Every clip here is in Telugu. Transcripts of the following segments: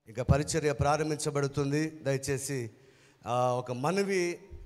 ఇక పరిచర్య ప్రారంభించబడుతుంది. దయచేసి ఒక మనవి,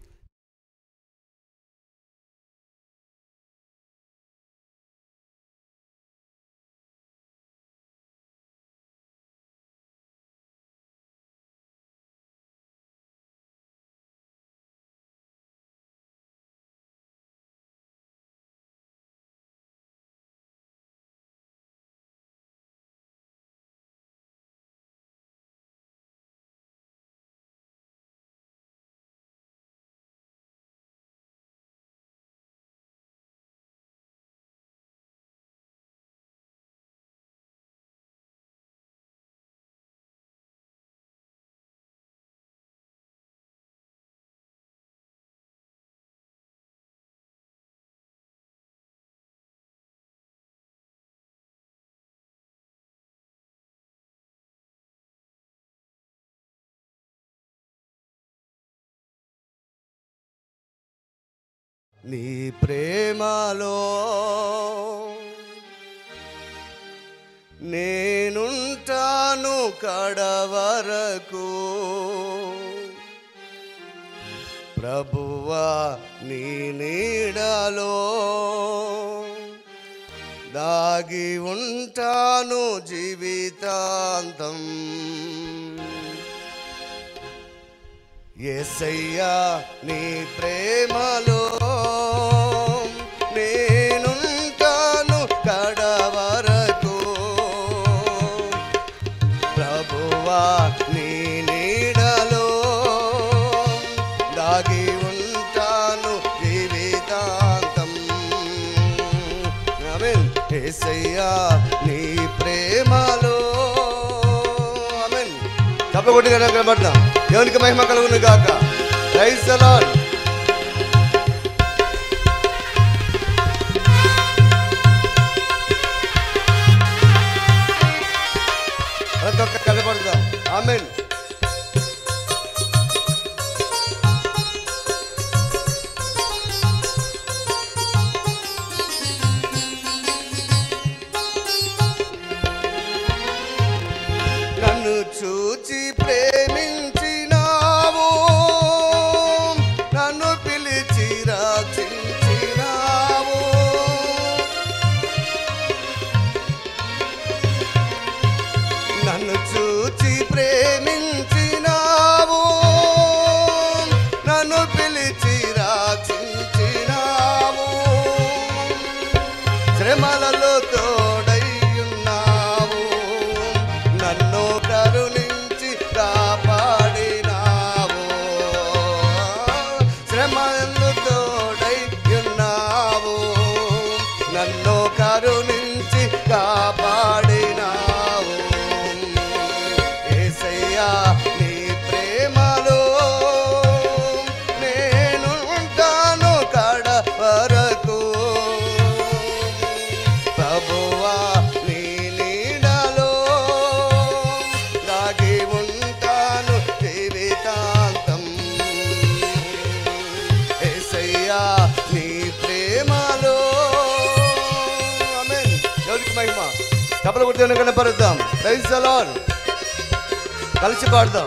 నీ ప్రేమలో నేనుంటాను కడవరకు, ప్రభువా నీ నీడలో దాగి ఉంటాను జీవితాంతం. యేసయ్యా నీ ప్రేమలో నేనుంటాను కడవరకు, ప్రభువా నీ నీడలో దాగి ఉంటాను జీవితాంతం. ఆమేన్. యేసయ్యా నీ ప్రేమలో, ఆమేన్. తప్పకొట్టిగా కనబడతాం. దేవునికి మహిమ కలుగును గాక. Praise the lord. ప్రతి ఒక్క కనబడతాం. ఆమేన్. నన్ను చూచి ప్రేమించినావు, నన్ను పిలిచి రక్షించినావు. నన్ను చూచి ప్రేమించినావు, నన్ను పిలిచి రక్షించినావు. శ్రమలలో తోడయ్యున్నావు, నన్ను కరుణించి కాపాడినావు. శ్రమలు తోడయ్యున్నావు, నన్ను కరుణించి కాపాడినావు. యేసయ్యా నీ ప్రేమలో నేనుంటాను కడవరకు, ప్రభువా నీ నీడలో దాగి ఉంటాను జీవితాంతం. యేసయ్యా నీ ప్రేమలో, ఆమేన్. దేవునికి మహిమ. చప్పలు కొట్టి కనపరుద్దాం. Praise the lord. కలిసి పాడదాం.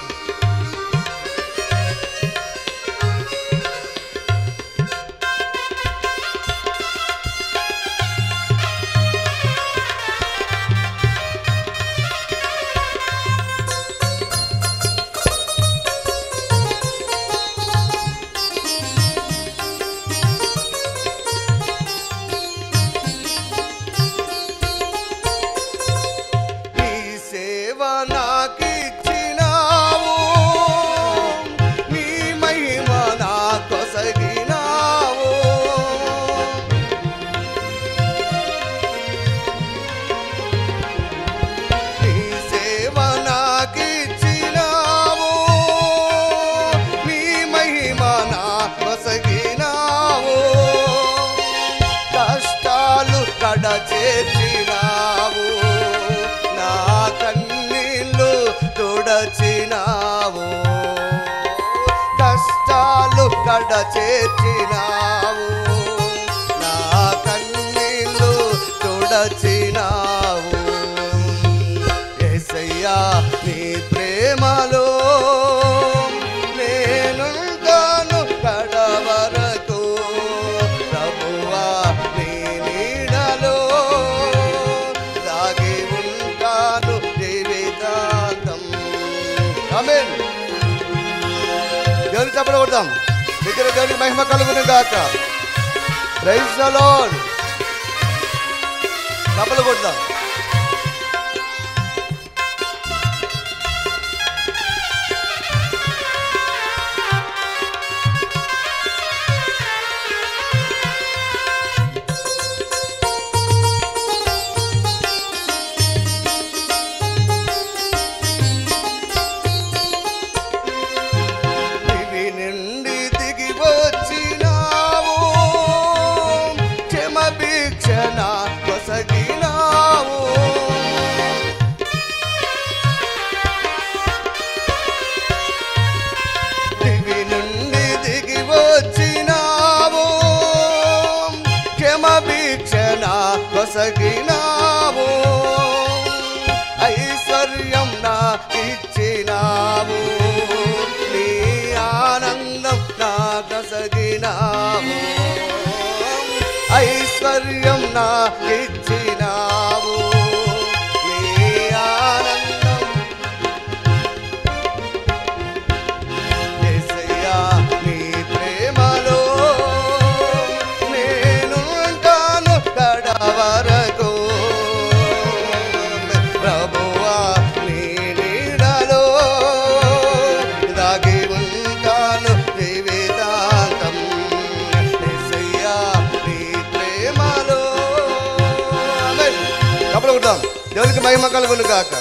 నీ సేవ నాకిచ్చినావు, నీ మహిమ నాకొసగినావు. నీ సేవ నాకిచ్చినావు, నీ మహిమ నాకొసగినావు. కష్టాలు కడ చేర్చినావు, నా కన్నీళ్ళు తుడచినావు. కష్టాలు కడ చేర్చినావు, నా కన్నీళ్ళు తుడచినావు. యేసయ్యా నీ చప్పట్లు కొడదాం. దగ్గర దేవునికి మహిమ కలుగును గాక. Praise the lord. చప్పట్లు కొడదాం. కొసగినావు ఐశ్వర్యం నాకిచ్చినావు నీ ఆనందం నా కొసగినావు ఐశ్వర్యం నాకిచ్చినావు నీ ఆనందం యేసయ్యా నీ ప్రేమలో నేనుంటాను కడవరకు ప్రభువా నీ నీడలో దాగి ఉంటాను జీవితాంతం యేసయ్యా నీ ప్రేమలో ఆమేన్. చప్పట్లు కొడదాం. దేవునికి మహిమ కలుగును గాక.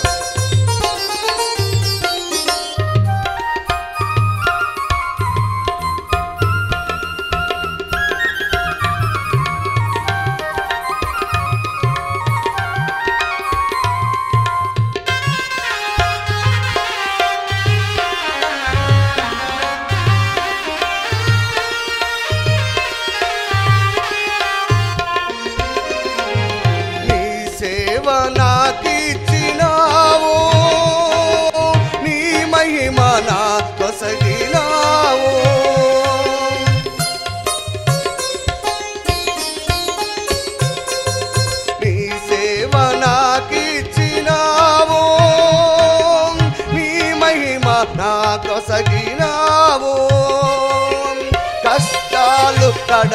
నాకిచ్చినావు నీ మహిమ నా కొసగినావు నీ సేవ నాకిచ్చినావు నీ మహిమ నా కొసగినావు కష్టాలు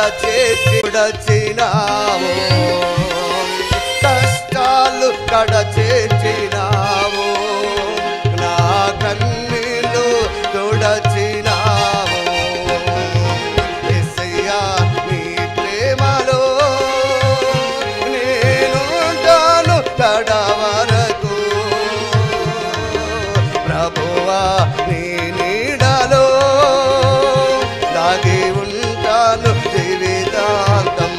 కడచేర్చినావు కష్టాలు కడచేర్చినావు నా కన్నీళ్ళు తుడచినావు యేసయ్యా నీ ప్రేమలో నేనుంటాను కడవరకు ప్రభువా నీ నీడలో దాగి ఉంటాను జీవితాంతం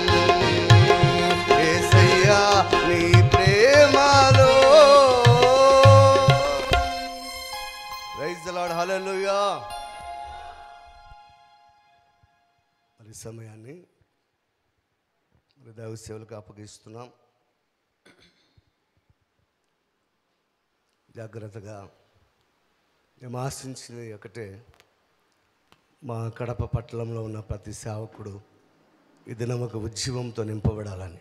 యేసయ్యా నీ ప్రేమలో. Praise the lord. హల్లెలూయా. మరి సమయాన్ని దైవ సేవలకు అప్పగిస్తున్నాం. జాగ్రత్తగా మేము ఆశించింది ఒకటే, మా కడప పట్టణంలో ఉన్న ప్రతి సేవకుడు ఈ దినం ఒక ఉజ్జీవంతో నింపబడాలని,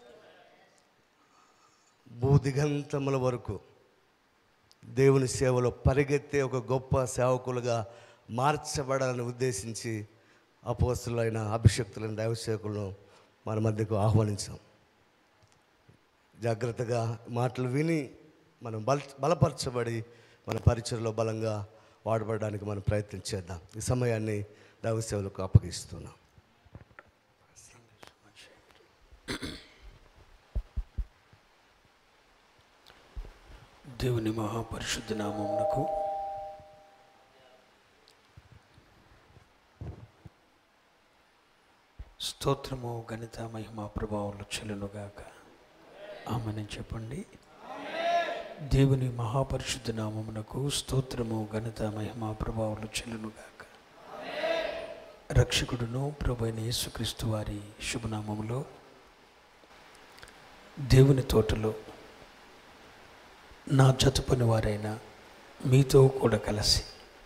భూదిగంతముల వరకు దేవుని సేవలో పరిగెత్తే ఒక గొప్ప సేవకులుగా మార్చబడాలని ఉద్దేశించి అపోస్తలులైన అభిషక్తులైన దైవ సేవకులను మన మధ్యకు ఆహ్వానించాం. జాగ్రత్తగా మాటలు విని మనం బలపరచబడి మన పరిచయలో బలంగా వాడబడడానికి మనం ప్రయత్నం చేద్దాం. ఈ సమయాన్ని దైవ సేవలకు అప్పగిస్తున్నాం. దేవుని మహాపరిశుద్ధ నామమునకు స్తోత్రము ఘనత మహిమ ప్రభావాలు చెల్లునుగాక. ఆమేన్ చెప్పండి. దేవుని మహాపరిశుద్ధ నామమునకు స్తోత్రము ఘనత మహిమ ప్రభావాలు చెల్లునుగాక. రక్షకుడును ప్రభువైన యేసుక్రీస్తు వారి శుభనామములో దేవుని తోటలో నా జతపని వారైన మీతో కూడా కలిసి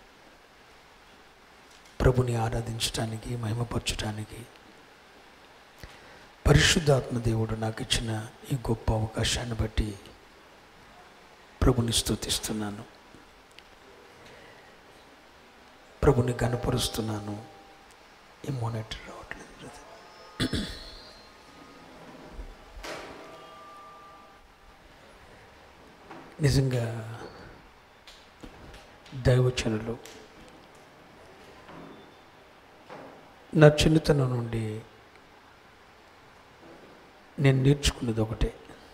ప్రభుని ఆరాధించడానికి మహిమపరచడానికి పరిశుద్ధాత్మ దేవుడు నాకు ఇచ్చిన ఈ గొప్ప అవకాశాన్ని బట్టి ప్రభుని స్తుతిస్తున్నాను. ప్రభుని గణపరుస్తున్నాను. ఈ మానిటర్ రావట్లేదు బ్రదర్. నిజంగా దైవచనులు నా చిన్నతనం నుండి నేను నేర్చుకున్నది ఒకటే.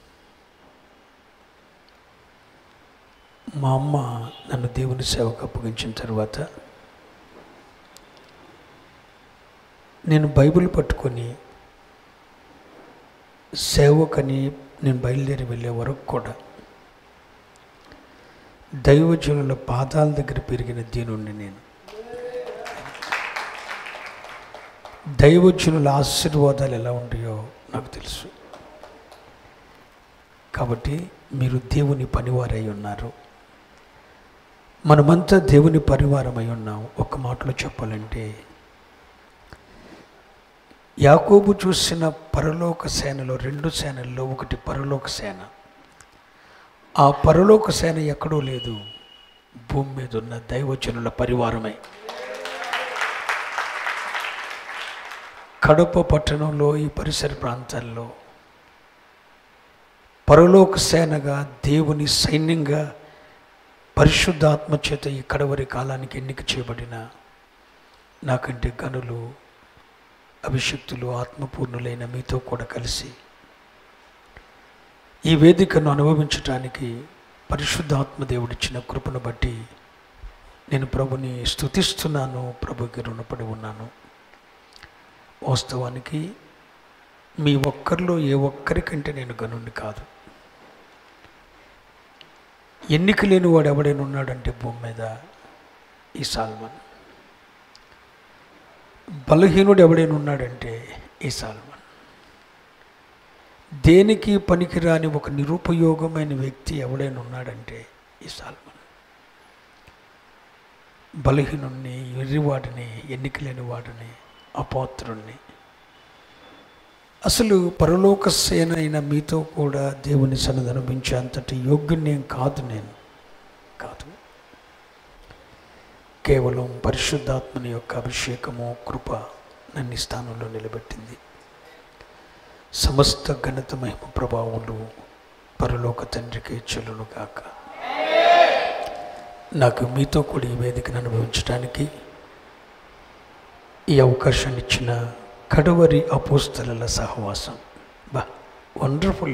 మా అమ్మ నన్ను దేవుని సేవకు అప్పగించిన తర్వాత నేను బైబిల్ పట్టుకొని సేవకని నేను బయలుదేరి వెళ్ళే వరకు కూడా దైవజనుల పాదాల దగ్గర పెరిగిన దీనుణ్ణి నేను. దైవజనుల ఆశీర్వాదాలు ఎలా ఉంటాయో నాకు తెలుసు. కాబట్టి మీరు దేవుని పనివారై ఉన్నారు, మనమంతా దేవుని పరివారమై ఉన్నాం. ఒక మాటలో చెప్పాలంటే, యాకోబు చూసిన పరలోక సేనలో 2 సేనల్లో ఒకటి పరలోక సేన. ఆ పరలోక సేన ఎక్కడో లేదు, భూమి మీద ఉన్న దైవజనుల పరివారమే. కడప పట్టణంలో ఈ పరిసర ప్రాంతాల్లో పరలోక సేనగా, దేవుని సైన్యంగా, పరిశుద్ధాత్మ చేత ఈ కడవరి కాలానికి ఎన్నిక చేయబడిన నాకంటే గనులు, అభిషక్తులు, ఆత్మపూర్ణులైన మీతో కూడా కలిసి ఈ వేదికను అనుభవించటానికి పరిశుద్ధాత్మ దేవుడిచ్చిన కృపను బట్టి నేను ప్రభుని స్తుతిస్తున్నాను, ప్రభుకి రుణపడి ఉన్నాను. వాస్తవానికి మీ ఒక్కరిలో ఏ ఒక్కరికంటే నేను గనుణ్ణి కాదు. ఎన్నిక లేని వాడు ఎవడైనా ఉన్నాడంటే భూమి మీద ఈ సాల్మన్. బలహీనుడు ఎవడైనా ఉన్నాడంటే ఈ సాల్మన్. దేనికి పనికిరాని ఒక నిరుపయోగమైన వ్యక్తి ఎవడైనా ఉన్నాడంటే ఈ సాల్మన్. బలహీనుణ్ణి, ఎర్రివాడిని, ఎన్నిక లేని వాడిని, అపాత్రుణ్ణి. అసలు పరలోక సేన అయిన మీతో కూడా దేవుని సన్నిధి అనుభవించే అంతటి యోగ్యుని కాదు, నేను కాదు. కేవలం పరిశుద్ధాత్మని యొక్క అభిషేకము, కృప నన్ను ఈ స్థానంలో నిలబెట్టింది. సమస్త ఘనత, మహిమ, ప్రభావములు పరలోక తండ్రికి చెల్లును గాక. నాకు మీతో కూడా ఈ వేదికను అనుభవించడానికి ఈ అవకాశాన్ని ఇచ్చిన కడవరి అపోస్తలుల సహవాసం, బా వండర్ఫుల్.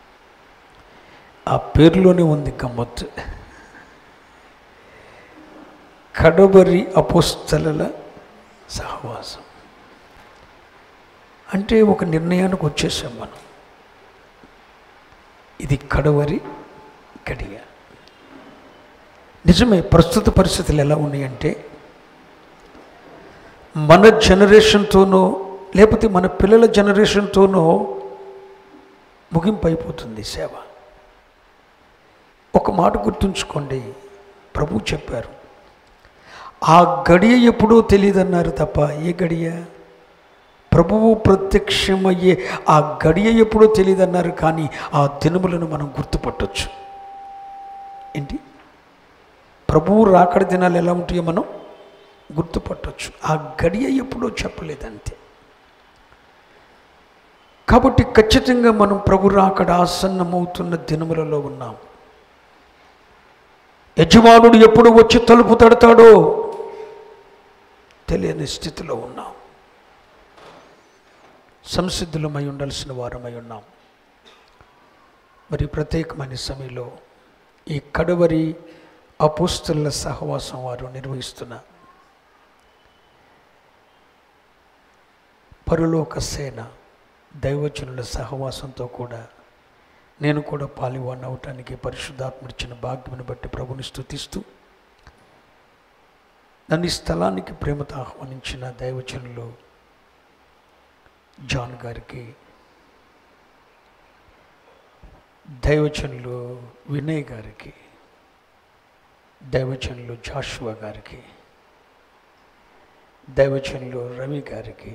ఆ పేరులోనే ఉంది గమ్మత్తు. కడవరి అపోస్తలుల సహవాసం అంటే ఒక నిర్ణయానికి వచ్చేసాం మనం. ఇది కడవరి గడియ. నిజమే, ప్రస్తుత పరిస్థితులు ఎలా ఉన్నాయంటే, మన జనరేషన్తోనో లేకపోతే మన పిల్లల జనరేషన్తోనో ముగింపు అయిపోతుంది సేవ. ఒక మాట గుర్తుంచుకోండి, ప్రభు చెప్పారు, ఆ గడియ ఎప్పుడో తెలియదన్నారు తప్ప ఏ గడియ? ప్రభువు ప్రత్యక్షమయ్యే ఆ గడియ ఎప్పుడో తెలియదన్నారు, కానీ ఆ దినములను మనం గుర్తుపట్టవచ్చు. ఏంటి? ప్రభువు రాకడ దినాలు ఎలా ఉంటాయో మనం గుర్తుపట్టవచ్చు. ఆ గడియ ఎప్పుడో చెప్పలేదంతే. కాబట్టి ఖచ్చితంగా మనం ప్రభు రాకడ ఆసన్నమవుతున్న దినములలో ఉన్నాం. యజమానుడు ఎప్పుడు వచ్చి తలుపు తడతాడో తెలియని స్థితిలో ఉన్నాం. సంసిద్ధులమై ఉండాల్సిన వారమై ఉన్నాం. మరి ప్రత్యేకమైన సమయంలో ఈ కడవరి అపోస్తలుల సహవాసం వారు నిర్వహిస్తున్న పరలోక సేన దైవజనుల సహవాసంతో కూడా నేను కూడా పాలివాడిని అవటానికి పరిశుద్ధాత్ముడు ఇచ్చిన భాగ్యమును బట్టి ప్రభుని స్తుతిస్తూ, నన్ను ఈ స్థలానికి ప్రేమతో ఆహ్వానించిన దైవజనులు జాన్ గారికి, దైవజనులు వినయ్ గారికి, దైవజనులు జాషువా గారికి, దైవజనులు రవి గారికి,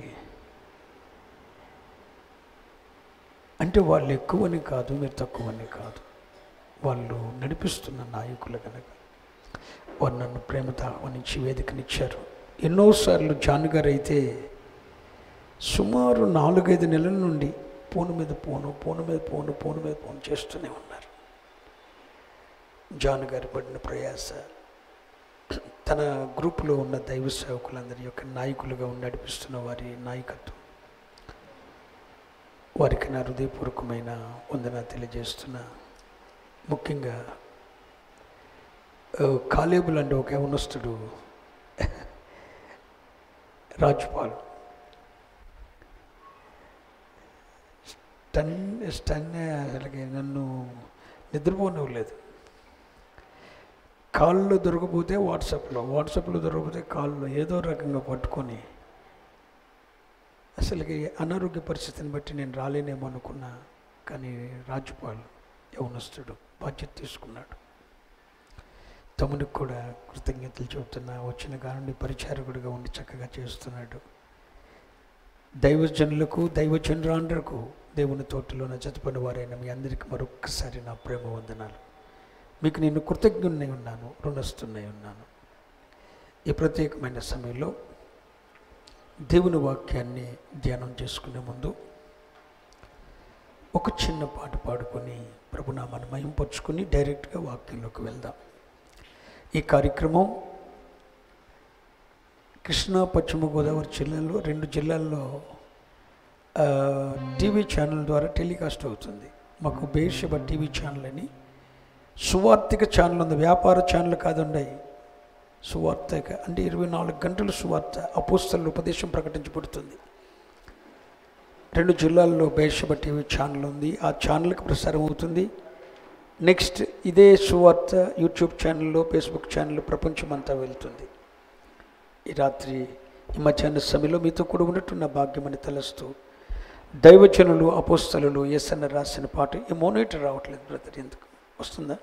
అంటే వాళ్ళు ఎక్కువని కాదు, మీరు తక్కువని కాదు, వాళ్ళు నడిపిస్తున్న నాయకులు కనుక వారు నన్ను ప్రేమతో ఆహ్వానించి వేదికనిచ్చారు. ఎన్నోసార్లు జాన్ గారు అయితే సుమారు 4-5 నెలల నుండి ఫోన్ మీద ఫోన్ చేస్తూనే ఉన్నారు. జాన్ గారు పడిన ప్రయాస, తన గ్రూపులో ఉన్న దైవ సేవకులందరి యొక్క నాయకులుగా నడిపిస్తున్న వారి నాయకత్వం, వారికి నా హృదయపూర్వకమైన వందన తెలియజేస్తున్నా. ముఖ్యంగా కాలేబుల్ అంటే ఒక యవనస్తుడు రాజ్పాల్ స్టన్ అలాగే నన్ను నిద్రపోనివ్వలేదు. కాల్లో దొరకపోతే వాట్సాప్లో దొరకపోతే కాల్లో ఏదో రకంగా పట్టుకొని అసలుకి అనారోగ్య పరిస్థితిని బట్టి నేను రాలేనేమో అనుకున్నా. కానీ రాజ్పాల్ యవనస్తుడు బాధ్యత తీసుకున్నాడు. తమ్మునికి కూడా కృతజ్ఞతలు చెబుతున్నా. వచ్చిన కారణం పరిచారకుడిగా ఉండి చక్కగా చేస్తున్నాడు. దైవజనులకు దైవజనురాండ్రకు దేవుని తోటలో జతపడిన వారైన మీ అందరికీ మరొక్కసారి నా ప్రేమ వందనాలు. మీకు నేను కృతజ్ఞున్నై ఉన్నాను, రుణస్తున్నై ఉన్నాను. ఈ ప్రత్యేకమైన సమయంలో దేవుని వాక్యాన్ని ధ్యానం చేసుకునే ముందు ఒక చిన్న పాట పాడుకొని ప్రభునామాన్ని మహింపరుచుకొని డైరెక్ట్గా వాక్యంలోకి వెళ్దాం. ఈ కార్యక్రమం కృష్ణా పశ్చిమ గోదావరి జిల్లాలో 2 జిల్లాల్లో టీవీ ఛానల్ ద్వారా టెలికాస్ట్ అవుతుంది. మాకు బేర్షెబా టీవీ ఛానల్ అని సువార్తిక ఛానల్ ఉంది. వ్యాపార ఛానల్ కాదండి, సువార్తిక అంటే 24 గంటలు సువార్త అపోస్తలుల ఉపదేశం ప్రకటించబడుతుంది. 2 జిల్లాల్లో బేర్షెబా టీవీ ఛానల్ ఉంది. ఆ ఛానల్కి ప్రసారం అవుతుంది. నెక్స్ట్ ఇదే సువార్త యూట్యూబ్ ఛానల్లో, ఫేస్బుక్ ఛానల్ ప్రపంచమంతా వెళ్తుంది. ఈ రాత్రి ఈ మధ్యాహ్న సమయంలో మీతో కూడా ఉన్నట్టున్న భాగ్యమని తలస్తూ దైవజనులు అపోస్తలులు యేసన్న రాసిన పాట. ఈ మోనిటర్ రావట్లేదు బ్రదర్, ఎందుకు వస్తుందా?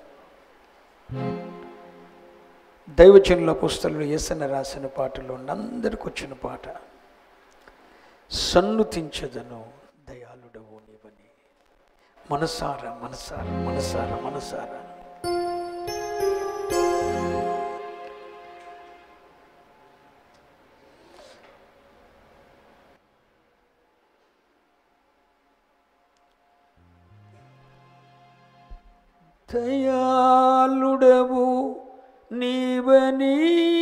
దైవజనులు అపోస్తలులు యేసన్న రాసిన పాటలో అందరికి వచ్చిన పాట, సన్నుతించదను దయాళుడవు నీవని మనసారా మనసారా మనసారా మనసారా. దయాళుడవు నీవని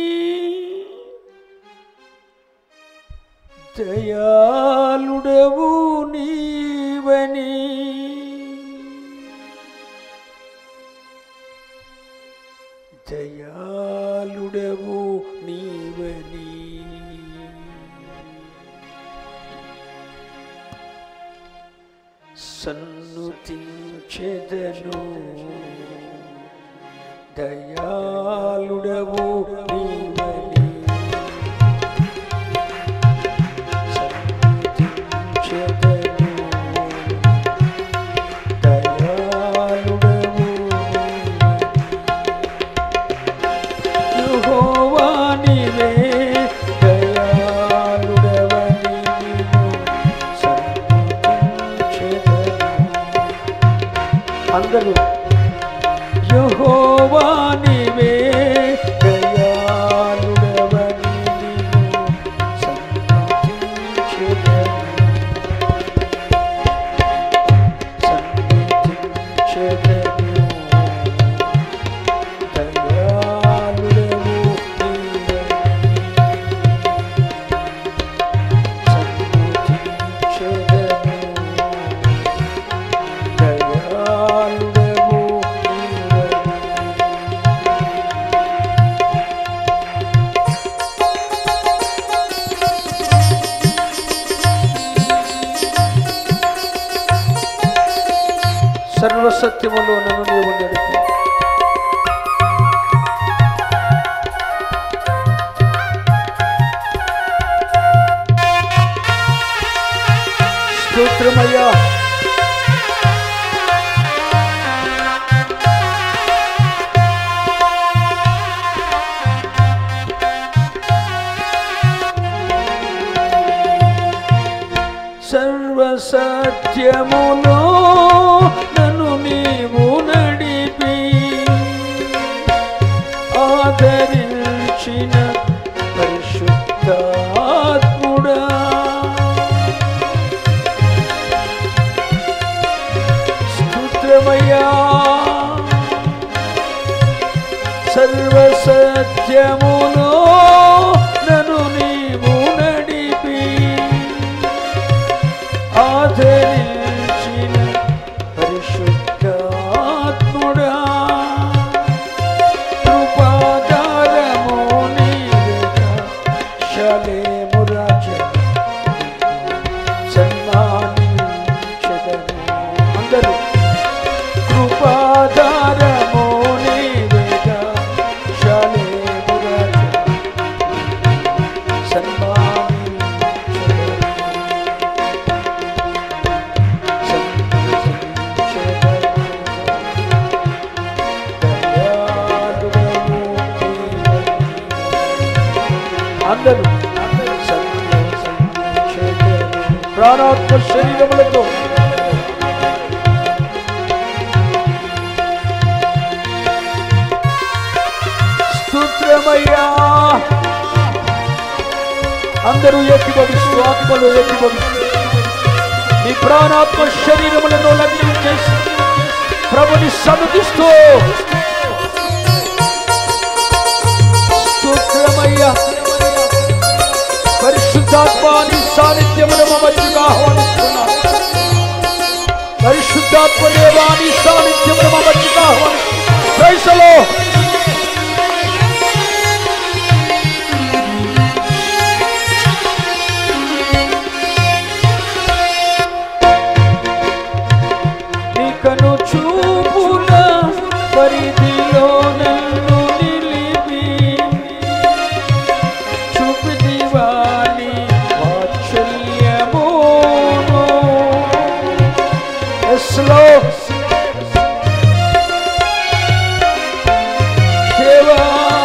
దయాళుడవు నీవని దయాళుడవు నీవని సన్నుతించెదను దయాళుడవు నీవని సన్నుతించెదను దయాళుడవు యెహోవా నీవే దయాళుడవని నిన్ను సన్నుతించెదను. అందరూ యెహోవా నీవే దయాళుడవని నిన్ను సన్నుతించెదను సన్నుతించెదను దయాళుడవు నీవని సన్నుతించెదను దయాళుడవు సర్వసత్యములో నన్ను నీవు నడిపి స్తోత్రమయ్యా. సర్వసత్యములో నన్ను నీవు నడిపి సర్వసత్యములో నన్ను నీవు నడిపి ఆదరించిన పరిశుద్ధాత్ముడా కృపాధారము నీవేగా శాలేము రాజా సన్మానించెదను. అందరూ కృపాధారము నీవేగా శాలేము రాజా సన్మానించెదను. అందరూ ప్రాణాత్మ శరీరములతో స్తోత్రమయ్యా. అందరూ ఏకీభవిస్తూ ఆత్మలో ఏకీభవిస్తూ నీ ప్రాణాత్మ శరీరములను లగ్నం చేసి ప్రభుని సన్నిధిస్తూ స్తోత్రమయ్యా. పరిశుద్ధాత్మాని సాన్నిధ్యమును మా మధ్యగా ఆహ్వానిస్తున్నా. పరిశుద్ధాత్మ దేవాని సాన్నిధ్యమును మా మధ్యగా ఆహ్వానిస్తున్నా. Praise the lord. నీ కను చూపుల పరిధిలో నన్ను నిలిపి చూపిదివాని వాత్సల్యమును. ఎస్లో దేవా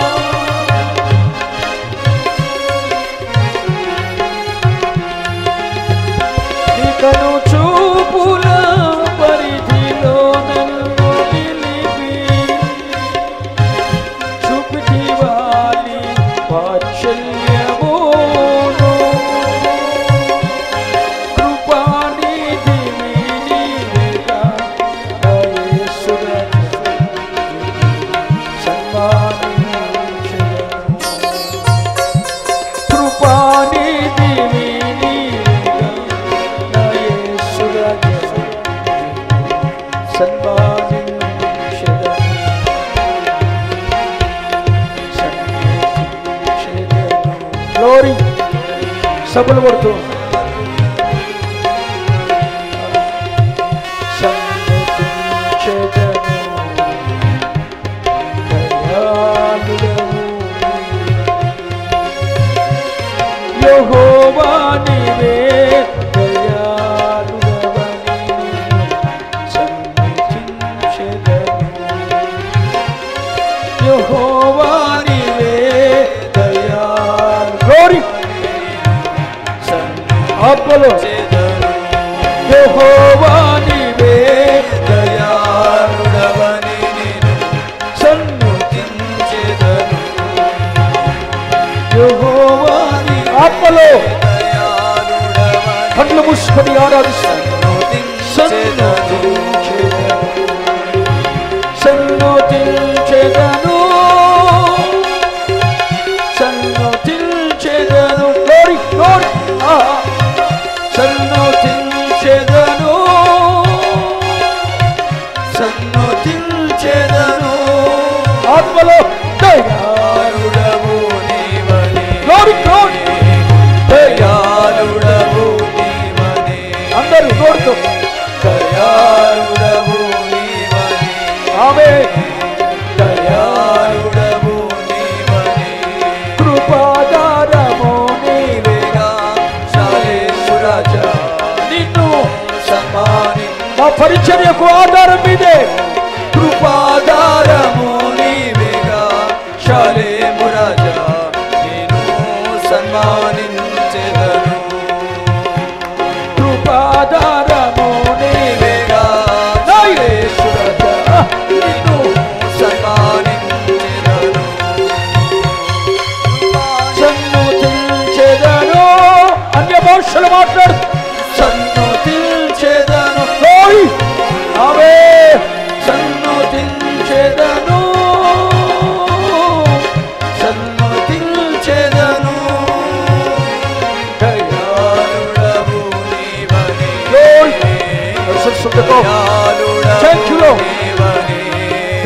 నీ కను చూపుల పరిధిలో నన్ను నిలిపి చూపిదివాని వాత్సల్యమును. కృపానిధివి నీవేగా నా యేసు రాజా సన్మానించెదను. కృపానిధివి నీవేగా నా యేసు రాజా సన్మానించెదను. గ్లోరీ సభలు కొడుతూ సన్నిధించెదను. దయాళుడవు యెహోవా నీవే దయాళుడవని సన్నిధించెదను. యెహోవా నీవే దయాళు. గ్లోరీ ఆత్మలో యెహోవా నీవే దయాళుడవని సన్నుతించెదను. యెహోవా నీ ఆత్మలో కళ్ళు మూసుకొని ఆరాధిస్తాను. సన్నుతించెదను సన్నుతించెదను. Glory glory సన్నుతించెదను సన్నుతించెదను. ఆత్మలో దయాళుడవు నీవని. గ్లోరీ గ్లోరీ దయాళుడవు నీవని. అందరూ నోడుతూ దయాళుడవు నీవని. ఆమేన్. దయాళుడవు నీవని. కృపాధారము నీవేగా శాలేము రాజా నిన్ను సన్మాని. మా పరిచర్యకు ఆధారం మీదే. కృపాధారము నీవేగా శాలేము రాజా నిన్ను సన్మానించెదను. కృపాధారము నీవేగా నా యేసు రాజా నిన్ను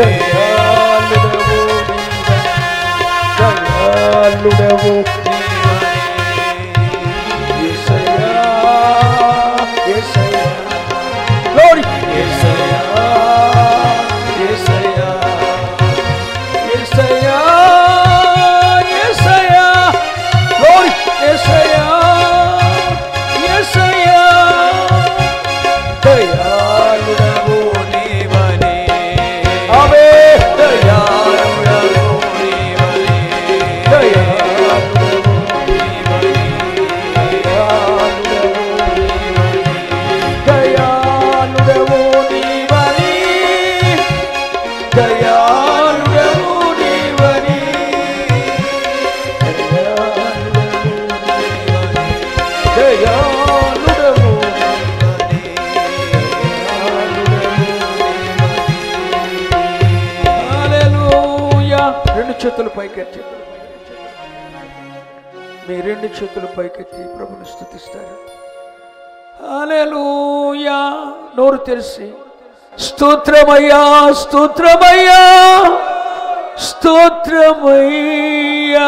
దయాళుడవు యేసయ్యా యేసయ్యా గ్లోరీ యేసయ్యా యేసయ్యా యేసయ్యా యేసయ్యా గ్లోరీ యేసయ్యా యేసయ్యా దయాళుడవు నీవనే ఆమె దయాళుడవు నీవనే దయాళుడవు నీవనే దయాళుడవు నీవనే దయాళుడవు నీవనే దయాళుడవు హల్లెలూయా. రెండు చేతులు పైకెత్తి, మీ రెండు చేతులు పైకెత్తి ప్రభుని స్తుతిస్తారు. హల్లెలూయా. నోరు తెరిచి స్తోత్రమయ్యా స్తోత్రమయ్యా స్తోత్రమయ్యా.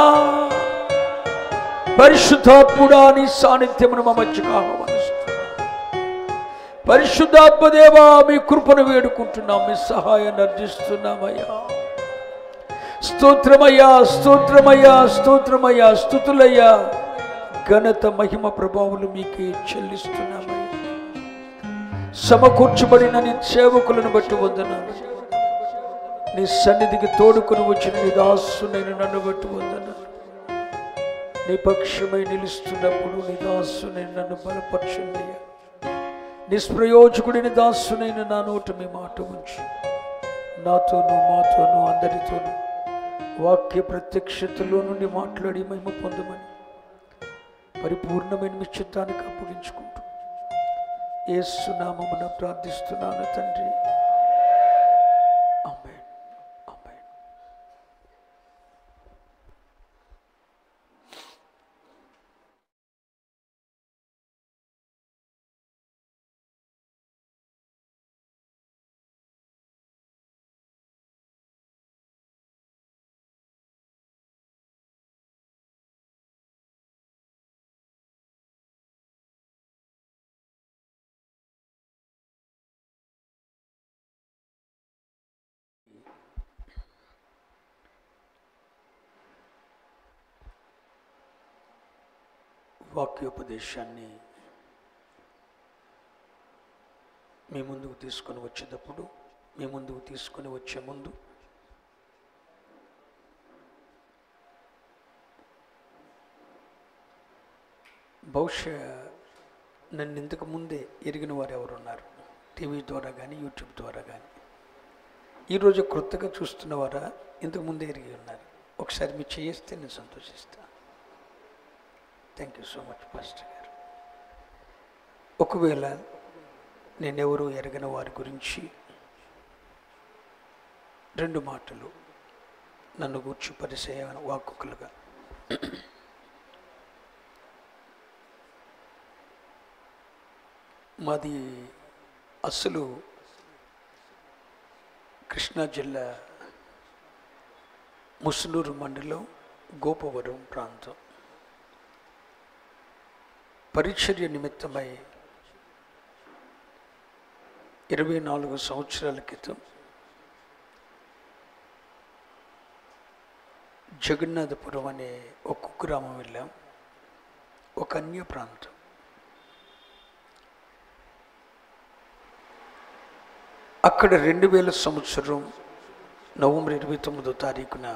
పరిశుద్ధాత్ముడా నీ సాన్నిధ్యమును మా మధ్యకు ఆహ్వానిస్తున్నాం. పరిశుద్ధాత్మదేవా మీ కృపను వేడుకుంటున్నాం, మీ సహాయాన్ని అర్జిస్తున్నామయ్యా. స్తోత్రమయ్యా స్తోత్రమయ్యా స్తోత్రమయ్యా. స్తుతులయ్యా, ఘనత మహిమ ప్రభావాలు మీకే చెల్లిస్తున్నామయ్యా. సమకూర్చబడిన నీ సేవకులను బట్టి వందనాలు. నీ సన్నిధికి తోడుకుని వచ్చిన నీ దాసునైన నన్ను బట్టి వందనాలు. నీ పక్షమై నిలుస్తున్నప్పుడు నీ దాసునైన నన్ను బలపరచండియ్యా. నిష్ప్రయోజకుడిని దాసునైన నా నోట మీ మాట ఉంచి నాతోనూ మాతోనూ అందరితోనూ వాక్య ప్రత్యక్షతలో నుండి మాట్లాడి మహిమ పొందమని పరిపూర్ణమైన మీ చిత్తానికి అప్పగించుకుంటూ యేసు నామమున ప్రార్థిస్తున్నాను తండ్రి. ఆమేన్ ఆమేన్. వాక్యోపదేశాన్ని మీ ముందుకు తీసుకొని వచ్చేటప్పుడు, మీ ముందుకు తీసుకొని వచ్చే ముందు బహుశా నన్ను ఇంతకు ముందే ఎరిగిన వారు ఎవరున్నారు? టీవీ ద్వారా కానీ యూట్యూబ్ ద్వారా కానీ. ఈరోజు కొత్తగా చూస్తున్నవారా ఇంతకు ముందే ఎరిగి ఉన్నారు? ఒకసారి మీరు చేస్తే నేను సంతోషిస్తాను. Thank you so much pastor గారు. ఒకవేళ నేనెవరూ ఎరగని వారి గురించి రెండు మాటలు నన్ను గూర్చి పరిచయ వాక్కులుగా. మాది అసలు కృష్ణా జిల్లా ముసునూరు మండలం గోపవరం ప్రాంతం. పరిచర్య నిమిత్తమై 24 సంవత్సరాల క్రితం జగన్నాథపురం అనే ఒక కుగ్రామం వెళ్ళాం. ఒక అన్య ప్రాంతం. అక్కడ 2000 సంవత్సరం నవంబర్ 29వ తారీఖున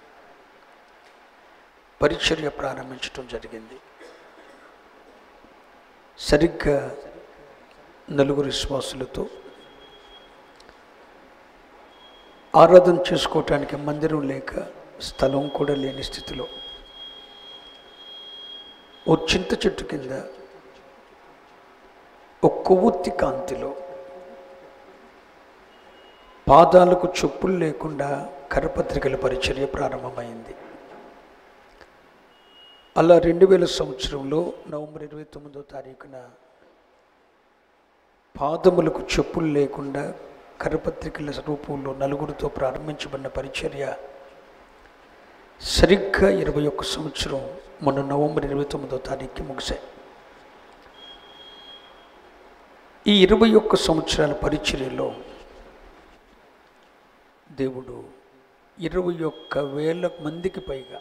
పరిచర్య ప్రారంభించడం జరిగింది. సరిగ్గా 4 విశ్వాసులతో ఆరాధన చేసుకోవటానికి మందిరం లేక స్థలం కూడా లేని స్థితిలో ఓ చింత చెట్టు కింద ఒక కొవ్వొత్తి కాంతిలో పాదాలకు చెప్పులు లేకుండా కరపత్రికల పరిచర్య ప్రారంభమైంది. అలా 2000 సంవత్సరంలో నవంబర్ 29వ తారీఖున పాదములకు చెప్పులు లేకుండా కరపత్రికల రూపంలో నలుగురితో ప్రారంభించబడిన పరిచర్య సరిగ్గా 21 సంవత్సరం మొన్న నవంబర్ 29వ తారీఖుకి ముగిశాయి. ఈ 21 సంవత్సరాల పరిచర్యలో దేవుడు 21,000 మందికి పైగా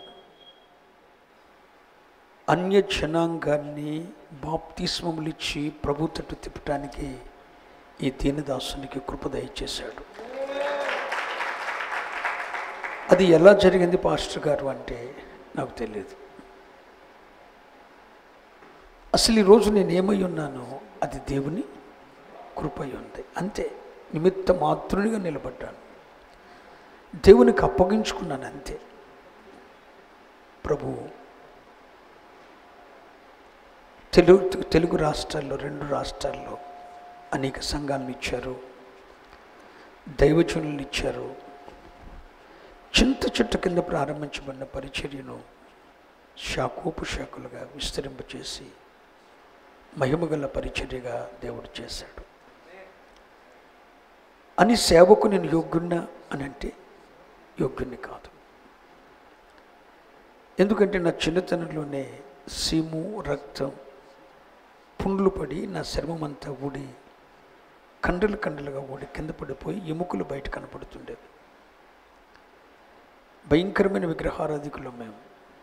అన్య జనాంగాన్ని బాప్తిస్మములు ఇచ్చి ప్రభు తట్టు తిప్పటానికి ఈ దీనదాసునికి కృప దయచేశాడు. అది ఎలా జరిగింది పాస్టర్ గారు అంటే నాకు తెలియదు. అసలు ఈరోజు నేను ఏమై ఉన్నానో అది దేవుని కృపై ఉంది అంతే. నిమిత్త మాత్రునిగా నిలబడ్డాను, దేవునికి అప్పగించుకున్నాను అంతే. ప్రభు తెలుగు రాష్ట్రాల్లో 2 రాష్ట్రాల్లో అనేక సంఘాలను ఇచ్చారు, దైవజనులను ఇచ్చారు. చింత చెట్టు కింద ప్రారంభించబడిన పరిచర్యను శాఖోపశాఖలుగా విస్తరింపచేసి మహిమగల పరిచర్యగా దేవుడు చేశాడు. అని సేవకు నేను యోగ్యున్నా అని అంటే యోగ్యుని కాదు. ఎందుకంటే నా చిన్నతనంలోనే సీము, రక్తం, పుండ్లు పడి నా చర్మమంతా ఊడి కండలు కండలుగా ఊడి కింద పడిపోయి ఎముకలు బయట కనపడుతుండేవి. భయంకరమైన విగ్రహారాధికులు మేము.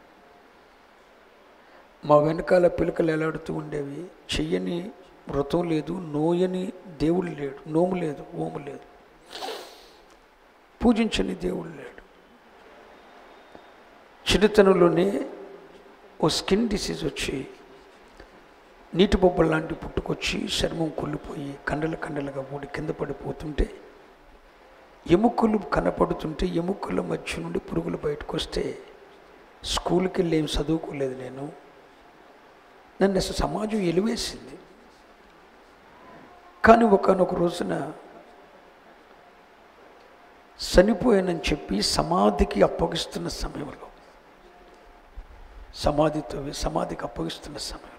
మా వెనకాల పిలకలు ఎలాడుతూ ఉండేవి. చెయ్యని వ్రతం లేదు, నోయని దేవుడు లేడు, నోము లేదు, ఓము లేదు, పూజించని దేవుడు లేడు. చిన్నతనంలోనే ఓ స్కిన్ డిసీజ్ వచ్చి నీటి బొబ్బలు లాంటి పుట్టుకొచ్చి చర్మం కుళ్ళిపోయి కండలు కండలుగా ఊడి కింద పడిపోతుంటే ఎముకలు కనపడుతుంటే ఎముకల మధ్య నుండి పురుగులు బయటకు వస్తే స్కూల్కి వెళ్ళి ఏం చదువుకోలేదు నేను. నన్ను అసలు సమాజం ఎలివేసింది. కానీ ఒకనొక రోజున చనిపోయానని చెప్పి సమాధికి అప్పగిస్తున్న సమయంలో, సమాధికి అప్పగిస్తున్న సమయంలో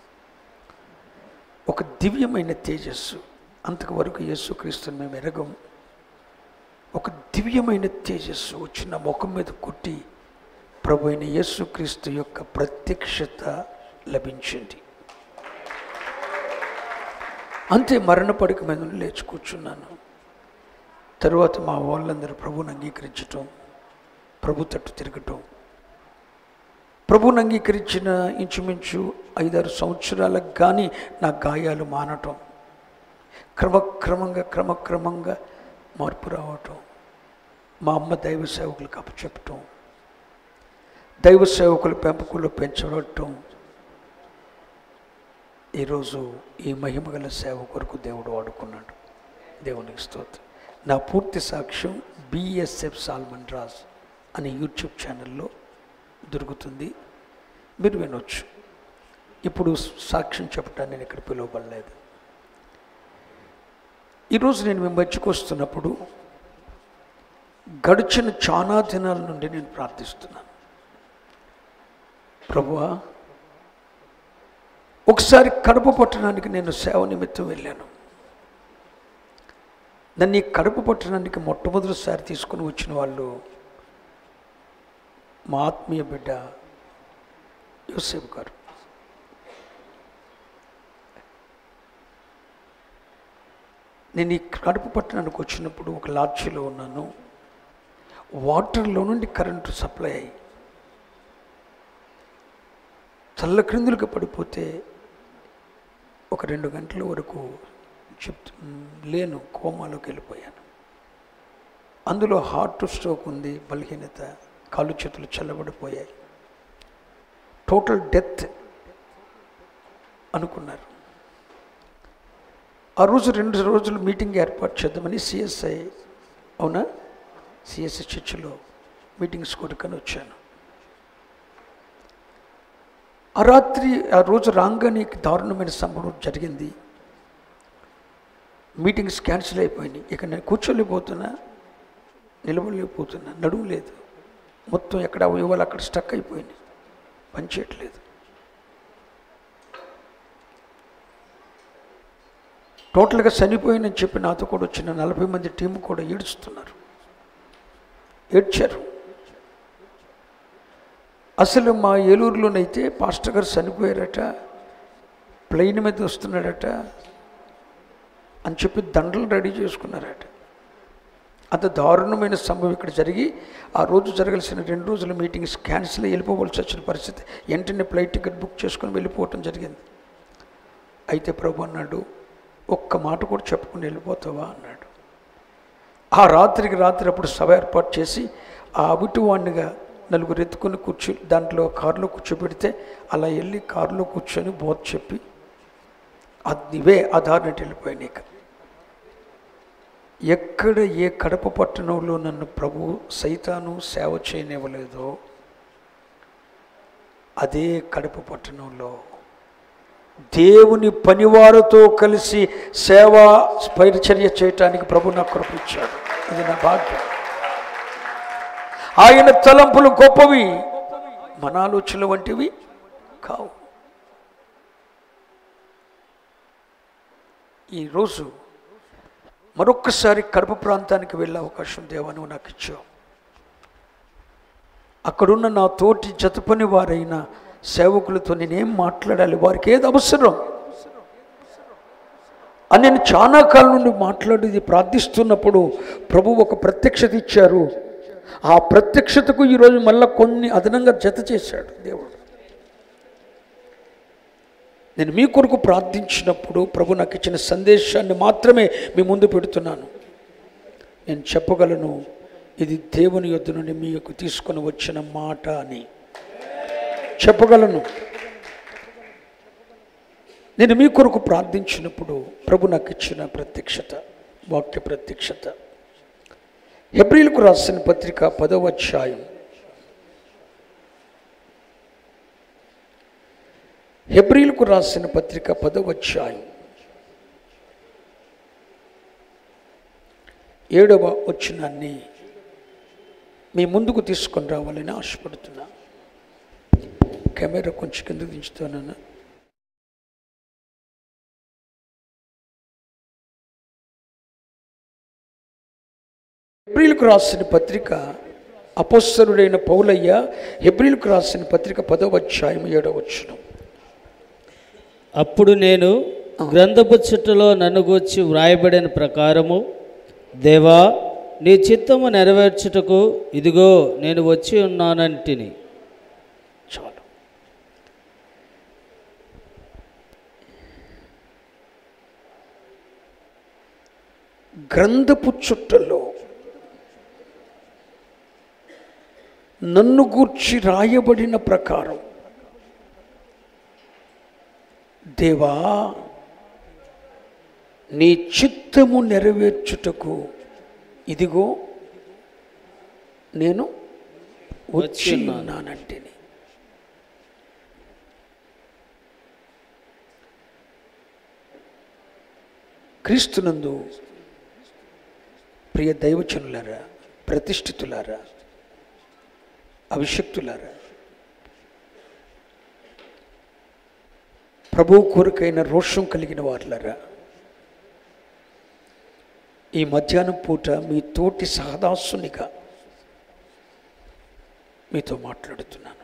ఒక దివ్యమైన తేజస్సు, అంతవరకు యేసుక్రీస్తుని మేము ఎరగం, ఒక దివ్యమైన తేజస్సు వచ్చి నా ముఖం మీద కొట్టి ప్రభు అయిన యేసుక్రీస్తు యొక్క ప్రత్యక్షత లభించింది. అంతే, మరణ పడక మీద లేచి కూర్చున్నాను. తరువాత మా వాళ్ళందరూ ప్రభువుని అంగీకరించటం, ప్రభు తట్టు తిరగటం, ప్రభువుని అంగీకరించిన ఇంచుమించు 5-6 సంవత్సరాలకు కానీ నా గాయాలు మానటం, క్రమక్రమంగా మార్పు రావటం, మా అమ్మ దైవ సేవకులకు అప్పచెప్పటం, దైవ సేవకుల పెంపకంలో పెంచబడటం, ఈరోజు ఈ మహిమగల సేవ కొరకు దేవుడు వాడుకున్నాడు. దేవునికి స్తోత్రం. నా పూర్తి సాక్ష్యం BSF సాల్మన్ రాజ్ అనే యూట్యూబ్ ఛానల్లో దొరుకుతుంది, మీరు వినొచ్చు. ఇప్పుడు సాక్ష్యం చెప్పడానికి నేను ఇక్కడ పిలువబడలేదు. ఈరోజు నేను మీ మధ్యకు వస్తున్నప్పుడు గడిచిన చాలా దినాల నుండి నేను ప్రార్థిస్తున్నాను, ప్రభువా ఒకసారి కడప పట్టణానికి నేను సేవ నిమిత్తం వెళ్ళాను. నన్ను ఈ కడప పట్టణానికి మొట్టమొదటిసారి తీసుకుని వచ్చిన వాళ్ళు మా ఆత్మీయ బిడ్డ యోసేపు గారు. నేను ఈ కడప పట్టణానికి వచ్చినప్పుడు ఒక లాడ్జిలో ఉన్నాను. వాటర్లో నుండి కరెంటు సప్లై అయ్యి చల్ల క్రిందులుగా పడిపోతే ఒక 2 గంటల వరకు లేను, కోమాలోకి వెళ్ళిపోయాను. అందులో హార్ట్ స్ట్రోక్ ఉంది, బలహీనత, కాళ్ళు చేతులు చల్లబడిపోయాయి, టోటల్ డెత్ అనుకున్నారు. ఆ రోజు 2 రోజులు మీటింగ్ ఏర్పాటు చేద్దామని CSI చర్చిలో మీటింగ్స్ కొడుకొని వచ్చాను. ఆ రోజు రాగానే దారుణమైన సంభవం జరిగింది. మీటింగ్స్ క్యాన్సిల్ అయిపోయినాయి. ఇక నేను కూర్చోలేకపోతున్నా, నిలబడలేకపోతున్నా, నడుము లేదు, మొత్తం ఎక్కడ అవయవాలు అక్కడ స్టక్ అయిపోయినాయి, పనిచేయట్లేదు. టోటల్గా చనిపోయినని చెప్పి నాతో కూడా వచ్చిన 40 మంది టీం కూడా ఏడుస్తున్నారు, ఏడ్చారు. అసలు మా ఏలూరులోనైతే పాస్టర్ గారు చనిపోయారట, ప్లెయిన్ మీద వస్తున్నాడట అని చెప్పి దండలు రెడీ చేసుకున్నారట. అంత దారుణమైన సంభవం ఇక్కడ జరిగి ఆ రోజు జరగాల్సిన 2 రోజుల మీటింగ్స్ క్యాన్సిల్ వెళ్ళిపోవలసి వచ్చిన పరిస్థితి. వెంటనే ఫ్లైట్ టికెట్ బుక్ చేసుకొని వెళ్ళిపోవటం జరిగింది. అయితే ప్రభు అన్నాడు, ఒక్క మాట కూడా చెప్పుకుని వెళ్ళిపోతావా అన్నాడు. ఆ రాత్రికి రాత్రి అప్పుడు సభ ఏర్పాటు చేసి ఆ అవిటివాణ్ణిగా 4 ఎత్తుకొని దాంట్లో కారులో కూర్చోబెడితే అలా వెళ్ళి కారులో కూర్చొని బోధ చెప్పి ఇవే ఆధారణ వెళ్ళిపోయాను. ఇక ఎక్కడ ఏ కడప పట్టణంలో నన్ను ప్రభు సైతాను సేవ చేయనివ్వలేదో అదే కడప పట్టణంలో దేవుని పనివారితో కలిసి సేవా పరిచర్య చేయటానికి ప్రభు నాకు కృప ఇచ్చాడు. ఇది నా భాగ్యం. ఆయన తలంపులు గొప్పవి, మన ఆలోచనలు వంటివి కావు. ఈరోజు మరొక్కసారి కడప ప్రాంతానికి వెళ్ళే అవకాశం దేవా నువ్వు నాకు ఇచ్చావు. అక్కడున్న నా తోటి జతపని వారైన సేవకులతో నేనేం మాట్లాడాలి, వారికి ఏది అవసరం అని నేను చాలా కాలం నుండి మాట్లాడేది ప్రార్థిస్తున్నప్పుడు ప్రభు ఒక ప్రత్యక్షత ఇచ్చారు. ఆ ప్రత్యక్షతకు ఈరోజు మళ్ళీ కొన్ని అదనంగా జత చేశాడు దేవుడు. నేను మీ కొరకు ప్రార్థించినప్పుడు ప్రభు నాకు ఇచ్చిన సందేశాన్ని మాత్రమే మీ ముందు పెడుతున్నాను. నేను చెప్పగలను, ఇది దేవుని యొద్ద నుండి మీకు తీసుకొని వచ్చిన మాట అని చెప్పగలను. నేను మీ కొరకు ప్రార్థించినప్పుడు ప్రభు నాకు ఇచ్చిన ప్రత్యక్షత, వాక్య ప్రత్యక్షత. హెబ్రీయులకు రాసిన పత్రిక 10వ అధ్యాయం, హెబ్రీయులకు రాసిన పత్రిక 10వ అధ్యాయం 7వ వచనాన్ని మీ ముందుకు తీసుకొని రావాలని ఆశపడుతున్నా. కెమెరా కొంచెం కిందకు దించుతానన్నా. హెబ్రీయులకు రాసిన పత్రిక అపోస్తలుడైన పౌలయ్య హెబ్రీయులకు రాసిన పత్రిక 10వ అధ్యాయం 7వ వచనం. అప్పుడు నేను గ్రంథపు చుట్టలో నన్ను గూర్చి వ్రాయబడిన ప్రకారము, దేవా నీ చిత్తము నెరవేర్చుటకు ఇదిగో నేను వచ్చి ఉన్నానంటిని. చాలు. గ్రంథపు చుట్టలో నన్ను గూర్చి రాయబడిన ప్రకారం, దేవా నీ చిత్తము నెరవేర్చుటకు ఇదిగో నేను వచ్చి ఉన్నానంటేని. క్రీస్తునందు ప్రియ దైవజనులారా, ప్రతిష్ఠితులారా, అభిషక్తులారా, ప్రభువు కోరికైన రోషం కలిగిన వారులారా, ఈ మధ్యాహ్నం పూట మీ తోటి సహదాసునిగా మీతో మాట్లాడుతున్నాను.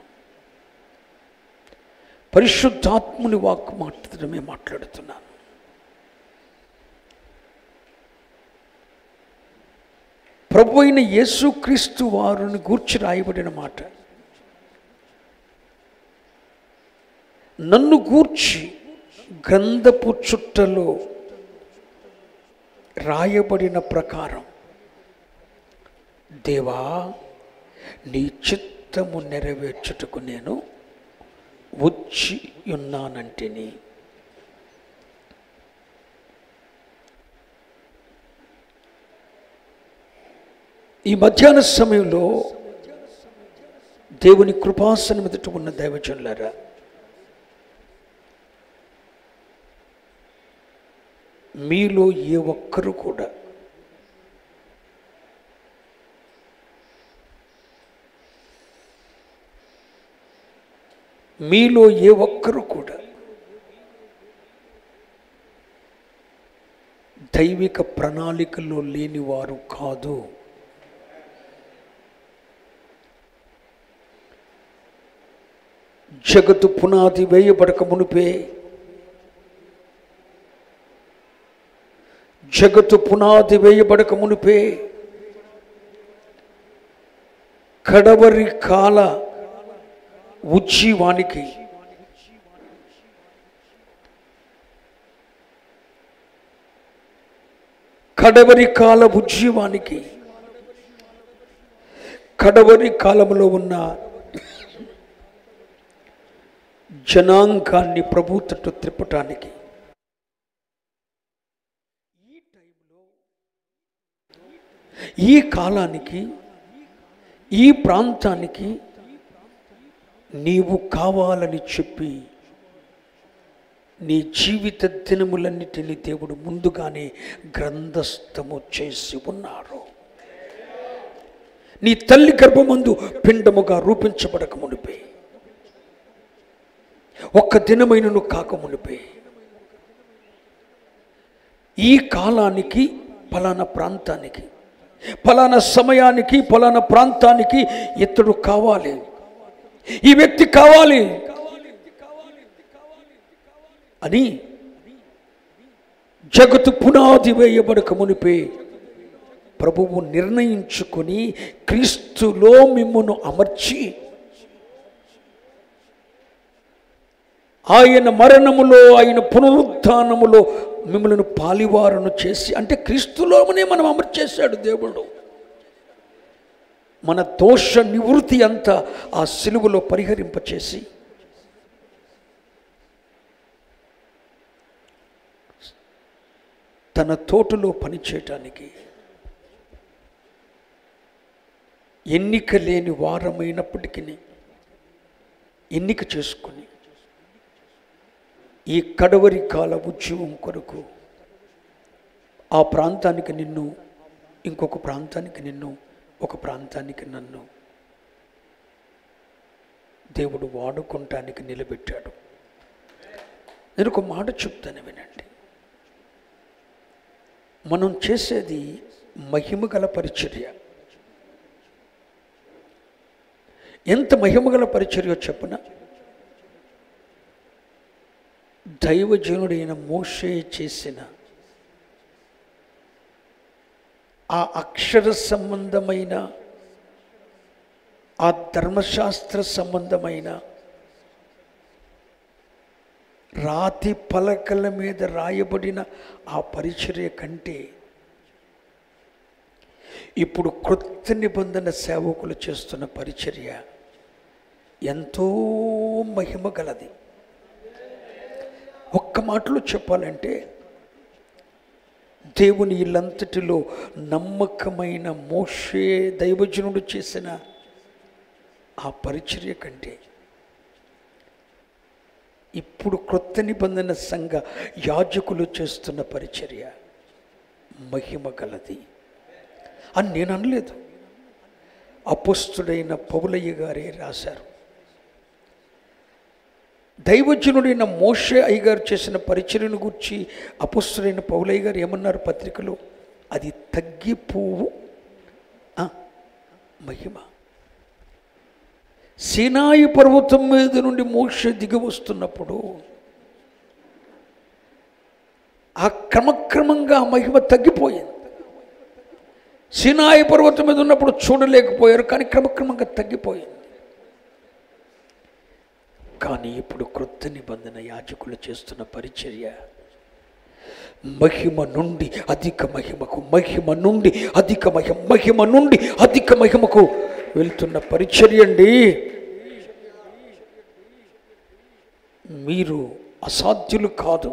పరిశుద్ధాత్ముని వాక్కు మాట్లాడమే మాట్లాడుతున్నాను. ప్రభు అయిన యేసుక్రీస్తు వారిని గూర్చి రాయబడిన మాట, నన్ను గూర్చి గ్రంథపు చుట్టలో రాయబడిన ప్రకారం, దేవా నీ చిత్తము నెరవేర్చుటకు నేను వచ్చి ఉన్నానంటేని. ఈ మధ్యాహ్న సమయంలో దేవుని కృపాసనం ఎదుట ఉన్న దైవజనులారా, మీలో ఏ ఒక్కరు కూడా దైవిక ప్రణాళికలో లేనివారు కాదు. జగత్తు పునాది వేయబడక మునిపే, జగత్తు పునాది వేయబడక మునిపే కడవరి కాల ఉజ్జీవానికి కడవరి కాలంలో ఉన్న జనాంగాన్ని ప్రభు తట్టు త్రిప్పటానికి ఈ కాలానికి ఈ ప్రాంతానికి నీవు కావాలని చెప్పి నీ జీవిత దినములన్నిటినీ దేవుడు ముందుగానే గ్రంథస్థము చేసి ఉన్నారు. నీ తల్లి గర్భమందు పిండముగా రూపించబడక మునిపే, ఒక్క దినమైనను కాక మునిపే, ఈ కాలానికి ఫలానా ప్రాంతానికి ఫలానా సమయానికి ఫలానా ప్రాంతానికి ఇతడు కావాలి, ఈ వ్యక్తి కావాలి అని జగత్తు పునాది వేయబడక మునిపే ప్రభువు నిర్ణయించుకొని క్రీస్తులో మిమ్మును అమర్చి ఆయన మరణములో ఆయన పునరుత్థానములో మిమ్మల్ని పాలివారను చేసి, అంటే క్రీస్తులోనే మనం అమర్చేశాడు దేవుడు. మన దోష నివృత్తి అంతా ఆ సిలువలో పరిహరింపచేసి తన తోటలో పనిచేయటానికి ఎన్నిక లేని వారమైనప్పటికీ ఎన్నిక చేసుకుని ఈ కడవరి కాల ఉద్యమం కొరకు ఆ ప్రాంతానికి నిన్ను, ఇంకొక ప్రాంతానికి నిన్ను, ఒక ప్రాంతానికి నన్ను దేవుడు వాడుకుంటానికి నిలబెట్టాడు. నేను ఒక మాట చెప్తాను వినండి. మనం చేసేది మహిమగల పరిచర్య. ఎంత మహిమగల పరిచర్య చెప్పున, దైవజనుడైన మోషే చేసిన ఆ అక్షర సంబంధమైన, ఆ ధర్మశాస్త్ర సంబంధమైన రాతి పలకల మీద రాయబడిన ఆ పరిచర్య కంటే ఇప్పుడు క్రొత్త నిబంధన సేవకులు చేస్తున్న పరిచర్య ఎంతో మహిమ గలది. ఒక్క మాటలో చెప్పాలంటే, దేవుని ఇల్లంతటిలో నమ్మకమైన మోషే దైవజనుడు చేసిన ఆ పరిచర్య కంటే ఇప్పుడు క్రొత్త నిబంధన సంఘ యాజకులు చేస్తున్న పరిచర్య మహిమ గలది అని నేను అనలేదు. అపోస్తుడైన పౌలయ్య గారే రాశారు. దైవజనుడైన మోషే అయ్యగారు చేసిన పరిచర్యను గురించి అపోస్తుడైన పౌలయ్య గారు ఏమన్నారు పత్రికలో? అది తగ్గిపోవు మహిమ. సీనాయి పర్వతం మీద నుండి మోషే దిగి వస్తున్నప్పుడు ఆ క్రమక్రమంగా ఆ మహిమ తగ్గిపోయింది. సీనాయి పర్వతం మీద ఉన్నప్పుడు చూడలేకపోయారు, కానీ క్రమక్రమంగా తగ్గిపోయింది. కానీ ఇప్పుడు క్రొత్త నిబంధన యాజకులు చేస్తున్న పరిచర్య మహిమ నుండి అధిక మహిమకు, మహిమ నుండి అధిక మహిమ నుండి అధిక మహిమకు వెళ్తున్న పరిచర్య అండి. మీరు అసాధ్యులు కాదు,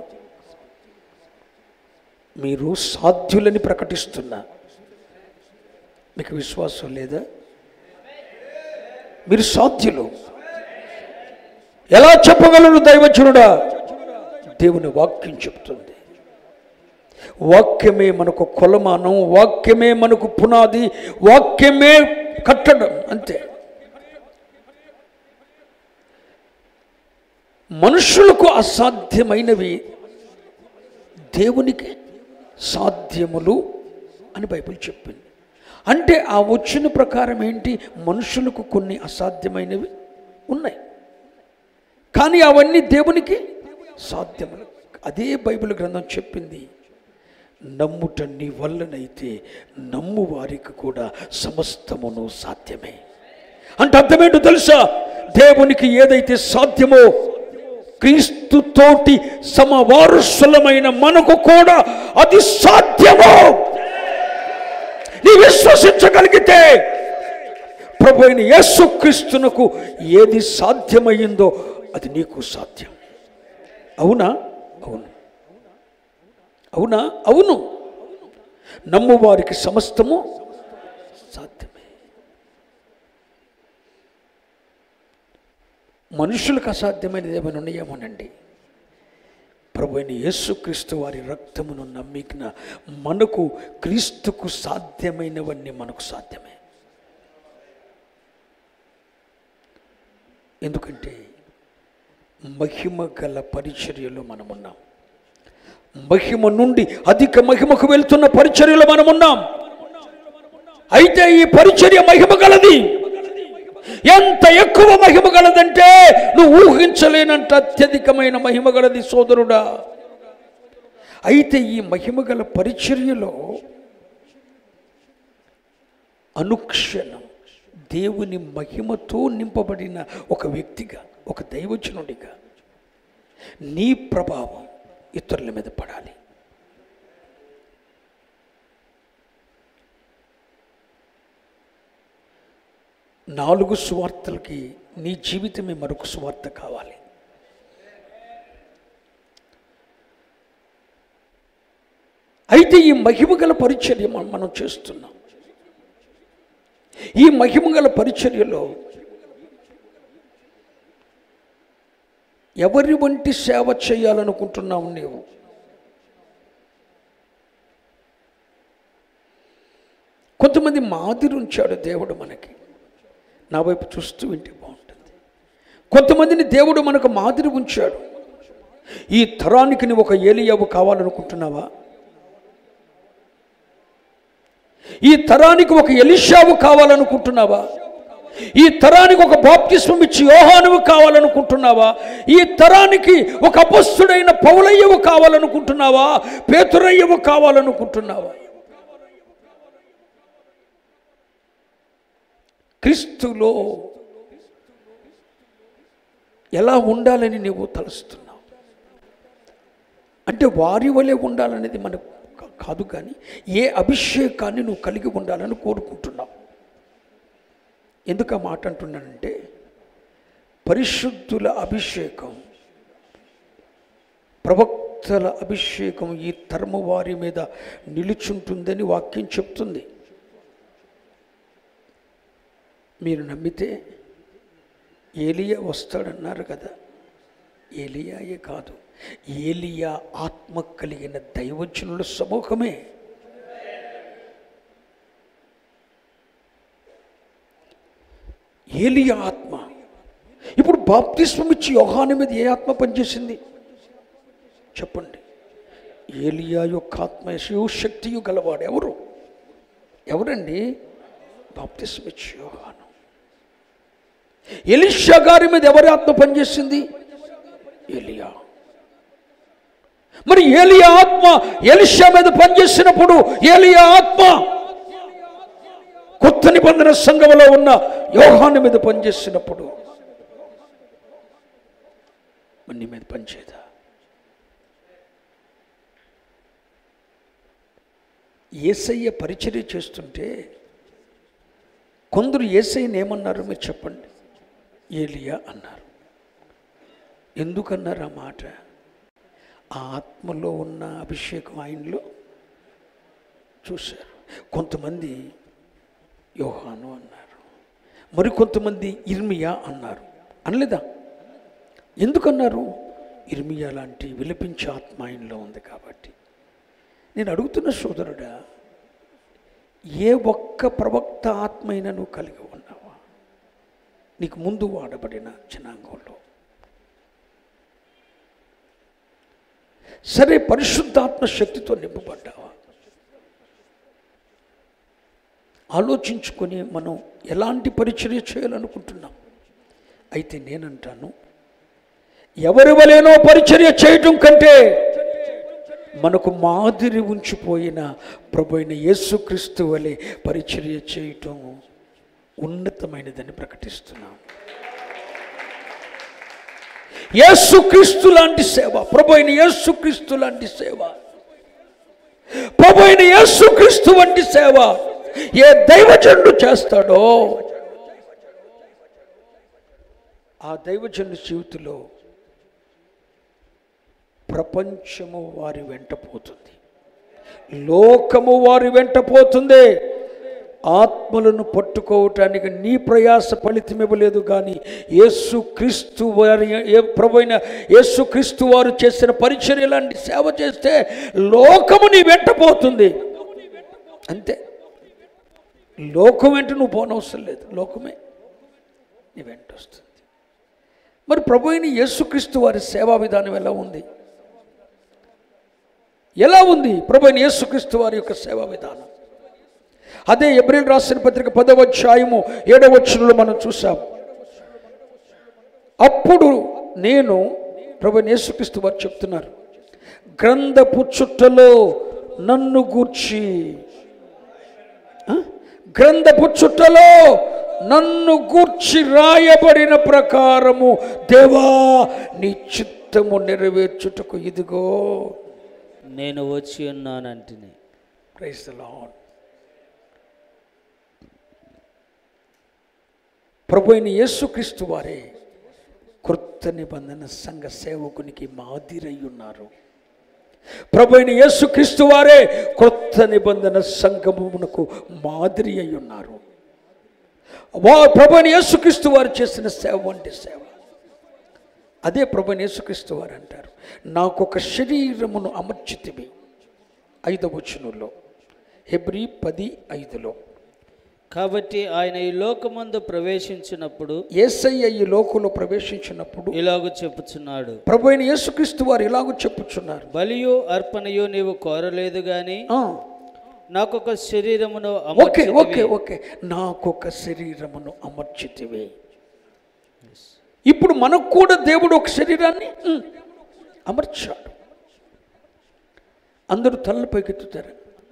మీరు సాధ్యులని ప్రకటిస్తున్నా. మీకు విశ్వాసం లేదా? మీరు సాధ్యులు. ఎలా చెప్పగలరు దైవజనుడా? దేవుని వాక్యం చెప్తుంది. వాక్యమే మనకు కొలమానం, వాక్యమే మనకు పునాది, వాక్యమే కట్టడం, అంతే. మనుషులకు అసాధ్యమైనవి దేవునికి సాధ్యములు అని బైబిల్ చెప్పింది. అంటే ఆ వచ్చిన ప్రకారం ఏంటి, మనుషులకు కొన్ని అసాధ్యమైనవి ఉన్నాయి, కానీ అవన్నీ దేవునికి సాధ్యములు. అదే బైబిల్ గ్రంథం చెప్పింది, నమ్ముట నీ వల్లనైతే నమ్ము వారికి కూడా సమస్తమును సాధ్యమే. అంటే అర్థమేంటో తెలుసా, దేవునికి ఏదైతే సాధ్యమో క్రీస్తుతోటి సమవారసులమైన మనకు కూడా అది సాధ్యమో. నీ విశ్వసించగలిగితే ప్రభు అయిన యేసుక్రీస్తునకు ఏది సాధ్యమయ్యిందో అది నీకు సాధ్యం. అవునా? అవును. అవునా? అవును. నమ్ము వారికి సమస్తము సాధ్యమే. మనుషులకు అసాధ్యమైనది ఏమైనా ఉన్నాయేమోనండి. ప్రభు అయిన యేసుక్రీస్తు వారి రక్తమును నమ్మిన మనకు క్రీస్తుకు సాధ్యమైనవన్నీ మనకు సాధ్యమే. ఎందుకంటే మహిమ గల పరిచర్యలో మనమున్నాం. మహిమ నుండి అధిక మహిమకు వెళ్తున్న పరిచర్యలో మనమున్నాం. అయితే ఈ పరిచర్య మహిమ గలది. ఎంత ఎక్కువ మహిమ గలదంటే నువ్వు ఊహించలేనంత అత్యధికమైన మహిమ గలది సోదరుడా. అయితే ఈ మహిమ గల పరిచర్యలో అనుక్షణం దేవుని మహిమతో నింపబడిన ఒక వ్యక్తిగా, ఒక దైవజనుడిగా నీ ప్రభావం ఇతరుల మీద పడాలి. నాలుగు సువార్తలకి నీ జీవితమే మరొక సువార్త కావాలి. అయితే ఈ మహిమగల పరిచర్య మనం చేస్తున్నాం. ఈ మహిమగల పరిచర్యలో ఎవరి వంటి సేవ చేయాలనుకుంటున్నావు నీవు? కొంతమంది మాదిరి ఉంచాడు దేవుడు మనకి, నా వైపు చూస్తూ వింటే బాగుంటుంది. కొంతమందిని దేవుడు మనకు మాదిరి ఉంచాడు. ఈ తరానికి నువ్వు ఒక ఏలియావు కావాలనుకుంటున్నావా? ఈ తరానికి ఒక ఎలీషావు కావాలనుకుంటున్నావా? ఈ తరానికి ఒక బాప్తిస్మం ఇచ్చి యోహానువు కావాలనుకుంటున్నావా? ఈ తరానికి ఒక అపొస్తలుడైన పౌలయ్యవు కావాలనుకుంటున్నావా? పేతురయ్యవు కావాలనుకుంటున్నావా? క్రీస్తులో ఎలా ఉండాలని నువ్వు తలుస్తున్నావు? అంటే వారి వలె ఉండాలనేది మనకు కాదు, కానీ ఏ అభిషేకాన్ని నువ్వు కలిగి ఉండాలని కోరుకుంటున్నావు. ఎందుకు ఆ మాట అంటున్నానంటే, పరిశుద్ధుల అభిషేకం, ప్రవక్తల అభిషేకం ఈ తరము వారి మీద నిలుచుంటుందని వాక్యం చెప్తుంది. మీరు నమ్మితే ఏలియా వస్తాడన్నారు కదా, ఏలియాయే కాదు, ఏలియా ఆత్మ కలిగిన దైవజనుల సమూహమే. ఏలియా ఆత్మ. ఇప్పుడు బాప్తిస్మం ఇచ్చి యోహాను మీద ఏ ఆత్మ పనిచేసింది చెప్పండి? ఏలియా యొక్క ఆత్మ, శక్తియు గలవాడు ఎవరండి? బాప్తిస్మం ఇచ్చి యోహాను. ఎలీషా గారి మీద ఎవరి ఆత్మ పనిచేసింది? ఏలియా. మరి ఏలియా ఆత్మ ఎలీషా మీద పనిచేసినప్పుడు ఏలియా ఆత్మ కొత్త నిబంధన సంఘములో ఉన్న యోహాను మీద పనిచేసినప్పుడు నీ మీద పనిచేదా? యేసయ్య పరిచర్య చేస్తుంటే కొందరు యేసయ్యని ఏమన్నారు మీరు చెప్పండి? ఏలియా అన్నారు. ఎందుకన్నారు ఆ మాట? ఆ ఆత్మలో ఉన్న అభిషేకం ఆయనలో చూశారు. కొంతమంది యోహాను అన్నారు, మరి కొంతమంది ఇర్మియా అన్నారు. అనలేదా? ఎందుకన్నారు? ఇర్మియా లాంటి విలపించే ఆత్మ ఆయనలో ఉంది కాబట్టి. నేను అడుగుతున్న సోదరుడా, ఏ ఒక్క ప్రవక్త ఆత్మ అయినా నువ్వు కలిగి ఉన్నావా? నీకు ముందు వాడబడిన జనాంగంలో సరే, పరిశుద్ధాత్మ శక్తితో నింపబడ్డావా? ఆలోచించుకొని మనం ఎలాంటి పరిచర్య చేయాలనుకుంటున్నాం? అయితే నేనంటాను, ఎవరి వలెనో పరిచర్య చేయటం కంటే మనకు మాదిరి ఉంచిపోయిన ప్రభు అయిన యేసుక్రీస్తు వలె పరిచర్య చేయటం ఉన్నతమైనదని ప్రకటిస్తున్నాం. యేసుక్రీస్తు లాంటి సేవ, ప్రభు అయిన యేసుక్రీస్తు లాంటి సేవ, ప్రభు అయిన యేసుక్రీస్తు వంటి సేవ ఏ దైవజనుడు చేస్తాడో ఆ దైవజనుడి జీవితంలో ప్రపంచము వారి వెంట పోతుంది, లోకము వారి వెంట పోతుంది. ఆత్మలను పట్టుకోవటానికి నీ ప్రయాస ఫలితం ఇవ్వలేదు, కానీ యేసుక్రీస్తు వారి ప్రభు అయిన యేసుక్రీస్తు వారు చేసిన పరిచర్య లాంటి సేవ చేస్తే లోకము నీ వెంట పోతుంది. అంతే, లోకం వెంట నువ్వు పోనవసరం లేదు, లోకమే నీ వెంట వస్తుంది. మరి ప్రభు అయిన యేసుక్రీస్తు వారి సేవా విధానం ఎలా ఉంది? ఎలా ఉంది ప్రభు అయిన యేసుక్రీస్తు వారి యొక్క సేవా విధానం? అదే ఎబ్రీలు రాసిన పత్రిక 10వ అధ్యాయము 7వ వచనంలో మనం చూసాం. అప్పుడు నేను, ప్రభు అయిన యేసుక్రీస్తు వారు చెప్తున్నారు, గ్రంథపు చుట్టలో నన్ను గూర్చి, గ్రంథపు చుట్టలో నన్ను గూర్చి రాయబడిన ప్రకారము దేవా నీ చిత్తము నెరవేర్చుటకు ఇదిగో నేను వచ్చి ఉన్నానంటిని. Praise the lord. ప్రభు అయిన యేసుక్రీస్తు వారే కృత నిబంధన సంఘ సేవకునికి మాదిరై ఉన్నారు. ప్రభు అయిన యేసుక్రీస్తు వారే కృత నిబంధన సంఘమునకు మాదిరి అయి ఉన్నారు. ప్రభు అయిన యేసుక్రీస్తు వారు చేసిన సేవ వంటి సేవ. అదే ప్రభు అయిన యేసుక్రీస్తు వారు అంటారు, నాకొక శరీరమును అమర్చితివి. 5వ వచనంలో, హెబ్రీ 10:5లో. కాబట్టి ఆయన ఈ లోకమందు ప్రవేశించినప్పుడు, యేసయ్య ఈ లోకంలో ప్రవేశించినప్పుడు ఇలాగ చెప్పుచున్నాడు, ప్రభు అయిన యేసుక్రీస్తు వారు ఇలాగ చెప్పుచున్నారు, బలియు అర్పణయు నీవు కోరలేదు గాని నాకొక శరీరమును ఓకే నాకొక శరీరమును అమర్చితివే. ఇప్పుడు మనకు కూడా దేవుడు ఒక శరీరాన్ని అమర్చాడు. అందరూ తలలు పైకెత్తుతారు.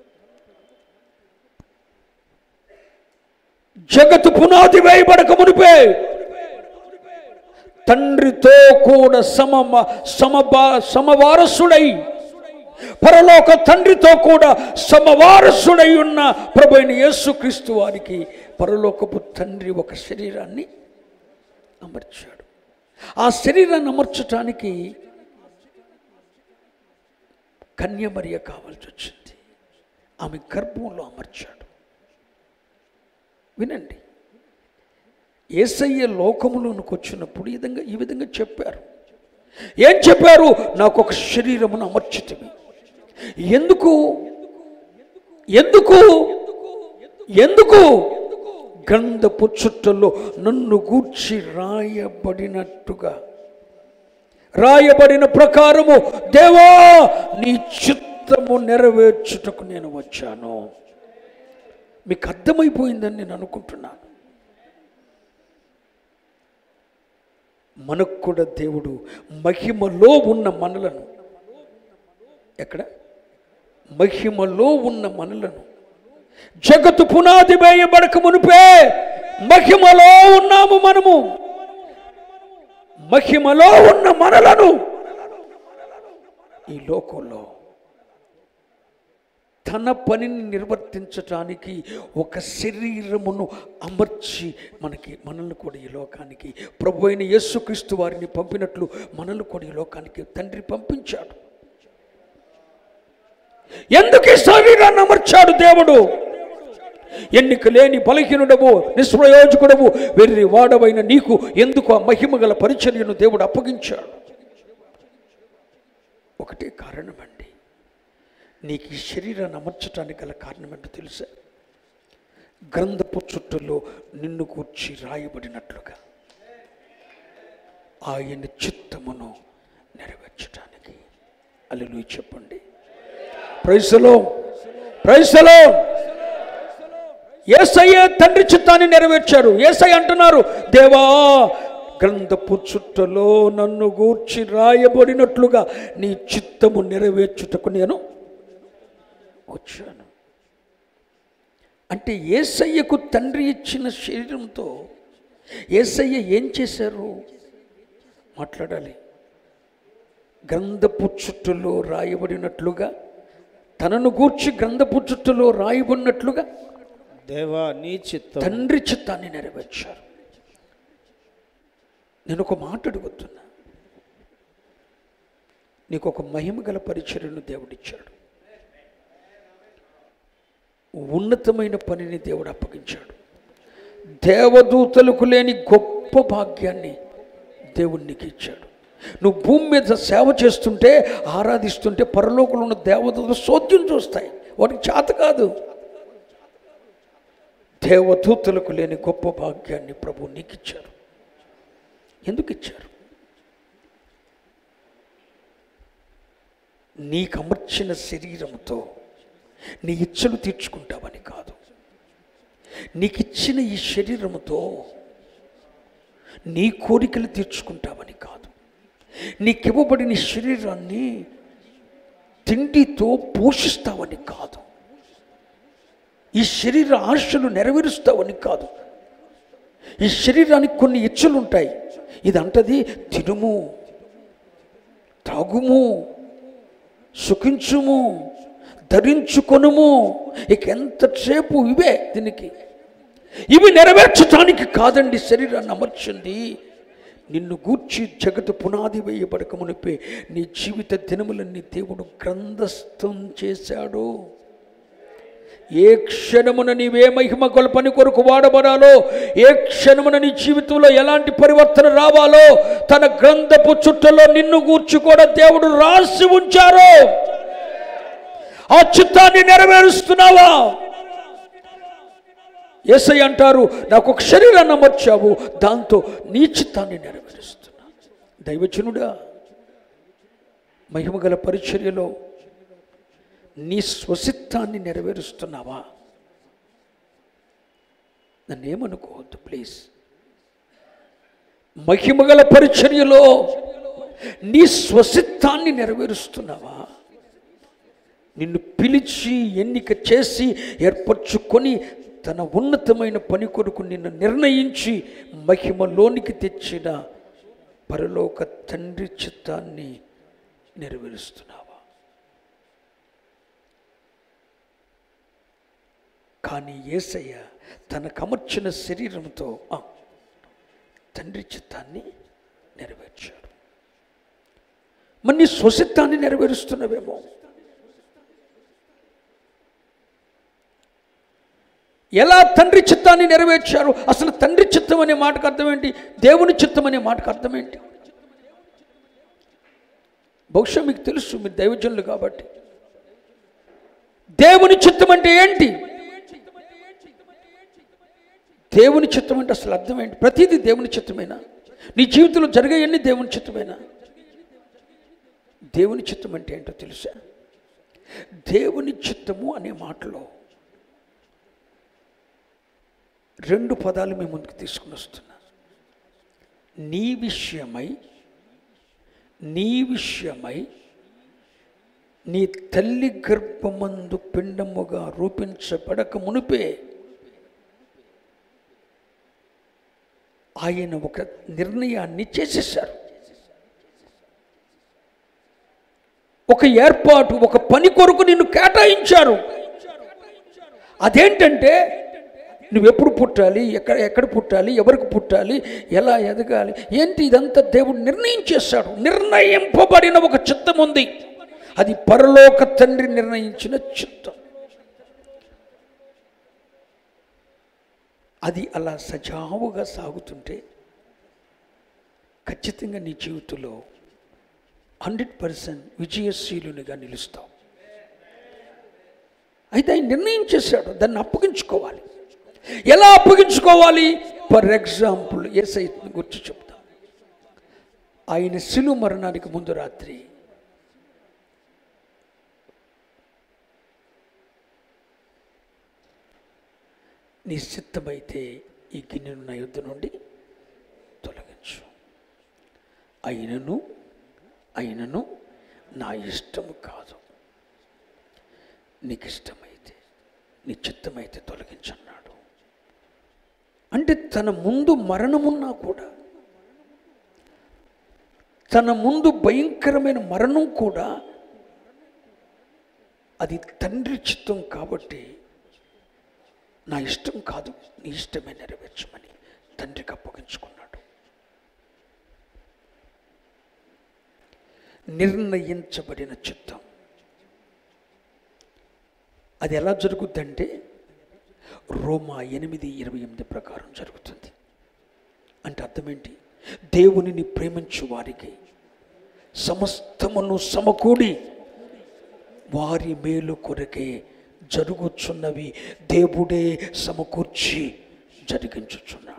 జగత్తు పునాది వేయబడక మునిపే తండ్రితో కూడా సమవారసుడై, పరలోక తండ్రితో కూడా సమవారసుడై ఉన్న ప్రభు అయిన యేసుక్రీస్తు వారికి పరలోకపు తండ్రి ఒక శరీరాన్ని అమర్చాడు. ఆ శరీరాన్ని అమర్చటానికి కన్యమరియ కావాల్సి వచ్చింది. ఆమె గర్భంలో అమర్చాడు. వినండి, యేసయ్య లోకములోనికి వచ్చినప్పుడు ఈ విధంగా చెప్పారు. ఏం చెప్పారు? నాకు ఒక శరీరమును అమర్చితివి. ఎందుకు ఎందుకు ఎందుకు గంధపు చుట్టలో నన్ను గూర్చి రాయబడినట్టుగా, రాయబడిన ప్రకారము దేవా నీ చిత్తము నెరవేర్చుటకు నేను వచ్చాను. మీకు అర్థమైపోయిందని నేను అనుకుంటున్నాను. మనకు కూడా దేవుడు మహిమలో ఉన్న మనలను, ఎక్కడ? మహిమలో ఉన్న మనలను, జగత్తు పునాది వేయబడక మునిపే మహిమలో ఉన్నాము మనము. మహిమలో ఉన్న మనలను ఈ లోకంలో తన పనిని నిర్వర్తించటానికి ఒక శరీరమును అమర్చి మనల్ని కూడా ఈ లోకానికి ప్రభు అయిన యేసుక్రీస్తు వారిని పంపినట్లు మనల్ని కూడా ఈ లోకానికి తండ్రి పంపించాడు. ఎందుకు ఈ శరీరాన్ని అమర్చాడు దేవుడు? ఎన్నిక లేని బలహీనుడవు, నిష్ప్రయోజకుడవు, వెర్రి వాడవైన నీకు ఎందుకు ఆ మహిమ గల పరిచర్యను దేవుడు అప్పగించాడు? ఒకటే కారణమండి. నీకు ఈ శరీరాన్ని అమర్చడానికి గల కారణం ఏంటో తెలుసా? గ్రంథపు చుట్టలో నిన్ను కూర్చి రాయబడినట్లుగా ఆయన చిత్తమును నెరవేర్చడానికి. హల్లెలూయా చెప్పండి. Praise the lord, praise the lord. Yesayya తండ్రి చిత్తాన్ని నెరవేర్చారు. యేసయ్య అంటున్నారు, దేవా గ్రంథపు చుట్టలో నన్ను గూర్చి రాయబడినట్లుగా నీ చిత్తము నెరవేర్చుటకు నేను వచ్చాను. అంటే యేసయ్యకు తండ్రి ఇచ్చిన శరీరంతో యేసయ్య ఏం చేశారు? మాట్లాడాలి. గ్రంథపు చుట్టలో రాయబడినట్లుగా, తనను గూర్చి గ్రంథపు చుట్టలో రాయబడినట్లుగా దేవా నీ చిత్తం, తండ్రి చిత్తాన్ని నెరవేర్చారు. నేను ఒక మాట అడుగుతున్నా, నీకు ఒక మహిమ గల పరిచర్యను దేవుడిచ్చాడు, ఉన్నతమైన పనిని దేవుడు అప్పగించాడు, దేవదూతలకు లేని గొప్ప భాగ్యాన్ని దేవుడు నీకు ఇచ్చాడు. నువ్వు భూమి మీద సేవ చేస్తుంటే, ఆరాధిస్తుంటే పరలోకంలో ఉన్న దేవదూతలు సోద్యం చూస్తాయి, వాటికి చేత కాదు. దేవదూతలకు లేని గొప్ప భాగ్యాన్ని ప్రభు నీకు ఇచ్చారు. ఎందుకు ఇచ్చారు? నీకు అమర్చిన శరీరంతో నీ ఇచ్చలు తీర్చుకుంటావని కాదు. నీకు ఇచ్చిన ఈ శరీరంతో నీ కోరికలు తీర్చుకుంటావని కాదు. నీకు ఇవ్వబడిన శరీరాన్ని తిండితో పోషిస్తావని కాదు. ఈ శరీర ఆశలు నెరవేరుస్తావని కాదు. ఈ శరీరానికి కొన్ని ఇచ్చలు ఉంటాయి. ఇది అంటది, తినుము, తాగుము, సుఖించుము, ధరించుకొనుము. ఇక ఎంతసేపు ఇవే దీనికి. ఇవి నెరవేర్చడానికి కాదండి శరీరాన్ని అమర్చింది. నిన్ను గూర్చి జగత్తు పునాది వేయబడక మునిపే నీ జీవిత దినములన్నీ దేవుడు గ్రంథస్థం చేశాడు. ఏ క్షణమున నీవే మహిమ గల పని కొరకు వాడబడాలో, ఏ క్షణమున నీ జీవితంలో ఎలాంటి పరివర్తన రావాలో తన గ్రంథపు చుట్టలో నిన్ను గూర్చి కూడా దేవుడు రాసి ఉంచారు. ఆ చిత్తాన్ని నెరవేరుస్తున్నావా? యేసయ్య అంటారు, నాకు ఒక శరీరాన్ని అమర్చావు, దాంతో నీ చిత్తాన్ని నెరవేరుస్తున్నా. దైవజనుడా, మహిమగల పరిచర్యలో నీ స్వసిత్తాన్ని నెరవేరుస్తున్నావా? నన్నేమనుకోవద్దు ప్లీజ్. మహిమగల పరిచర్యలో నీ స్వసిత్తాన్ని నెరవేరుస్తున్నావా? నిన్ను పిలిచి ఎన్నిక చేసి ఏర్పరచుకొని తన ఉన్నతమైన పని కొరకు నిన్ను నిర్ణయించి మహిమలోనికి తెచ్చిన పరలోక తండ్రి చిత్తాన్ని నెరవేరుస్తున్నావా? కానీ యేసయ్య తనకు అమర్చిన శరీరంతో తండ్రి చిత్తాన్ని నెరవేర్చాడు. మరి నీ స్వసిత్తాన్ని నెరవేరుస్తున్నవేమో. ఎలా తండ్రి చిత్తాన్ని నెరవేర్చారు? అసలు తండ్రి చిత్తం అనే మాటకు అర్థం ఏంటి? దేవుని చిత్తం అనే మాటకు అర్థం ఏంటి? బహుశా మీకు తెలుసు, మీరు దైవజనులు కాబట్టి. దేవుని చిత్తం అంటే ఏంటి? దేవుని చిత్తం అంటే అసలు అర్థం ఏంటి? ప్రతిదీ దేవుని చిత్తమేనా? నీ జీవితంలో జరిగేవన్నీ దేవుని చిత్తమేనా? దేవుని చిత్తం అంటే ఏంటో తెలుసా? దేవుని చిత్తము అనే మాటలో రెండు పదాలు మేము ముందుకు తీసుకుని వస్తున్నా. నీ విషయమై నీ తల్లి గర్భమందు పిండముగా రూపించబడక మునిపే ఆయన ఒక నిర్ణయాన్ని చేసేశారు. ఒక ఏర్పాటు, ఒక పని కొరకు నిన్ను కేటాయించారు. అదేంటంటే నువ్వెప్పుడు పుట్టాలి, ఎక్కడ పుట్టాలి, ఎవరికి పుట్టాలి, ఎలా ఎదగాలి, ఏంటి, ఇదంతా దేవుడు నిర్ణయించేశాడు. నిర్ణయింపబడిన ఒక చిత్తం ఉంది. అది పరలోక తండ్రి నిర్ణయించిన చిత్తం. అది అలా సజావుగా సాగుతుంటే ఖచ్చితంగా నీ జీవితంలో 100% విజయశీలునిగా నిలుస్తావు. అయితే ఆయన నిర్ణయించేశాడు, దాన్ని అప్పగించుకోవాలి. ఎలా అప్పగించుకోవాలి? ఫర్ ఎగ్జాంపుల్ యేసయ్యను గురించి చెప్తాం. ఆయన శిలువ మరణానికి ముందు రాత్రి నీ చిత్తమైతే ఈ గిన్నెను నా యుద్ధ నుండి తొలగించు. అయినను నా ఇష్టము కాదు, నీకు ఇష్టమైతే, నీ చిత్తమైతే తొలగించన్నాడు. అంటే తన ముందు మరణమున్నా కూడా, తన ముందు భయంకరమైన మరణం కూడా అది తండ్రి చిత్తం కాబట్టి, నా ఇష్టం కాదు, నీ ఇష్టమే నెరవేర్చమని తండ్రికి అప్పగించుకున్నాడు. నిర్ణయించబడిన చిత్తం అది ఎలా జరుగుద్దంటే రోమా 8:28 ప్రకారం జరుగుతుంది. అంటే అర్థమేంటి? దేవునిని ప్రేమించు వారికి సమస్తమును సమకూడి వారి మేలు కొరకే జరుగుచున్నవి దేవుడే సమకూర్చి జరిగించుచున్నాడు.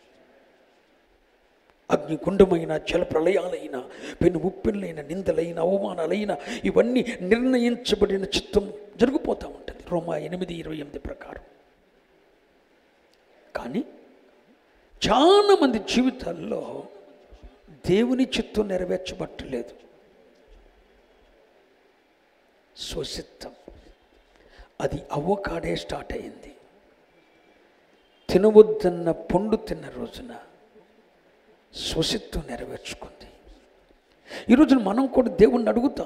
అగ్నిగుండమైన, జలప్రళయాలైన, పెను ఉప్పెళ్ళైన, నిందలైన, అవమానాలైన ఇవన్నీ నిర్ణయించబడిన చిత్తం జరిగిపోతూ ఉంటుంది రోమా 8:28 ప్రకారం. కానీ చాలామంది జీవితాల్లో దేవుని చిత్తం నెరవేర్చబట్టలేదు. స్వచిత్తం అది అవ్వకాడే స్టార్ట్ అయింది. తినవద్దన్న పండు తిన్న రోజున స్వచిత్తం నెరవేర్చుకుంది. ఈరోజున మనం కూడా దేవుణ్ణి అడుగుతాం,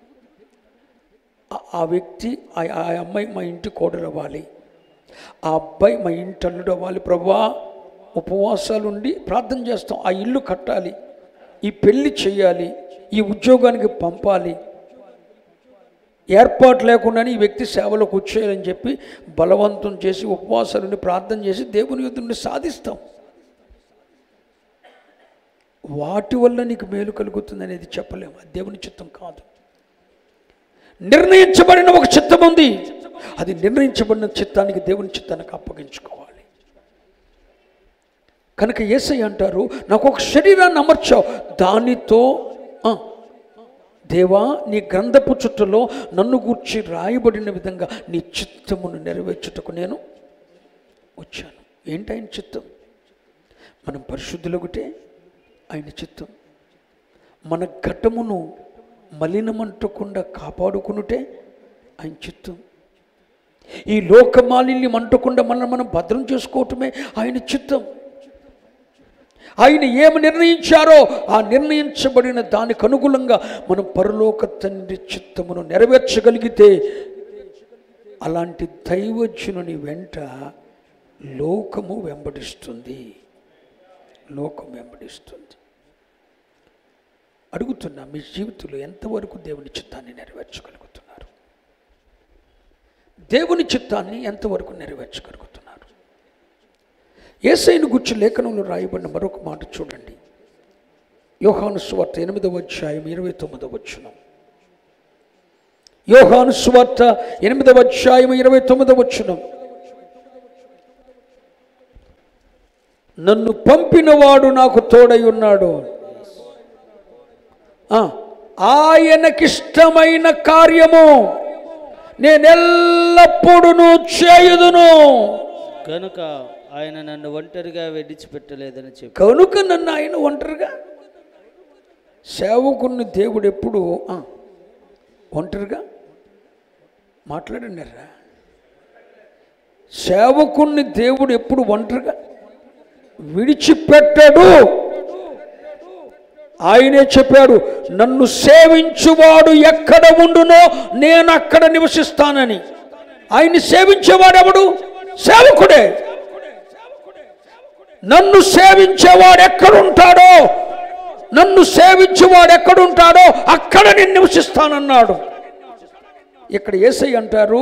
ఆ వ్యక్తి, ఆ అమ్మాయి మా ఇంటి కోడలు అవ్వాలి, ఆ అబ్బాయి మా ఇంటి అల్లుడు అవ్వాలి ప్రభువా. ఉపవాసాలు ఉండి ప్రార్థన చేస్తాం, ఆ ఇల్లు కట్టాలి, ఈ పెళ్ళి చేయాలి, ఈ ఉద్యోగానికి పంపాలి, ఏర్పాటు లేకుండానే ఈ వ్యక్తి సేవలోకి వచ్చేయాలని చెప్పి బలవంతం చేసి ఉపవాసాలుండి ప్రార్థన చేసి దేవుని యుద్ధం సాధిస్తాం. వాటి వల్ల నీకు మేలు కలుగుతుంది అనేది చెప్పలేము, అది దేవుని చిత్తం కాదు. నిర్ణయించబడిన ఒక చిత్తం ఉంది, అది నిర్ణయించబడిన చిత్తానికి, దేవుని చిత్తానికి అప్పగించుకోవాలి. కనుక యేసయ్య అంటారు, నాకు ఒక శరీరాన్ని అమర్చావు, దానితో దేవా నీ గ్రంథపు చుట్టలో నన్ను గూర్చి రాయబడిన విధంగా నీ చిత్తమును నెరవేర్చుటకు నేను వచ్చాను. ఏంటి ఆయన చిత్తం? మనం పరిశుద్ధులొకటే ఆయన చిత్తం. మన ఘటమును మలినమంటకుండా కాపాడుకునుటే ఆయన చిత్తం. ఈ లోకమాలిన్యం అంటకుండా మనం భద్రం చేసుకోవటమే ఆయన చిత్తం. ఆయన ఏమి నిర్ణయించారో ఆ నిర్ణయించబడిన దానికి అనుగుణంగా మనం పరలోక తండ్రి చిత్తమును నెరవేర్చగలిగితే అలాంటి దైవజనుని వెంట లోకము వెంబడిస్తుంది. లోకం వెంబడిస్తుంది. అడుగుతున్నా, మీ జీవితంలో ఎంతవరకు దేవుని చిత్తాన్ని నెరవేర్చగలుగుతున్నారు? దేవుని చిత్తాన్ని ఎంతవరకు నెరవేర్చగలుగుతున్నారు? యేసయ్యను గురించి లేఖనంలో రాయబడిన మరొక మాట చూడండి. యోహాను సువార్త 8వ అధ్యాయం 29వ వచనం. యోహాను సువార్త 8వ అధ్యాయం 29వ వచనం. నన్ను పంపినవాడు నాకు తోడై ఉన్నాడు, ఆయనకిష్టమైన కార్యము నేనెల్లప్పుడూ చేయుదును. కనుక ఆయన నన్ను ఒంటరిగా విడిచిపెట్టలేదని చెప్పి. కనుక నన్ను ఆయన ఒంటరిగా, సేవకుని దేవుడు ఎప్పుడు ఒంటరిగా మాట్లాడినారా? సేవకుని దేవుడు ఎప్పుడు ఒంటరిగా విడిచిపెట్టాడు. ఆయనే చెప్పాడు, నన్ను సేవించువాడు ఎక్కడ ఉండునో నేను అక్కడ నివసిస్తానని. ఆయన్ని సేవించేవాడెవడు? సేవకుడే. నన్ను సేవించేవాడు ఎక్కడుంటాడో, నన్ను సేవించేవాడు ఎక్కడుంటాడో అక్కడ నేను నివసిస్తానన్నాడు. ఇక్కడ యేసయ్య అంటారు,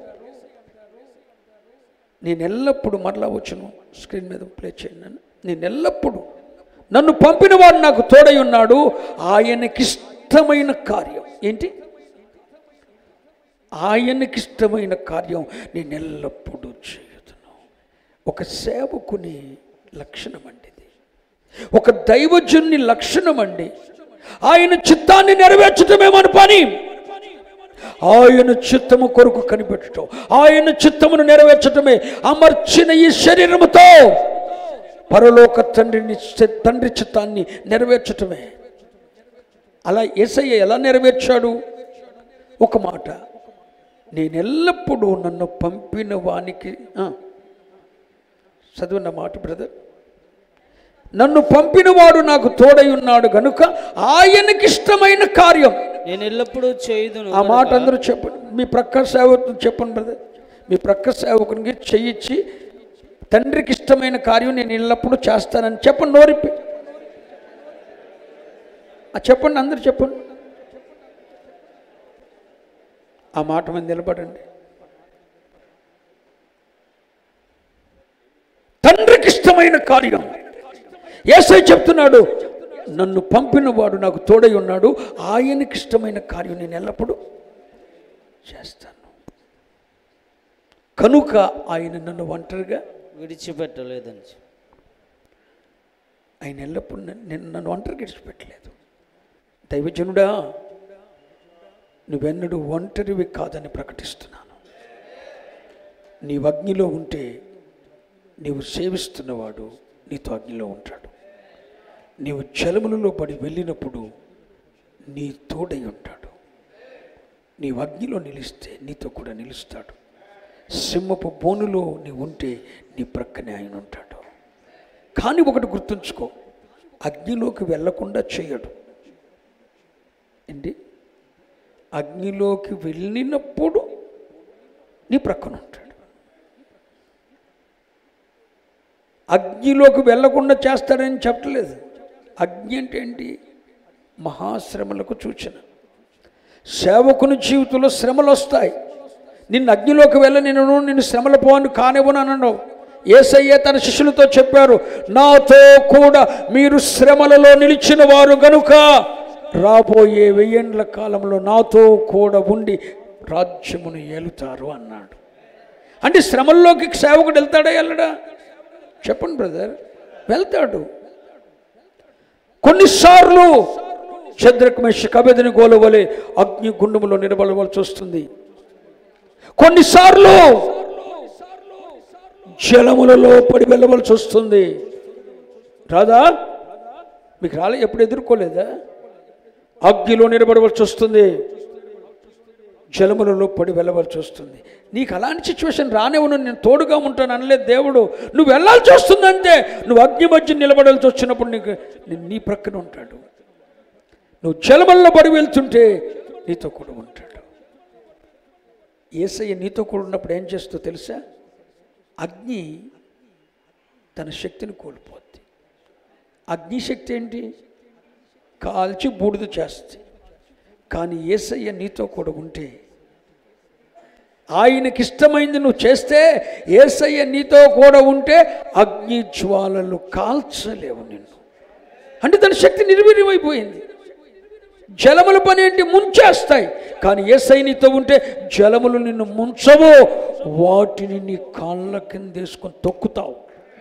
నేను ఎల్లప్పుడూ, మరలా వచ్చును స్క్రీన్ మీద ప్లే చేయండి, నేను ఎల్లప్పుడూ, నన్ను పంపినవాడు నాకు తోడై ఉన్నాడు, ఆయనకిష్టమైన కార్యం ఏంటి? ఆయనకిష్టమైన కార్యం నేను ఎల్లప్పుడూ చేయుదును. ఒక సేవకుని లక్షణం అండి ఇది, ఒక దైవజనుని లక్షణం అండి. ఆయన చిత్తాన్ని నెరవేర్చడమే మన పని. ఆయన చిత్తము కొరకు కనిపెట్టడం, ఆయన చిత్తమును నెరవేర్చటమే అమర్చిన ఈ శరీరముతో పరలోక తండ్రి చిత్తాన్ని నెరవేర్చటమే. అలా యేసయ్య ఎలా నెరవేర్చాడు? ఒక మాట, నేను ఎల్లప్పుడూ నన్ను పంపిన వానికి చదివిన మాట బ్రదర్, నన్ను పంపినవాడు నాకు తోడై ఉన్నాడు గనుక ఆయనకి ఇష్టమైన కార్యం నేను ఎల్లప్పుడూ చేయుదును. ఆ మాట అందరూ చెప్పండి. మీ ప్రక్క సేవకుని చెప్పండి బ్రదర్, మీ ప్రక్క సేవకునికి చెయ్యిచ్చి తండ్రికి ఇష్టమైన కార్యం నేను ఎల్లప్పుడూ చేస్తానని చెప్పండి. నోరిప్పి చెప్పండి, అందరూ చెప్పండి. ఆ మాట మీద నిలబడండి. తండ్రికి ఇష్టమైన కార్యం యేసయ్య చెప్తున్నాడు, నన్ను పంపిన వాడు నాకు తోడై ఉన్నాడు, ఆయనకి ఇష్టమైన కార్యం నేను ఎల్లప్పుడూ చేస్తాను. కనుక ఆయన నన్ను ఒంటరిగా విడిచిపెట్టలేదని. ఆయన ఎల్లప్పుడూ నన్ను ఒంటరిగా విడిచిపెట్టలేదు. దైవజనుడా, నువ్వెన్నడూ ఒంటరివి కాదని ప్రకటిస్తున్నాను. నీవు అగ్నిలో ఉంటే నీవు సేవిస్తున్నవాడు నీతో అగ్నిలో ఉంటాడు. నీవు జలములలో పడి వెళ్ళినప్పుడు నీ తోడై ఉంటాడు. నీవు అగ్నిలో నిలిస్తే నీతో కూడా నిలుస్తాడు. సింహపు బోనులో నీవు ఉంటే నీ ప్రక్కనే ఆయన ఉంటాడు. కానీ ఒకటి గుర్తుంచుకో, అగ్నిలోకి వెళ్ళకుండా చేయడు. ఏంటి? అగ్నిలోకి వెళ్ళినప్పుడు నీ ప్రక్కన ఉంటాడు. అగ్నిలోకి వెళ్ళకుండా చేస్తాడని చెప్పలేదు. అగ్ని అంటే ఏంటి? మహాశ్రమలకు సూచన. సేవకుని జీవితంలో శ్రమలు వస్తాయి. నిన్ను అగ్నిలోకి నిన్ను శ్రమల పోను కానివ్వనన్నావు. యేసయ్య తన శిష్యులతో చెప్పారు, నాతో కూడా మీరు శ్రమలలో నిలిచిన వారు గనుక రాబోయే 1000 ఏళ్ల కాలంలో నాతో కూడా ఉండి రాజ్యమును ఏలుతారు అన్నాడు. అంటే శ్రమల్లోకి సేవకుడు వెళ్తాడా వెళ్ళడా? చెప్పండి బ్రదర్, వెళ్తాడు. కొన్నిసార్లు షద్రక్ మెషక్ అబేద్నెగోల వలె అగ్ని గుండములో నిలబడవలసి వస్తుంది. కొన్నిసార్లు జలములలో పడి వెళ్ళవలసి వస్తుంది. రాదా? మీకు రాలే? ఎప్పుడు ఎదుర్కోలేదా? అగ్నిలో నిలబడవలసి వస్తుంది, జలములలో పడి వెళ్ళవలసి వస్తుంది. నీకు అలాంటి సిచ్యువేషన్ రానివ్వను, నేను తోడుగా ఉంటాను అనలేదు దేవుడు. నువ్వు వెళ్ళాల్సి వస్తుందంటే, నువ్వు అగ్ని మధ్య నిలబడాల్సి వచ్చినప్పుడు నీ ప్రక్కన ఉంటాడు. నువ్వు జలములలో పడి వెళ్తుంటే నీతో కూడా ఉంటాడు. యేసయ్య నీతో కూడా ఉన్నప్పుడు ఏం చేస్తూ తెలుసా? అగ్ని తన శక్తిని కోల్పోద్ది. అగ్ని శక్తి ఏంటి? కాల్చి బూడిద చేస్తుంది. కానీ యేసయ్య నీతో కూడా ఉంటే, ఆయనకి ఇష్టమైంది నువ్వు చేస్తే, యేసయ్య నీతో కూడా ఉంటే అగ్ని జ్వాలలు కాల్చలేవు నిన్ను. అంటే తన శక్తి నిర్వీర్యమైపోయింది. జలముల పని ఏంటి? ముంచేస్తాయి. కానీ యేసయ్య నీతో ఉంటే జలములు నిన్ను ముంచవు, వాటిని నీ కాళ్ళ కింద వేసుకొని తొక్కుతావు.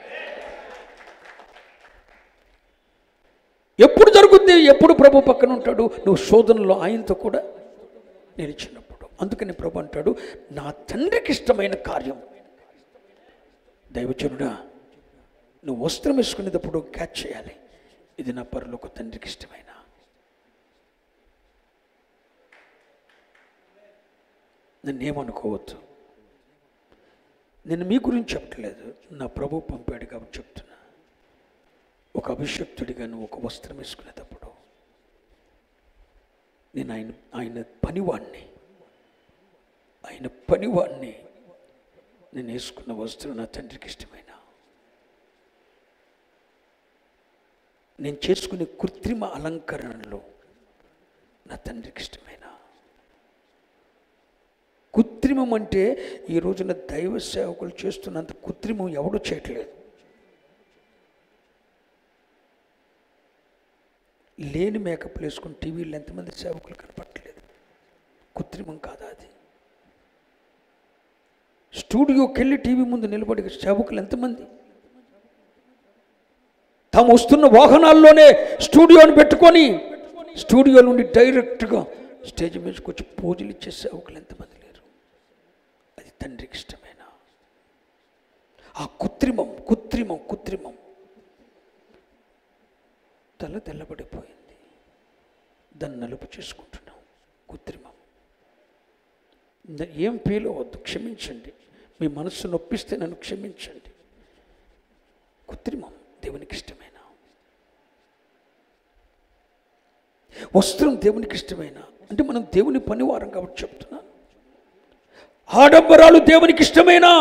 ఎప్పుడు జరుగుద్ది? ఎప్పుడు ప్రభు పక్కన ఉంటాడు? నువ్వు శోధనలో ఆయనతో కూడా నిలిచినప్పుడు. అందుకని ప్రభు అంటాడు, నా తండ్రికి ఇష్టమైన కార్యం. దైవజనుడా, నువ్వు వస్త్రం వేసుకునేటప్పుడు క్యాచ్ చేయాలి, ఇది నా పరలోక తండ్రికి ఇష్టమైన. నన్నేమనుకోవద్దు, నేను మీ గురించి చెప్పట్లేదు, నా ప్రభు పంపాడు కాబట్టి చెప్తున్నా. ఒక అభిషక్తుడిగా నువ్వు ఒక వస్త్రం వేసుకునేటప్పుడు, నేను ఆయన పనివాడిని, నేను వేసుకున్న వస్త్రం నా తండ్రికి ఇష్టమైన. నేను చేసుకునే కృత్రిమ అలంకరణలో నా తండ్రికి ఇష్టమైన. కృత్రిమం అంటే ఈ రోజున దైవ సేవకులు చేస్తున్నంత కృత్రిమం ఎవడూ చేయట్లేదు. లేని మేకప్లు వేసుకుని టీవీలో ఎంతమంది సేవకులు కనపడట్లేదు? కృత్రిమం కాదా అది? స్టూడియోకి వెళ్ళి టీవీ ముందు నిలబడి సేవకులు ఎంతమంది? తాము వస్తున్న వాహనాల్లోనే స్టూడియోని పెట్టుకొని స్టూడియో నుండి డైరెక్ట్గా స్టేజ్ మీదకి వచ్చి పూజలు ఇచ్చే సేవకులు ఎంతమంది లేరు? అది తండ్రికి ఇష్టమేనా? ఆ కృత్రిమం తల తెల్లబడిపోయింది, దాన్ని నలుపు చేసుకుంటున్నాం. కృత్రిమం. ఏం ఫీల్ అవ్వద్దు, క్షమించండి. మీ మనస్సు నొప్పిస్తే నన్ను క్షమించండి. కృత్రిమం దేవునికి ఇష్టమేనా? వస్త్రం దేవునికి ఇష్టమేనా? అంటే మనం దేవుని పనివారం కాబట్టి చెప్తున్నాను. ఆడంబరాలు దేవునికి ఇష్టమేనా?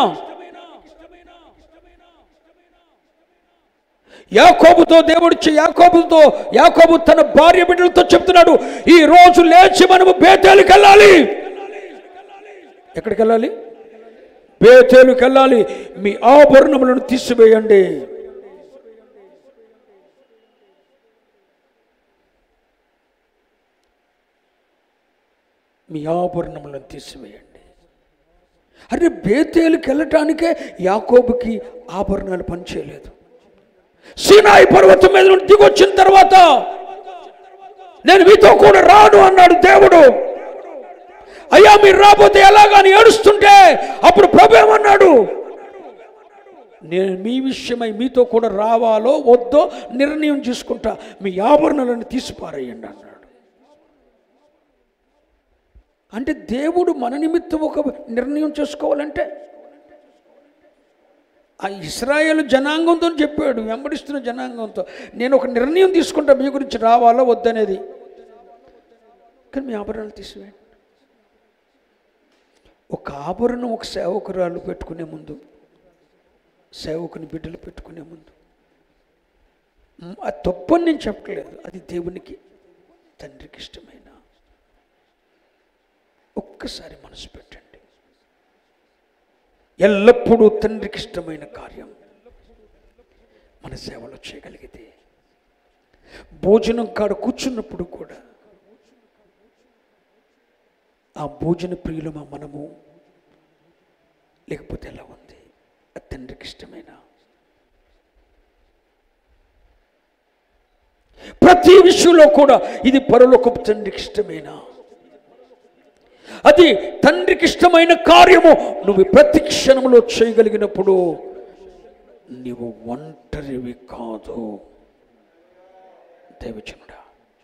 యాకోబు తన భార్య బిడ్డలతో చెప్తున్నాడు, ఈ రోజు లేచి మనము బేతేలుకి వెళ్ళాలి. ఎక్కడికి వెళ్ళాలి? బేతేలుకి వెళ్ళాలి. మీ ఆభరణములను తీసివేయండి. మీ ఆభరణములను తీసివేయండి. అరే, బేతేలుకి వెళ్ళటానికే యాకోబుకి ఆభరణాలు పనిచేయలేదు. సీనాయి పర్వతం మీద నుండి దిగొచ్చిన తర్వాత నేను మీతో కూడా రాను అన్నాడు దేవుడు. అయ్యా మీరు రాబోతే ఎలాగాని ఏడుస్తుంటే అప్పుడు ప్రభు ఏమన్నాడు? నేను మీ విషయమై మీతో కూడా రావాలో వద్దో నిర్ణయం చేసుకుంటా, మీ ఆభరణాలను తీసిపారేయండి అన్నాడు. అంటే దేవుడు మన నిమిత్తం ఒక నిర్ణయం చేసుకోవాలంటే ఆ ఇశ్రాయేలు జనాంగంతో చెప్పాడు, వెంబడిస్తున్న జనాంగంతో, నేను ఒక నిర్ణయం తీసుకుంటా మీ గురించి రావాలో వద్దనేది. కానీ మీ ఆభరణాలు తీసివేయండి. ఒక ఆభరణం ఒక సేవకురాలు పెట్టుకునే ముందు, సేవకుని బిడ్డలు పెట్టుకునే ముందు, అది తప్పని నేను చెప్పట్లేదు, అది దేవునికి తండ్రికి ఇష్టమైన. ఒక్కసారి మనసు పెట్టండి. ఎల్లప్పుడూ తండ్రికి ఇష్టమైన కార్యం మన సేవలో చేయగలిగితే, భోజనం కాడ కూర్చున్నప్పుడు కూడా ఆ భోజన ప్రియులమా మనము, లేకపోతే ఎలా ఉంది? అది తండ్రికి ఇష్టమైన. ప్రతి విషయంలో కూడా ఇది పరలోకపు తండ్రికి ఇష్టమేనా? అది తండ్రికి ఇష్టమైన కార్యము నువ్వు ప్రతి క్షణంలో చేయగలిగినప్పుడు నీవు ఒంటరివి కాదు. దైవజనుడా,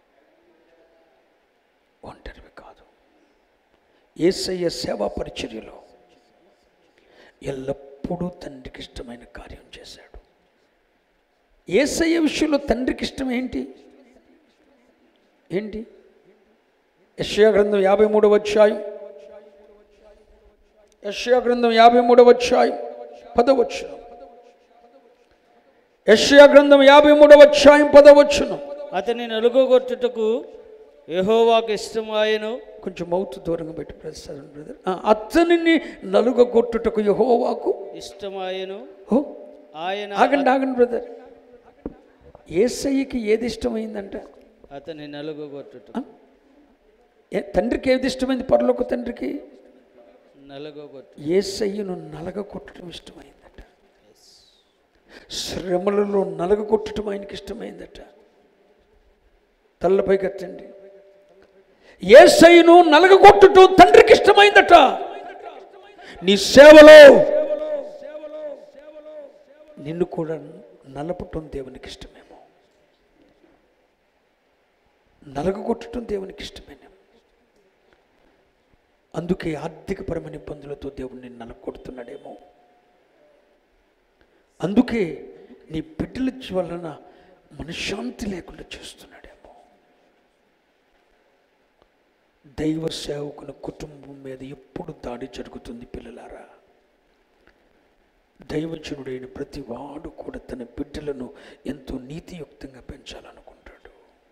ఒంటరివి కాదు. యేసయ్య సేవా పరిచర్యలో ఎల్లప్పుడూ తండ్రికి ఇష్టమైన కార్యం చేశాడు. యేసయ్య విషయంలో తండ్రికి ఇష్టం ఏంటి? యెషయా గ్రంథం 53వ అధ్యాయం, యెషయా గ్రంథం 53వ అధ్యాయం 10వ వచనం. యెషయా గ్రంథం 53వ అధ్యాయం 10వ వచనం. అతని నలుగొట్టుటకు యెహోవాకు ఇష్టమాయెను. కొంచెం మౌత్ దూరంగా పెట్టి బ్రదర్. అతనిని నలుగొట్టుటకు యెహోవాకు ఇష్టమాయెను. ఆయన ఆగండి బ్రదర్. యేసయ్యకి ఏది ఇష్టమైందంట? అతని నలుగొట్టుట. తండ్రికి ఏది ఇష్టమైంది? పరలోక తండ్రికి నలుగొట్టు. యేసయ్యను నలగొట్టడం ఇష్టమైందట. శ్రమలలో నలగొట్టడం ఆయనకి ఇష్టమైందట. తల్లపై కట్టండి. యేసయ్యను నలగొట్టడం తండ్రికి ఇష్టమైందట. నీ సేవలో నిన్ను కూడా నలపటం దేవునికి ఇష్టమేమో, నలగొట్టడం దేవునికి ఇష్టమేమో. అందుకే ఆర్థికపరమైన ఇబ్బందులతో దేవుడిని నలగొడుతున్నాడేమో. అందుకే నీ బిడ్డల వలన మనశ్శాంతి లేకుండా చేస్తున్నాడేమో. దైవ సేవకుల కుటుంబం మీద ఎప్పుడు దాడి జరుగుతుంది పిల్లలారా? దైవజనుడైన ప్రతి వాడు కూడా తన బిడ్డలను ఎంతో నీతియుక్తంగా పెంచాలనుకుంటాడు.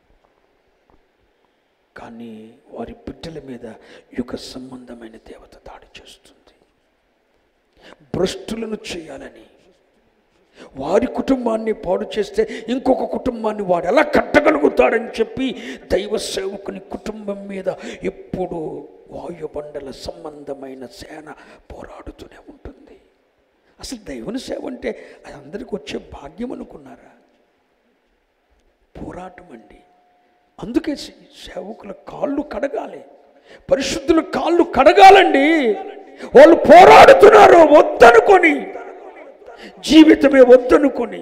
కానీ వారి బిడ్డల మీద యుగ సంబంధమైన దేవత దాడి చేస్తుంది. భ్రష్టులను చేయాలని, వారి కుటుంబాన్ని పాడు చేస్తే ఇంకొక కుటుంబాన్ని వాడు ఎలా కట్టగలుగుతాడని చెప్పి దైవ సేవకుని కుటుంబం మీద ఎప్పుడు వాయుబండల సంబంధమైన సేన పోరాడుతూనే ఉంటుంది. అసలు దైవని సేవ అంటే అది అందరికి వచ్చే భాగ్యం అనుకున్నారా? పోరాటం అండి. అందుకే సేవకుల కాళ్ళు కడగాలి, పరిశుద్ధుల కాళ్ళు కడగాలండి. వాళ్ళు పోరాడుతున్నారు వద్దనుకొని, జీవితమే వద్దనుకొని.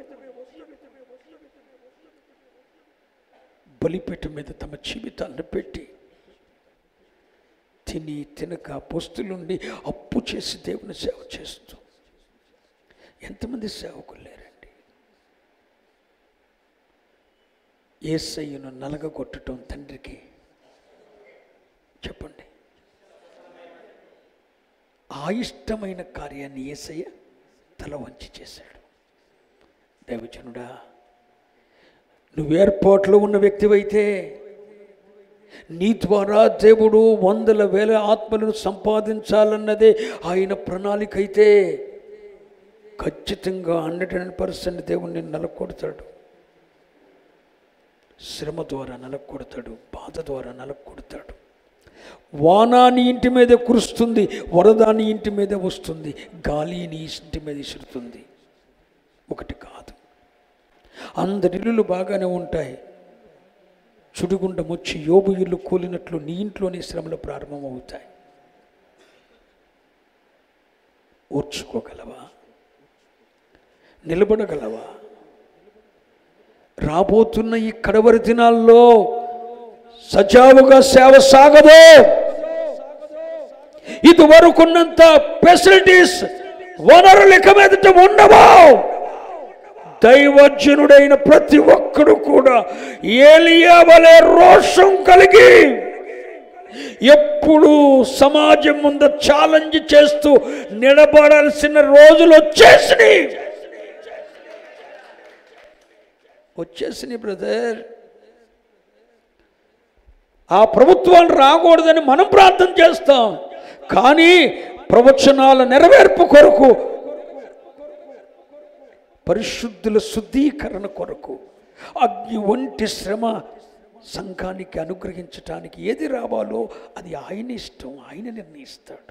బలిపీఠం మీద తమ జీవితాలను పెట్టి తిని తినక పొస్తులుండి అప్పు చేసి దేవుని సేవ చేస్తూ ఎంతమంది సేవకులు లేరండి. యేసయ్యను నలగగొట్టడం తండ్రికి చెప్పండి. ఆ ఇష్టమైన కార్యాన్ని యేసయ్య తల వంచి చేశాడు. దైవజనుడా, నువ్వు ఏర్పాట్లో ఉన్న వ్యక్తివైతే, నీ ద్వారా దేవుడు 100,000 ఆత్మలను సంపాదించాలన్నదే ఆయన ప్రణాళిక అయితే, ఖచ్చితంగా 100% దేవుడు నిన్ను నలగొడతాడు. శ్రమ ద్వారా నలగొడతాడు, బాధ ద్వారా నలగొడతాడు. వాన నీ ఇంటి మీద కురుస్తుంది, వరద నీ ఇంటి మీద వస్తుంది, గాలి నీ ఇంటి మీద ఇసురుతుంది. ఒకటి కాదు, అందరి ఇల్లులు బాగానే ఉంటాయి. చుడిగుండం వచ్చి యోబు ఇల్లు కూలినట్లు నీ ఇంట్లోని శ్రమలు ప్రారంభమవుతాయి. ఓర్చుకోగలవా? నిలబడగలవా? రాబోతున్న ఈ కడవరి దినాల్లో సజావుగా సేవ సాగదు. ఇదివరకున్నంత ఫెసిలిటీస్, వనరులు ఇక మీదట ఉండవు. దైవజనుడైన ప్రతి ఒక్కడు కూడా ఏలియా వలె రోషం కలిగి ఎప్పుడు సమాజం ముందు ఛాలెంజ్ చేస్తూ నిలబడాల్సిన రోజులు వచ్చేసినాయి బ్రదర్. ఆ ప్రభుత్వాలు రాకూడదని మనం ప్రార్థన చేస్తాం, కానీ ప్రవచనాల నెరవేర్పు కొరకు, పరిశుద్ధుల శుద్ధీకరణ కొరకు అగ్ని వంటి శ్రమ సంఘానికి అనుగ్రహించటానికి ఏది రావాలో అది ఆయన ఇష్టం, ఆయన నిర్ణయిస్తాడు.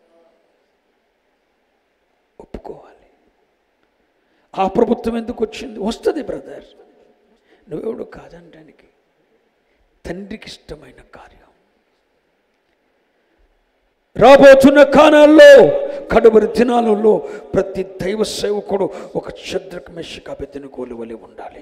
ఒప్పుకోవాలి. ఆ ప్రభుత్వం ఎందుకు వచ్చింది? వస్తుంది బ్రదర్, నువ్వెవడు కాదనడానికి. తండ్రికి ఇష్టమైన కార్యం రాబోతున్న కాలాల్లో, కడవరి దినాలలో ప్రతి దైవ సేవకుడు ఒక షద్రక్ మెషక్ అబేద్నెగోల వలె ఉండాలి.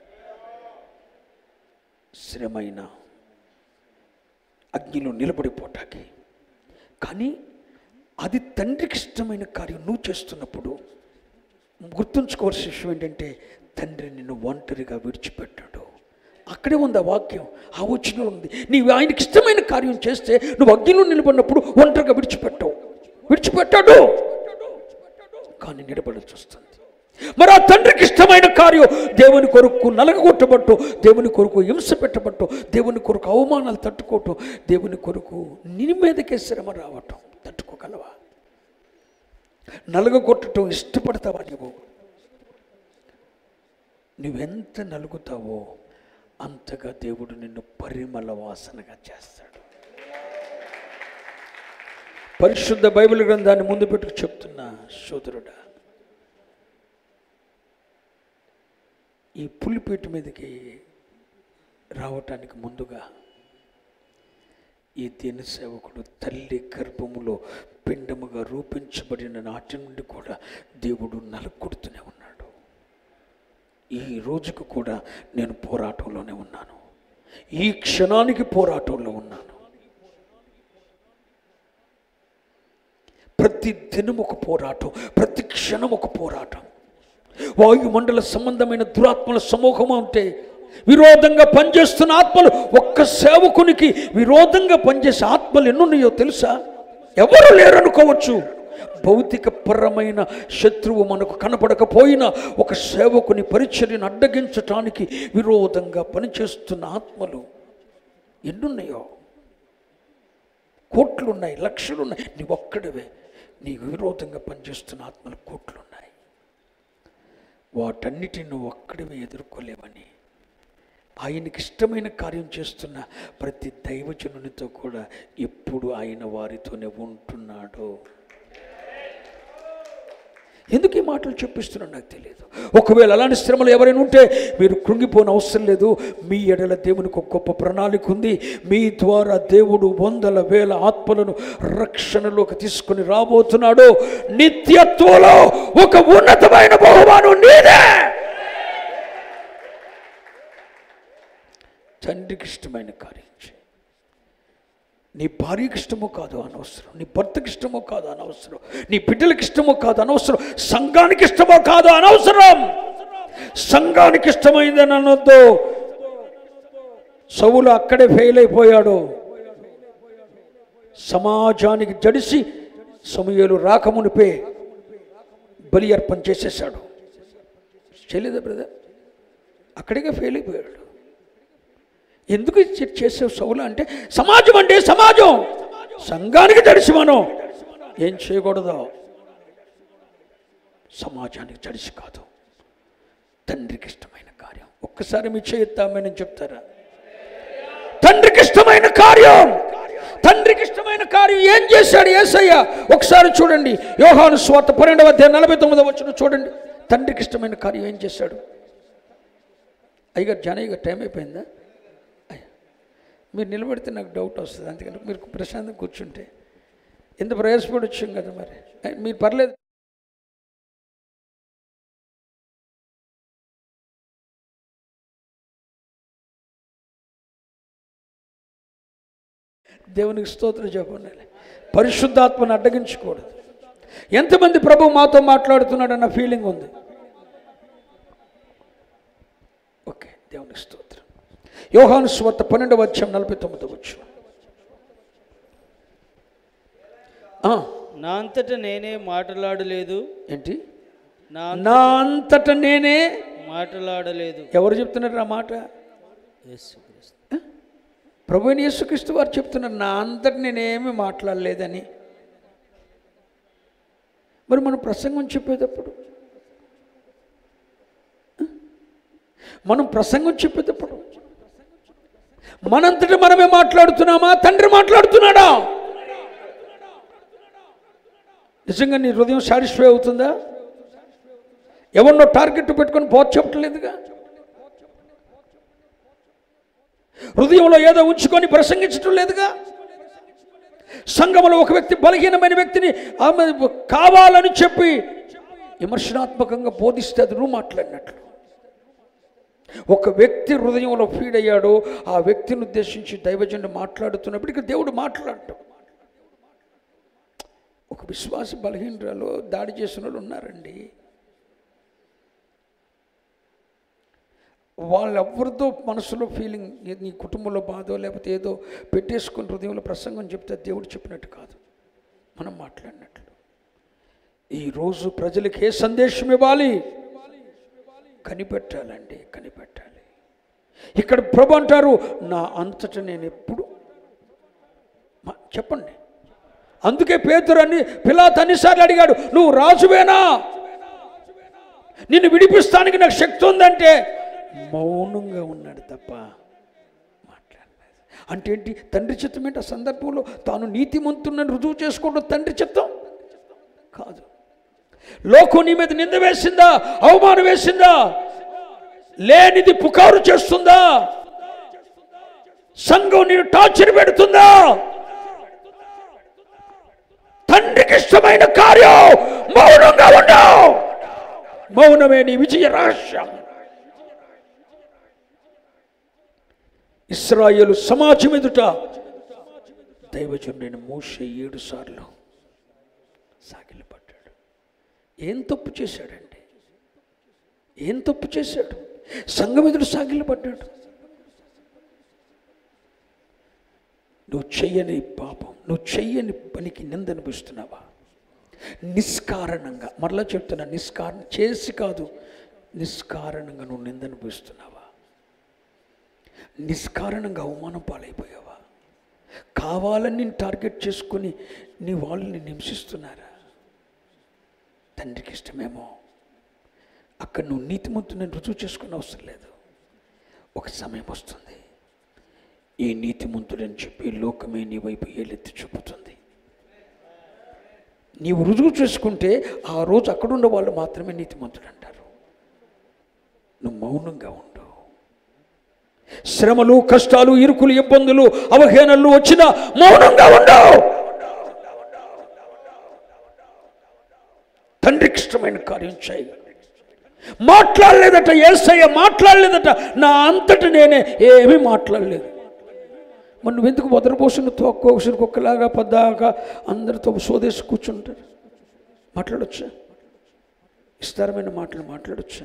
శ్రమైన అగ్నిలో నిలబడిపోటానికి. కానీ అది తండ్రికి ఇష్టమైన కార్యం నువ్వు చేస్తున్నప్పుడు గుర్తుంచుకోవాల్సిన విషయం ఏంటంటే, తండ్రి నిన్ను ఒంటరిగా విడిచిపెట్టాడు. అక్కడే ఉంది ఆ వాక్యం, ఆ వచనంలో ఉంది. నీవు ఆయనకి ఇష్టమైన కార్యం చేస్తే నువ్వు అగ్నిలో నిలబడినప్పుడు ఒంటరిగా విడిచిపెట్టాడు, కానీ నిలబడాల్సి వస్తుంది. మరి ఆ తండ్రికి ఇష్టమైన కార్యం దేవుని కొరకు నలగొట్టబట్టు, దేవుని కొరకు హింస పెట్టబట్టు, దేవుని కొరకు అవమానాలు తట్టుకోవటం, దేవుని కొరకు నీ మీదకే శ్రమ రావటం తట్టుకోగలవా? నలగొట్టడం ఇష్టపడతావా? నువ్వెంత నలుగుతావో అంతగా దేవుడు నిన్ను పరిమళ వాసనగా చేస్తాడు. పరిశుద్ధ బైబిల్ గ్రంథాన్ని ముందు పెట్టుకు చెప్తున్నా సోదరుడా, ఈ పులిపీట మీదకి రావటానికి ముందుగా ఈ దీని సేవకుడు తల్లి గర్భములో పిండముగా రూపించబడిన నాటి నుండి కూడా దేవుడు నలుగొడుతూనే ఉన్నాడు. ఈ రోజుకు కూడా నేను పోరాటంలోనే ఉన్నాను, ఈ క్షణానికి పోరాటంలో ఉన్నాను. ప్రతి దినం ఒక పోరాటం, ప్రతి క్షణం ఒక పోరాటం. వాయుమండల సంబంధమైన దురాత్మల సమూహం అంటే విరోధంగా పనిచేస్తున్న ఆత్మలు, ఒక్క సేవకునికి విరోధంగా పనిచేసే ఆత్మలు ఎన్నున్నాయో తెలుసా? ఎవరు లేరనుకోవచ్చు. భౌతిక పరమైన శత్రువు మనకు కనపడకపోయినా ఒక సేవకుని పరిచర్యను అడ్డగించటానికి విరోధంగా పనిచేస్తున్న ఆత్మలు ఎన్నున్నాయో. కోట్లున్నాయి, లక్షలున్నాయి. నీ ఒక్కడివే నీకు విరోధంగా పనిచేస్తున్న ఆత్మలు కోట్లున్నాయి. వాటన్నిటిని నువ్వు ఒక్కడివే ఎదుర్కోలేవని ఆయనకి ఇష్టమైన కార్యం చేస్తున్న ప్రతి దైవజనునితో కూడా ఎప్పుడు ఆయన వారితోనే ఉంటున్నాడు. ఎందుకు ఈ మాటలు చెప్పిస్తున్నాను నాకు తెలియదు. ఒకవేళ అలాంటి శ్రమలు ఎవరైనా ఉంటే మీరు కృంగిపోని అవసరం లేదు. మీ ఎడల దేవునికి ఒక గొప్ప ప్రణాళిక ఉంది. మీ ద్వారా దేవుడు 100,000 ఆత్మలను రక్షణలోకి తీసుకొని రాబోతున్నాడు. నిత్యత్వంలో ఒక ఉన్నతమైన బహుమానం నీదే. తండ్రికి ఇష్టమైన కార్యం చేయి. నీ భార్యకి ఇష్టమో కాదు అనవసరం, నీ భర్తకి ఇష్టమో కాదు అనవసరం, నీ బిడ్డలకి ఇష్టమో కాదు అనవసరం, సంఘానికి ఇష్టమో కాదు అనవసరం. సంఘానికి ఇష్టమైందని అనొద్దు. సౌలు అక్కడే ఫెయిల్ అయిపోయాడు. సమాజానికి జడిసి సమూయేలు రాకమునిపే బలి అర్పణ చేసేసాడు. చేయలేదా బ్రదర్? అక్కడికే ఫెయిల్ అయిపోయాడు. ఎందుకు చేసావు సౌలు అంటే, సమాజం అంటే సమాజం, సంఘానికి జడిసి మనం ఏం చేయకూడదు. సమాజానికి జడిసి కాదు, తండ్రికి ఇష్టమైన కార్యం. ఒక్కసారి మీ చేయొద్దామని చెప్తారా? తండ్రికి ఇష్టమైన కార్యం, తండ్రికి ఇష్టమైన కార్యం ఏం చేశాడు యేసయ్య? ఒకసారి చూడండి, యోహాను సువార్త 12:49 చూడండి. తండ్రికి ఇష్టమైన కార్యం ఏం చేశాడు? అయ్యగారు జానయ్య గారు టైం అయిపోయిందా? మీరు నిలబడితే నాకు డౌట్ వస్తుంది. అందుకని మీరు ప్రశాంతంగా కూర్చుంటే ఎంత ప్రయాసపడి వచ్చాం కదా. మరి మీరు పర్లేదు. దేవునికి స్తోత్రం చెప్పండి. పరిశుద్ధాత్మను అడ్డగించకూడదు. ఎంతమంది ప్రభు మాతో మాట్లాడుతున్నాడన్న ఫీలింగ్ ఉంది? ఓకే, దేవునికి స్తోత్రం. యోహాను సువార్త 12:49. నా అంతట నేనే మాట్లాడలేదు. ఏంటి? నా అంతట నేనే మాట్లాడలేదు. ఎవరు చెప్తున్నారు ఆ మాట? ప్రభువైన యేసుక్రీస్తు వారు చెప్తున్నారు, నా అంతట నేనేమి మాట్లాడలేదని. మరి మనం ప్రసంగం చెప్పేటప్పుడు మనంతట మనమే మాట్లాడుతున్నామా? తండ్రి మాట్లాడుతున్నాడా? నిజంగా నీ హృదయం సాటిస్ఫై అవుతుందా? ఎవరినో టార్గెట్ పెట్టుకొని పోత చెప్పట్లేదుగా. హృదయంలో ఏదో ఉంచుకొని ప్రసంగించటం లేదుగా. సంఘంలో ఒక వ్యక్తి బలహీనమైన వ్యక్తిని ఆమె కావాలని చెప్పి విమర్శనాత్మకంగా బోధిస్తే అది నువ్వు మాట్లాడినట్లు. ఒక వ్యక్తి హృదయంలో ఫీడ్ అయ్యాడో ఆ వ్యక్తిని ఉద్దేశించి దైవజనుడు మాట్లాడుతున్నప్పుడు ఇక దేవుడు మాట్లాడటం. ఒక విశ్వాస బలహీనరాలు దాడి చేసిన వాళ్ళు ఉన్నారండి. వాళ్ళెవరితో మనసులో ఫీలింగ్, నీ కుటుంబంలో బాధో లేకపోతే ఏదో పెట్టేసుకుని హృదయంలో ప్రసంగం చెప్తే దేవుడు చెప్పినట్టు కాదు, మనం మాట్లాడినట్లు. ఈరోజు ప్రజలకు ఏ సందేశం ఇవ్వాలి? కనిపెట్టాలండి, కనిపెట్టాలి. ఇక్కడ ప్రభు అంటారు, నా అంతటా నేను ఎప్పుడు చెప్పండి. అందుకే పేతురు పిలాతు అన్నిసార్లు అడిగాడు, నువ్వు రాజువేనా? నిన్ను విడిపిస్తానికి నాకు శక్తి ఉందంటే మౌనంగా ఉన్నాడు తప్ప మాట్లాడలేదు. అంటే ఏంటి? తండ్రి చిత్తం ఏంటి? ఆ సందర్భంలో తాను నీతిమంతునని రుజువు చేసుకోవడం తండ్రి చిత్తం కాదు. లోకం నీ మీద నింద వేసిందా? అవమానం వేసిందా? లేనిది పుకారు చేస్తుందా? సంఘం నేను టార్చర్ పెడుతుందా? తండ్రికి ఇష్టమైన కార్యం మౌనంగా ఉండవు. మౌనమే నీ విజయ రహస్యం. ఇశ్రాయేలు సమాజం ఎదుట దైవజనుడైన మోషే 7 సార్లు సాగిలపడ్డాడు. ఏం తప్పు చేశాడండి? ఏం తప్పు చేశాడు? సంఘం ఎదుట సాగిలపడ్డాడు. నువ్వు చెయ్యని పాపం, నువ్వు చెయ్యని పనికి నింద అనిపిస్తున్నావా? నిష్కారణంగా, మరలా చెప్తున్నా, చేసి కాదు, నిష్కారణంగా నువ్వు నింద అనిపిస్తున్నావా? నిష్కారణంగా అవమానం పాలైపోయావా? కావాలని నేను టార్గెట్ చేసుకొని నీ వాళ్ళని హింసిస్తున్నారా? తండ్రికి ఇష్టమేమో. అక్కడ నువ్వు నీతిమంతుని రుజువు చేసుకునే అవసరం లేదు. ఒక సమయం వస్తుంది, ఈ నీతిమంతుడని చెప్పి లోకమే నీ వైపు ఏలెత్తి చూపుతుంది. నీవు రుజువు చేసుకుంటే ఆ రోజు అక్కడున్న వాళ్ళు మాత్రమే నీతిమంతుడు అంటారు. నువ్వు మౌనంగా ఉండు. శ్రమలు, కష్టాలు, ఇరుకులు, ఇబ్బందులు, అవహేళనలు వచ్చినా మౌనంగా ఉండు. తండ్రికి ఇష్టమైన కార్యం చేయి. మాట్లాడలేదట యేసయ్య, మాట్లాడలేదట. నా అంతట నేనే ఏమీ మాట్లాడలేదు. మరి నువ్వెందుకు వదరపోసిన తోక్కోసిన కుక్కలాగా పద్దాకా అందరితో సోదేసి కూర్చుంటారు? మాట్లాడొచ్చా? విస్తారమైన మాటలు మాట్లాడొచ్చా?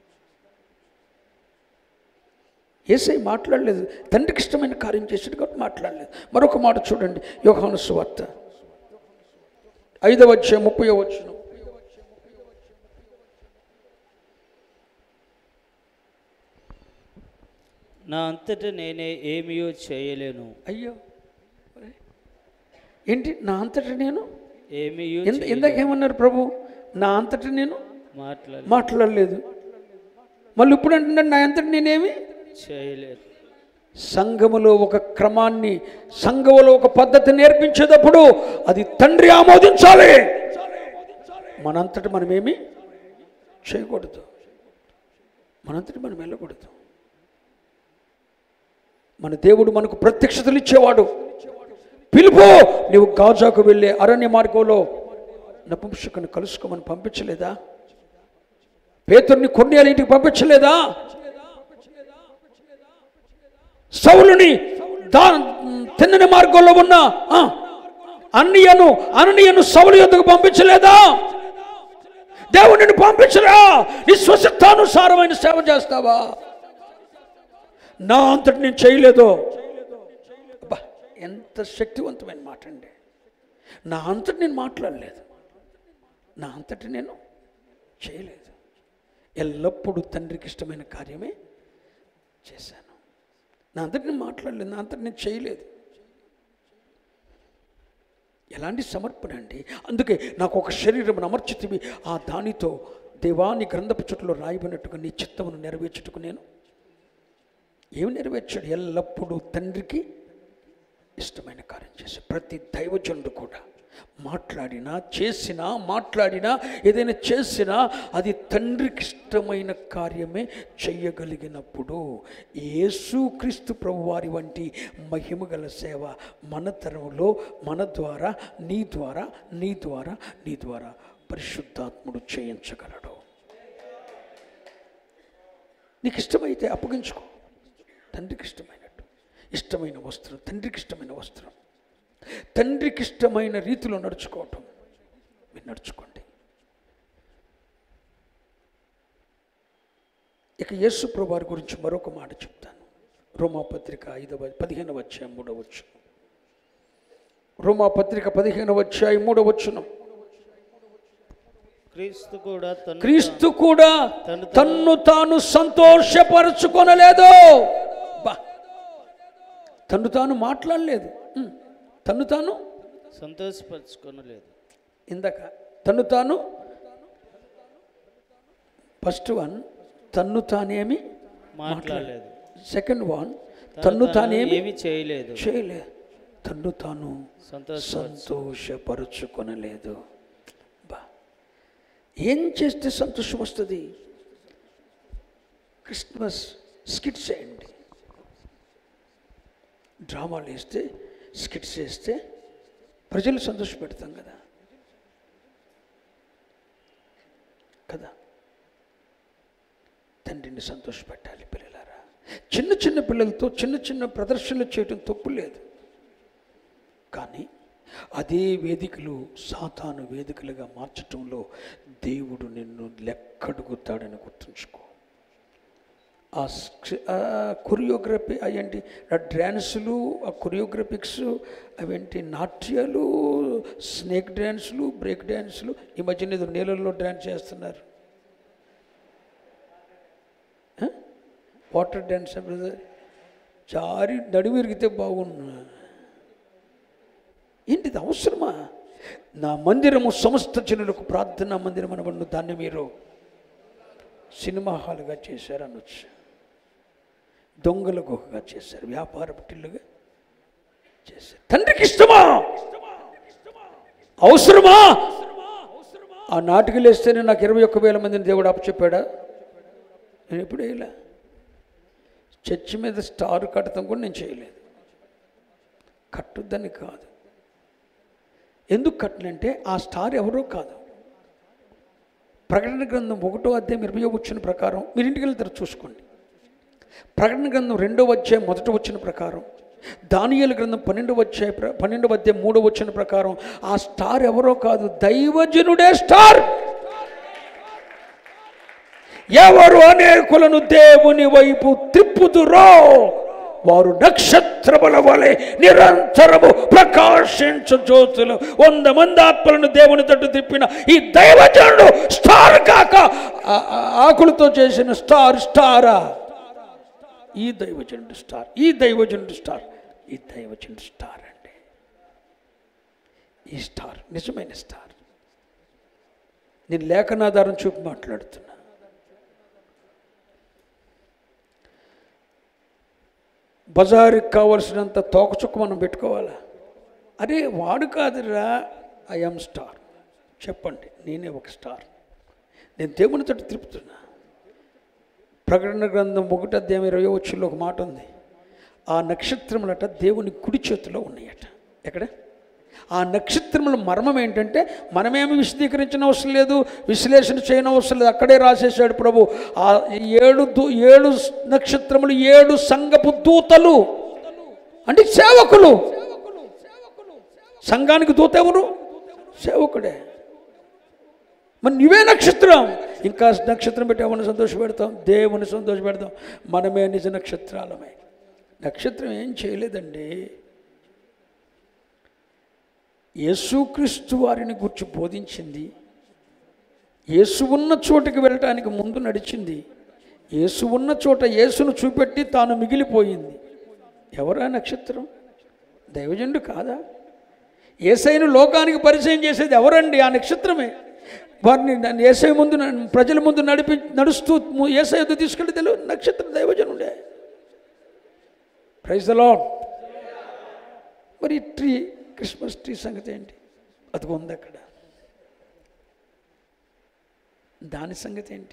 యేసయ్య మాట్లాడలేదు, తండ్రికి ఇష్టమైన కార్యం చేసాడు కాబట్టి మాట్లాడలేదు. మరొక మాట చూడండి, యోహాను సువార్త 5వ అధ్యాయం 30వ వచనం. నా అంతట నేనే ఏమీయో చేయలేను. అయ్యో, ఏంటి నా అంతట నేను ఏమీయో ఇందాకేమన్నారు ప్రభు? నా అంతట నేను మాట్లాడలేదు. మళ్ళీ ఇప్పుడు అంటున్నాడు నా అంతట నేనేమి చేయలేదు. సంఘములో ఒక క్రమాన్ని, సంఘములో ఒక పద్ధతి నేర్పించేటప్పుడు అది తండ్రి ఆమోదించాలి. మనంతటి మనమేమి చేయకూడదు, మనంతటి మనం వెళ్ళకూడదు. మన దేవుడు మనకు ప్రత్యక్షతలు ఇచ్చేవాడు. పిలుపు, నీవు గాజాకు వెళ్ళే అరణ్య మార్గంలో నపుంసకుని కలుసుకోమని పంపించలేదా? పేతుర్ని కొర్నేలు ఇంటికి పంపించలేదా? సౌలుని తిన్నని మార్గంలో ఉన్న అననీయను సౌలు యొద్దకు పంపించలేదా? దేవుడిని పంపించరా? నీ స్వసిద్ధానుసారమైన సేవ చేస్తావా? నా అంతటి నేను చేయలేదో. అబ్బా, ఎంత శక్తివంతమైన మాట అండి. నా అంతటి నేను మాట్లాడలేదు, నా అంతటి నేను చేయలేదు. ఎల్లప్పుడూ తండ్రికి ఇష్టమైన కార్యమే చేశాను. నా అంతటి నేను మాట్లాడలేదు, నా అంతటి నేను చేయలేదు. ఎలాంటి సమర్పణ అండి. అందుకే నాకు ఒక శరీరం అమర్చితివి, ఆ దానితో దేవాని గ్రంథపు చుట్టలో రాయబడినట్టుగా నీ చిత్తమును నెరవేర్చుటకు నేను ఏమి నెరవేర్చాడు? ఎల్లప్పుడూ తండ్రికి ఇష్టమైన కార్యం చేసి ప్రతి దైవజనుడు కూడా మాట్లాడినా ఏదైనా చేసినా అది తండ్రికి ఇష్టమైన కార్యమే చెయ్యగలిగినప్పుడు యేసుక్రీస్తు ప్రభువారి వంటి మహిమగల సేవ మన తరంలో మన ద్వారా నీ ద్వారా పరిశుద్ధాత్ముడు చేయించగలడు. నీకు ఇష్టమైతే అప్పగించుకో. తండ్రికి ఇష్టమైనట్టు, ఇష్టమైన వస్త్రం, తండ్రికి ఇష్టమైన వస్త్రం, తండ్రికి ఇష్టమైన రీతిలో నడుచుకోవటం మీరు నడుచుకోండి. ఇక యేసు ప్రభు వారి గురించి మరొక మాట చెప్తాను. రోమాపత్రిక 15వ అధ్యాయం 3వ వచనం. రోమాపత్రిక 15వ అధ్యాయం 3వ వచనం. క్రీస్తు కూడా తన్ను తాను సంతోషపరచుకొనలేదు. తను తాను మాట్లాడలేదు, తను తాను సంతోషపరచుకొనలేదు. ఇందాక తను తాను, ఫస్ట్ వన్ తన్ను తానేమి మాట్లాడలేదు, సెకండ్ వన్ తన్ను తానేమి చేయలేదు. తన్ను తాను సంతోషపరచుకొనలేదు. ఏం చేస్తే సంతోషం వస్తుంది? క్రిస్మస్ స్కిట్స్ చేయండి, డ్రామాలు వేస్తే, స్కిట్స్ వేస్తే ప్రజలు సంతోషపెడతాం కదా. తండ్రిని సంతోషపెట్టాలి పిల్లలారా. చిన్న చిన్న పిల్లలతో చిన్న ప్రదర్శనలు చేయటం తప్పు లేదు. కానీ అదే వేదికలు సాతాను వేదికలుగా మార్చటంలో దేవుడు నిన్ను లెక్కడుగుతాడని గుర్తుంచుకో. ఆ కొరియోగ్రఫీ అవేంటి, ఆ డ్యాన్సులు, ఆ కొరియోగ్రఫిక్స్ అవేంటి, నాట్యాలు, స్నేక్ డ్యాన్సులు, బ్రేక్ డ్యాన్సులు. ఈ మధ్యన ఏదో నీళ్ళల్లో డ్యాన్స్ చేస్తున్నారు, వాటర్ డ్యాన్స్. జారి నడివిరిగితే బాగున్నా. ఏంటిది అవసరమా? నా మందిరము సమస్త జనులకు ప్రార్థనా మందిరం అనబడిన దాన్ని మీరు సినిమా హాల్గా చేశారు అనొచ్చు, దొంగల గుహగా చేశారు, వ్యాపార పుట్టిల్లుగా చేశారు. తండ్రికి ఇష్టమా? అవసరమా? ఆ నాటికలు వేస్తేనే నాకు 21,000 మందిని దేవుడు అప్పచెప్పాడా? నేను ఎప్పుడు వేయలే. చర్చి మీద స్టార్ కట్టడం కూడా నేను చేయలేదు. కట్టుద్దని కాదు. ఎందుకు కట్టనంటే ఆ స్టార్ ఎవరో కాదు. ప్రకటన గ్రంథం 1వ అధ్యాయం 20వ వచనం ప్రకారం, మీరు ఇంటికి వెళ్తారు చూసుకోండి. ప్రకటన గ్రంథం 2వ అధ్యాయం 1వ వచనం ప్రకారం, దానియేలు గ్రంథం 12వ అధ్యాయం 3వ వచనం ప్రకారం ఆ స్టార్ ఎవరో కాదు, దైవజనుడే స్టార్. ఎవరు అనేకులను దేవుని వైపు త్రిప్పుదురో వారు నక్షత్రముల వలె నిరంతరము ప్రకాశించు జ్యోతులు. 100 మంది ఆత్మలను దేవుని తట్టు తిప్పిన ఈ దైవజనుడు స్టార్ కాక ఆకులతో చేసిన స్టారా? ఈ దైవజనుడు స్టార్, ఈ దైవజనుడు స్టార్, ఈ దైవజనుడు స్టార్ అండి. ఈ స్టార్ నిజమైన స్టార్. నేను లేఖనాధారం చూపి మాట్లాడుతున్నా. బజారుకి కావలసినంత తోకచుక్క మనం పెట్టుకోవాలా? అరే వాడు కాదురా, ఐఎమ్ స్టార్. చెప్పండి, నేనే ఒక స్టార్. నేను దేవుని తట్టు తిప్పుతున్నా. ప్రకటన గ్రంథం 1వ అధ్యాయం 20వ వచనంలో ఒక మాట ఉంది. ఆ నక్షత్రములట దేవుని కుడి చేతిలో ఉన్నాయట. ఎక్కడ? ఆ నక్షత్రముల మర్మం ఏంటంటే మనమేమి విశదీకరించిన అవసరం లేదు, విశ్లేషణ చేయని అవసరం లేదు. అక్కడే రాసేసాడు ప్రభు. ఆ 7 నక్షత్రములు 7 సంఘపు దూతలు అంటే సేవకులు. సంఘానికి దూత ఎవరు? సేవకుడే. మరి నువ్వే నక్షత్రం. ఇంకా నక్షత్రం పెట్టి ఎవరిని సంతోషపెడతాం? దేవుని సంతోషపెడతాం. మనమే నిజ నక్షత్రాలమే. నక్షత్రం ఏం చేయలేదండి. యేసుక్రీస్తు వారిని గురించి బోధించింది. యేసు ఉన్న చోటుకి వెళ్ళటానికి ముందు నడిచింది. యేసు ఉన్న చోట యేసును చూపెట్టి తాను మిగిలిపోయింది. ఎవరా నక్షత్రం? దైవజనుడు కాదా? యేసయ్యను లోకానికి పరిచయం చేసేది ఎవరండి? ఆ నక్షత్రమే. వారిని యేసయ్య ముందు, ప్రజల ముందు నడుస్తూ యేసయ్యతో తీసుకెళ్ళి తెలియదు నక్షత్రం దైవజనుడే. Praise the lord. మరి ట్రీ, క్రిస్మస్ ట్రీ సంగతి ఏంటి? అది ఉంది అక్కడ. దాని సంగతి ఏంటి?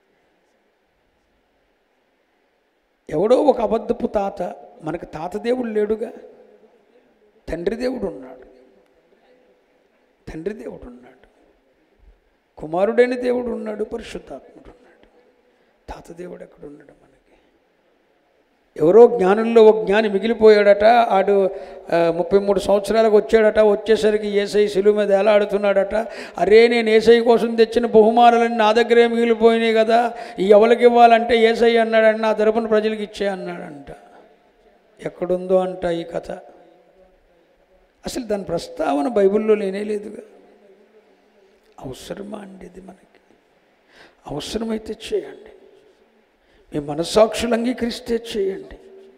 ఎవడో ఒక అబద్ధపు తాత, మనకు తాత దేవుడు లేడుగా, తండ్రి దేవుడు ఉన్నాడు. తండ్రి దేవుడు ఉన్నాడు, కుమారుడైన దేవుడు ఉన్నాడు, పరిశుద్ధాత్ముడు ఉన్నాడు. తాత దేవుడు ఎక్కడ ఉన్నాడు? మనకి ఎవరో జ్ఞానుల్లో ఒక జ్ఞాని మిగిలిపోయాడట. ఆడు 33 సంవత్సరాలకు వచ్చాడట. వచ్చేసరికి యేసయ్య శిలువ మీద ఎలాడుతున్నాడట. అరే, నేను యేసయ్య కోసం తెచ్చిన బహుమానాలన్నీ నా దగ్గరే మిగిలిపోయినాయి కదా, ఈ ఎవరికి ఇవ్వాలంటే యేసయ్య అన్నాడంట, నా తరపున ప్రజలకు ఇచ్చే అన్నాడంట. ఎక్కడుందో అంట ఈ కథ. అసలు దాని ప్రస్తావన బైబిల్లో లేనే లేదుగా. అవసరమా అండి ఇది మనకి? అవసరమైతే చేయండి. మీ మనస్సాక్షులు అంగీకరిస్తే చేయండి.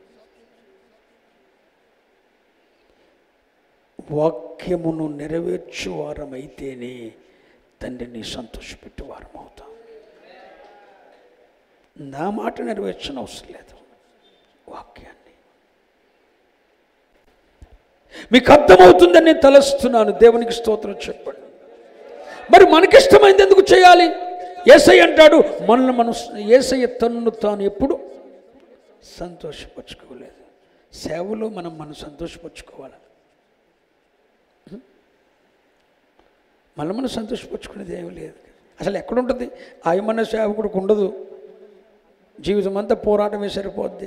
వాక్యమును నెరవేర్చువారమైతేనే తండ్రిని సంతోషపెట్టేవారం అవుతాం. నా మాట నెరవేర్చని అవసరం లేదు. వాక్యాన్ని మీకు అర్థమవుతుందని నేను తలస్తున్నాను. దేవునికి స్తోత్రం చెప్పండి. మరి మనకిష్టమైంది ఎందుకు చేయాలి? యేసయ్య అంటాడు, యేసయ్య తన్ను తాను ఎప్పుడు సంతోషపరచుకోలేదు. సేవలో మనం సంతోషపరచుకోవాలి. మనం సంతోషపరచుకునేది ఏమీ లేదు. అసలు ఎక్కడుంటుంది? ఆయమన్న సేవకుడికి ఉండదు. జీవితం అంతా పోరాటమే సరిపోద్ది.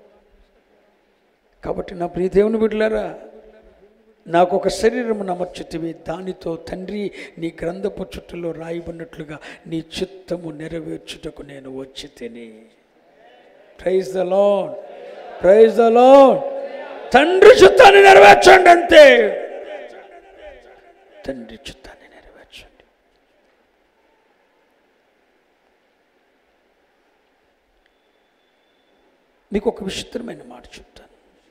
కాబట్టి నా ప్రియ దేవుని బిడ్డలారా, నాకు ఒక శరీరము నమర్చితివి, దానితో తండ్రి నీ గ్రంథపు చుట్టలో రాయబడినట్లుగా నీ చిత్తము నెరవేర్చుటకు నేను వచ్చి తిని. Praise the lord, praise the lord. తండ్రి చిత్తాన్ని నెరవేర్చండి అంతే. తండ్రి చిత్తాన్ని నెరవేర్చండి. మీకు ఒక విచిత్రమైన మాట చెప్తాను.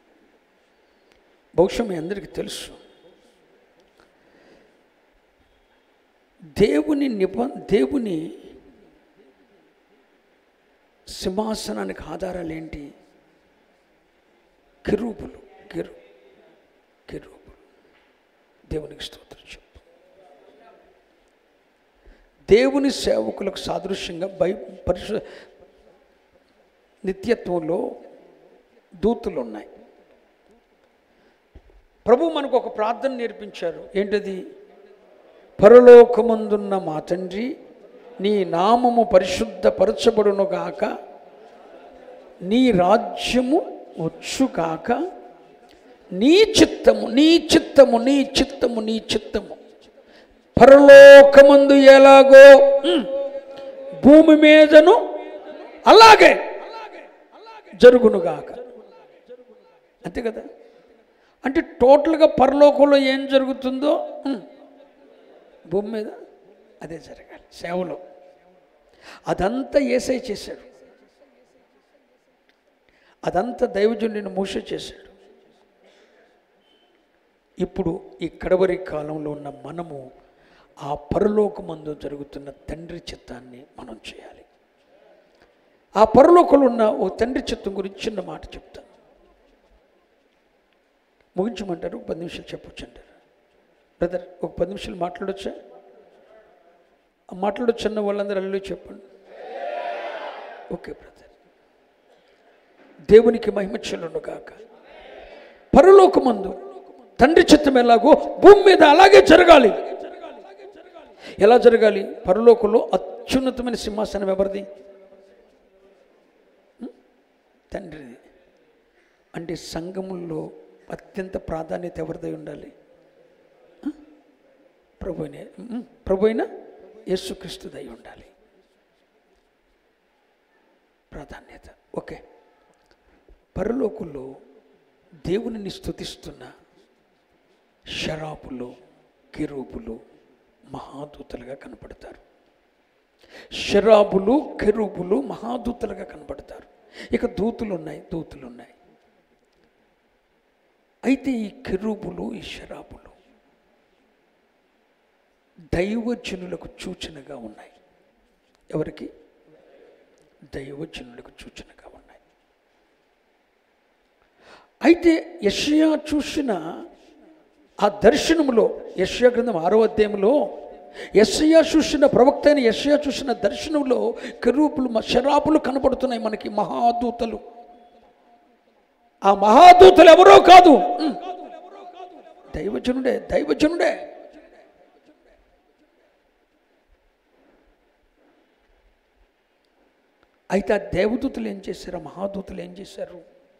బహుశా మీ అందరికీ తెలుసు. దేవుని సింహాసనానికి ఆధారాలు ఏంటి? కెరూబులు. దేవునికి స్తోత్రం చెప్పు. దేవుని సేవకులకు సాదృశ్యంగా నిత్యత్వంలో దూతులు ఉన్నాయి. ప్రభు మనకు ఒక ప్రార్థన నేర్పించారు. ఏంటది? పరలోకమందున్న మా తండ్రి, నీ నామము పరిశుద్ధపరచబడునుగాక, నీ రాజ్యము వచ్చుగాక, నీ చిత్తము నీ చిత్తము నీ చిత్తము నీ చిత్తము పరలోకమందు ఎలాగో భూమి మీదను అలాగే జరుగునుగాక. అంతే కదా? అంటే టోటల్గా పరలోకంలో ఏం జరుగుతుందో భూమి మీద అదే జరగాలి. సేవలో అదంతా యేసయ్య చేశాడు. అదంతా దైవజనుడిని మోషే చేశాడు. ఇప్పుడు ఈ కడవరి కాలంలో ఉన్న మనము ఆ పరలోకమందు జరుగుతున్న తండ్రి చిత్తాన్ని మనం చేయాలి. ఆ పరలోకంలో ఉన్న ఓ తండ్రి చిత్తం గురించి చిన్న మాట చెప్తాను. ముగించమంటారు? 10 నిమిషాలు చెప్పొచ్చు అంటారు. బ్రదర్, ఒక 10 నిమిషాలు మాట్లాడొచ్చా? మాట్లాడొచ్చు అన్న వాళ్ళందరూ అల్లు చెప్పండి. Okay brother. దేవునికి మహిమ చెల్లును గాక. పరలోకమందు తండ్రి చిత్తం ఎలాగో భూమి మీద అలాగే జరగాలి. ఎలా జరగాలి? పరలోకంలో అత్యున్నతమైన సింహాసనం ఎవరిది? తండ్రిది. అంటే సంఘముల్లో అత్యంత ప్రాధాన్యత ఎవరిదై ఉండాలి? ప్రభు అయిన యేసుక్రీస్తుదై ఉండాలి ప్రాధాన్యత. ఓకే. పరలోకంలో దేవునిని స్తుతిస్తున్న శరాపులు, కెరూబులు మహాదూతలుగా కనపడతారు. శరాబులు, కెరూబులు మహాదూతలుగా కనపడతారు. ఇక దూతులు ఉన్నాయి. అయితే ఈ కెరూబులు, ఈ శరాబులు దైవజనులకు సూచనగా ఉన్నాయి. ఎవరికి? దైవజనులకు సూచనగా ఉన్నాయి. అయితే యెషయా చూసిన ఆ దర్శనములో, యెషయా గ్రంథం 6వ అధ్యాయంలో యెషయా చూసిన ప్రవక్త అయిన యెషయా చూసిన దర్శనంలో కెరూబులు, శరాబులు కనబడుతున్నాయి మనకి, మహాదూతలు. ఆ మహాదూతలు ఎవరో కాదు, దైవజనుడే. అయితే ఆ దేవదూతలు ఏం చేశారు? ఆ మహాదూతలు ఏం చేశారు?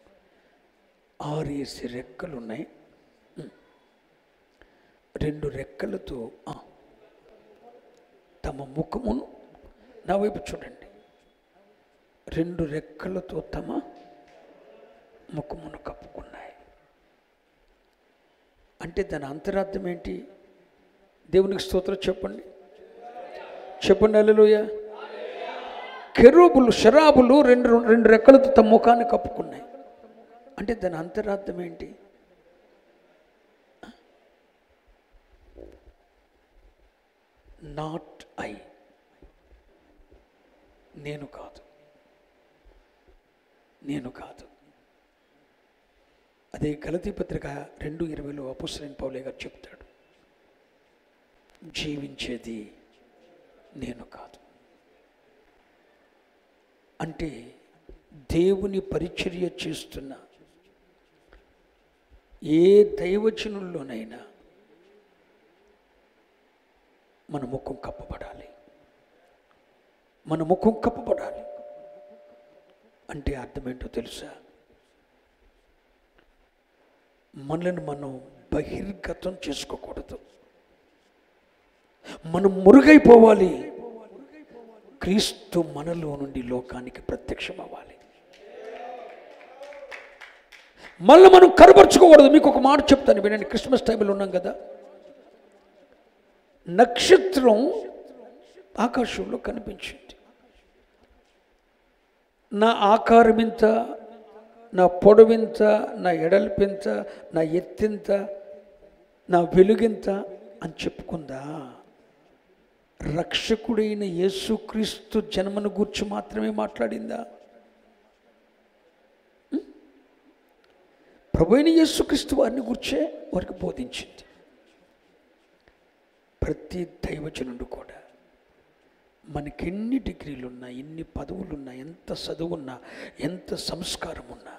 6 రెక్కలు ఉన్నాయి. 2 రెక్కలతో తమ ముఖమును, నా వైపు చూడండి, 2 రెక్కలతో తమ ముఖమును కప్పుకున్నాయి. అంటే దాని అంతరార్థం ఏంటి? దేవునికి స్తోత్రం చెప్పండి. హల్లెలూయా. కెరూబులు, శరాబులు 2 రెక్కలతో తమ ముఖాన్ని కప్పుకున్నాయి. అంటే దాని అంతరార్థం ఏంటి? నాట్ ఐ, నేను కాదు. అదే గలతీ పత్రిక 2:20లో అపోస్తలుడైన పౌలు గారు చెప్తాడు, జీవించేది నేను కాదు. అంటే దేవుని పరిచర్య చేస్తున్న ఏ దైవజనుల్లోనైనా మన ముఖం కప్పబడాలి. అంటే అర్థమేంటో తెలుసా? మనల్ని మనం బహిర్గతం చేసుకోకూడదు. మనం మురుగైపోవాలి. క్రీస్తు మనలో నుండి లోకానికి ప్రత్యక్షం అవ్వాలి. మళ్ళీ మనం కనబరుచుకోకూడదు. మీకు ఒక మాట చెప్తాను వినండి. క్రిస్మస్ టైంలో ఉన్నాం కదా, నక్షత్రం ఆకాశంలో కనిపించింది. నా ఆకారమింత, నా పొడవింత, నా ఎడల్పింత, నా ఎత్తింత, నా వెలుగింత అని చెప్పుకుందా? రక్షకుడైన యేసుక్రీస్తు జన్మను గూర్చి మాత్రమే మాట్లాడిందా? ప్రభువైన యేసుక్రీస్తు వారిని గూర్చే వారికి బోధించింది. ప్రతి దైవజనుడు కూడా మనకెన్ని డిగ్రీలున్నా, ఎన్ని పదవులున్నా, ఎంత చదువున్నా, ఎంత సంస్కారం ఉన్నా,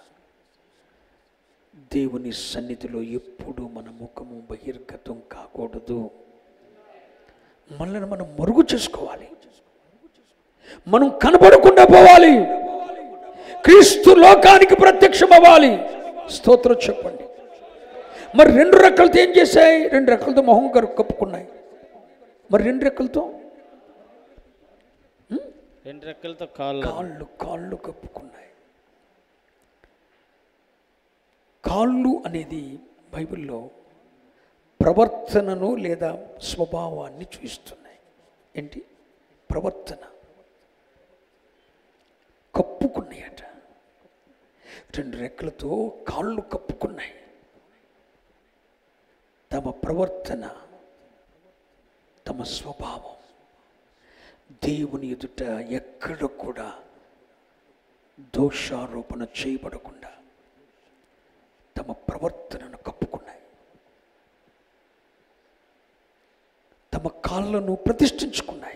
దేవుని సన్నిధిలో ఎప్పుడు మన ముఖము బహిర్గతం కాకూడదు. మనల్ని మనం మరుగు చేసుకోవాలి, మనం కనబడకుండా పోవాలి, క్రీస్తు లోకానికి ప్రత్యక్షం అవ్వాలి. స్తోత్రం చెప్పండి. మరి 2 రెక్కలతో ఏం చేశాయి? 2 రెక్కలతో మొహం కప్పుకున్నాయి. మరి 2 రెక్కలతో 2 రెక్కలతో కాళ్ళు కప్పుకున్నాయి. కాళ్ళు అనేది బైబిల్లో ప్రవర్తనను లేదా స్వభావాన్ని చూపిస్తున్నాయి. ఏంటి? ప్రవర్తన. కప్పుకున్నాయట. 2 రెక్కలతో కాళ్ళు కప్పుకున్నాయి. తమ ప్రవర్తన, తమ స్వభావం దేవుని ఎదుట ఎక్కడ కూడా దోషారోపణ చేయబడకుండా తమ ప్రవర్తనను కప్పుకున్నాయి. తమ కాళ్ళను ప్రతిష్ఠించుకున్నాయి.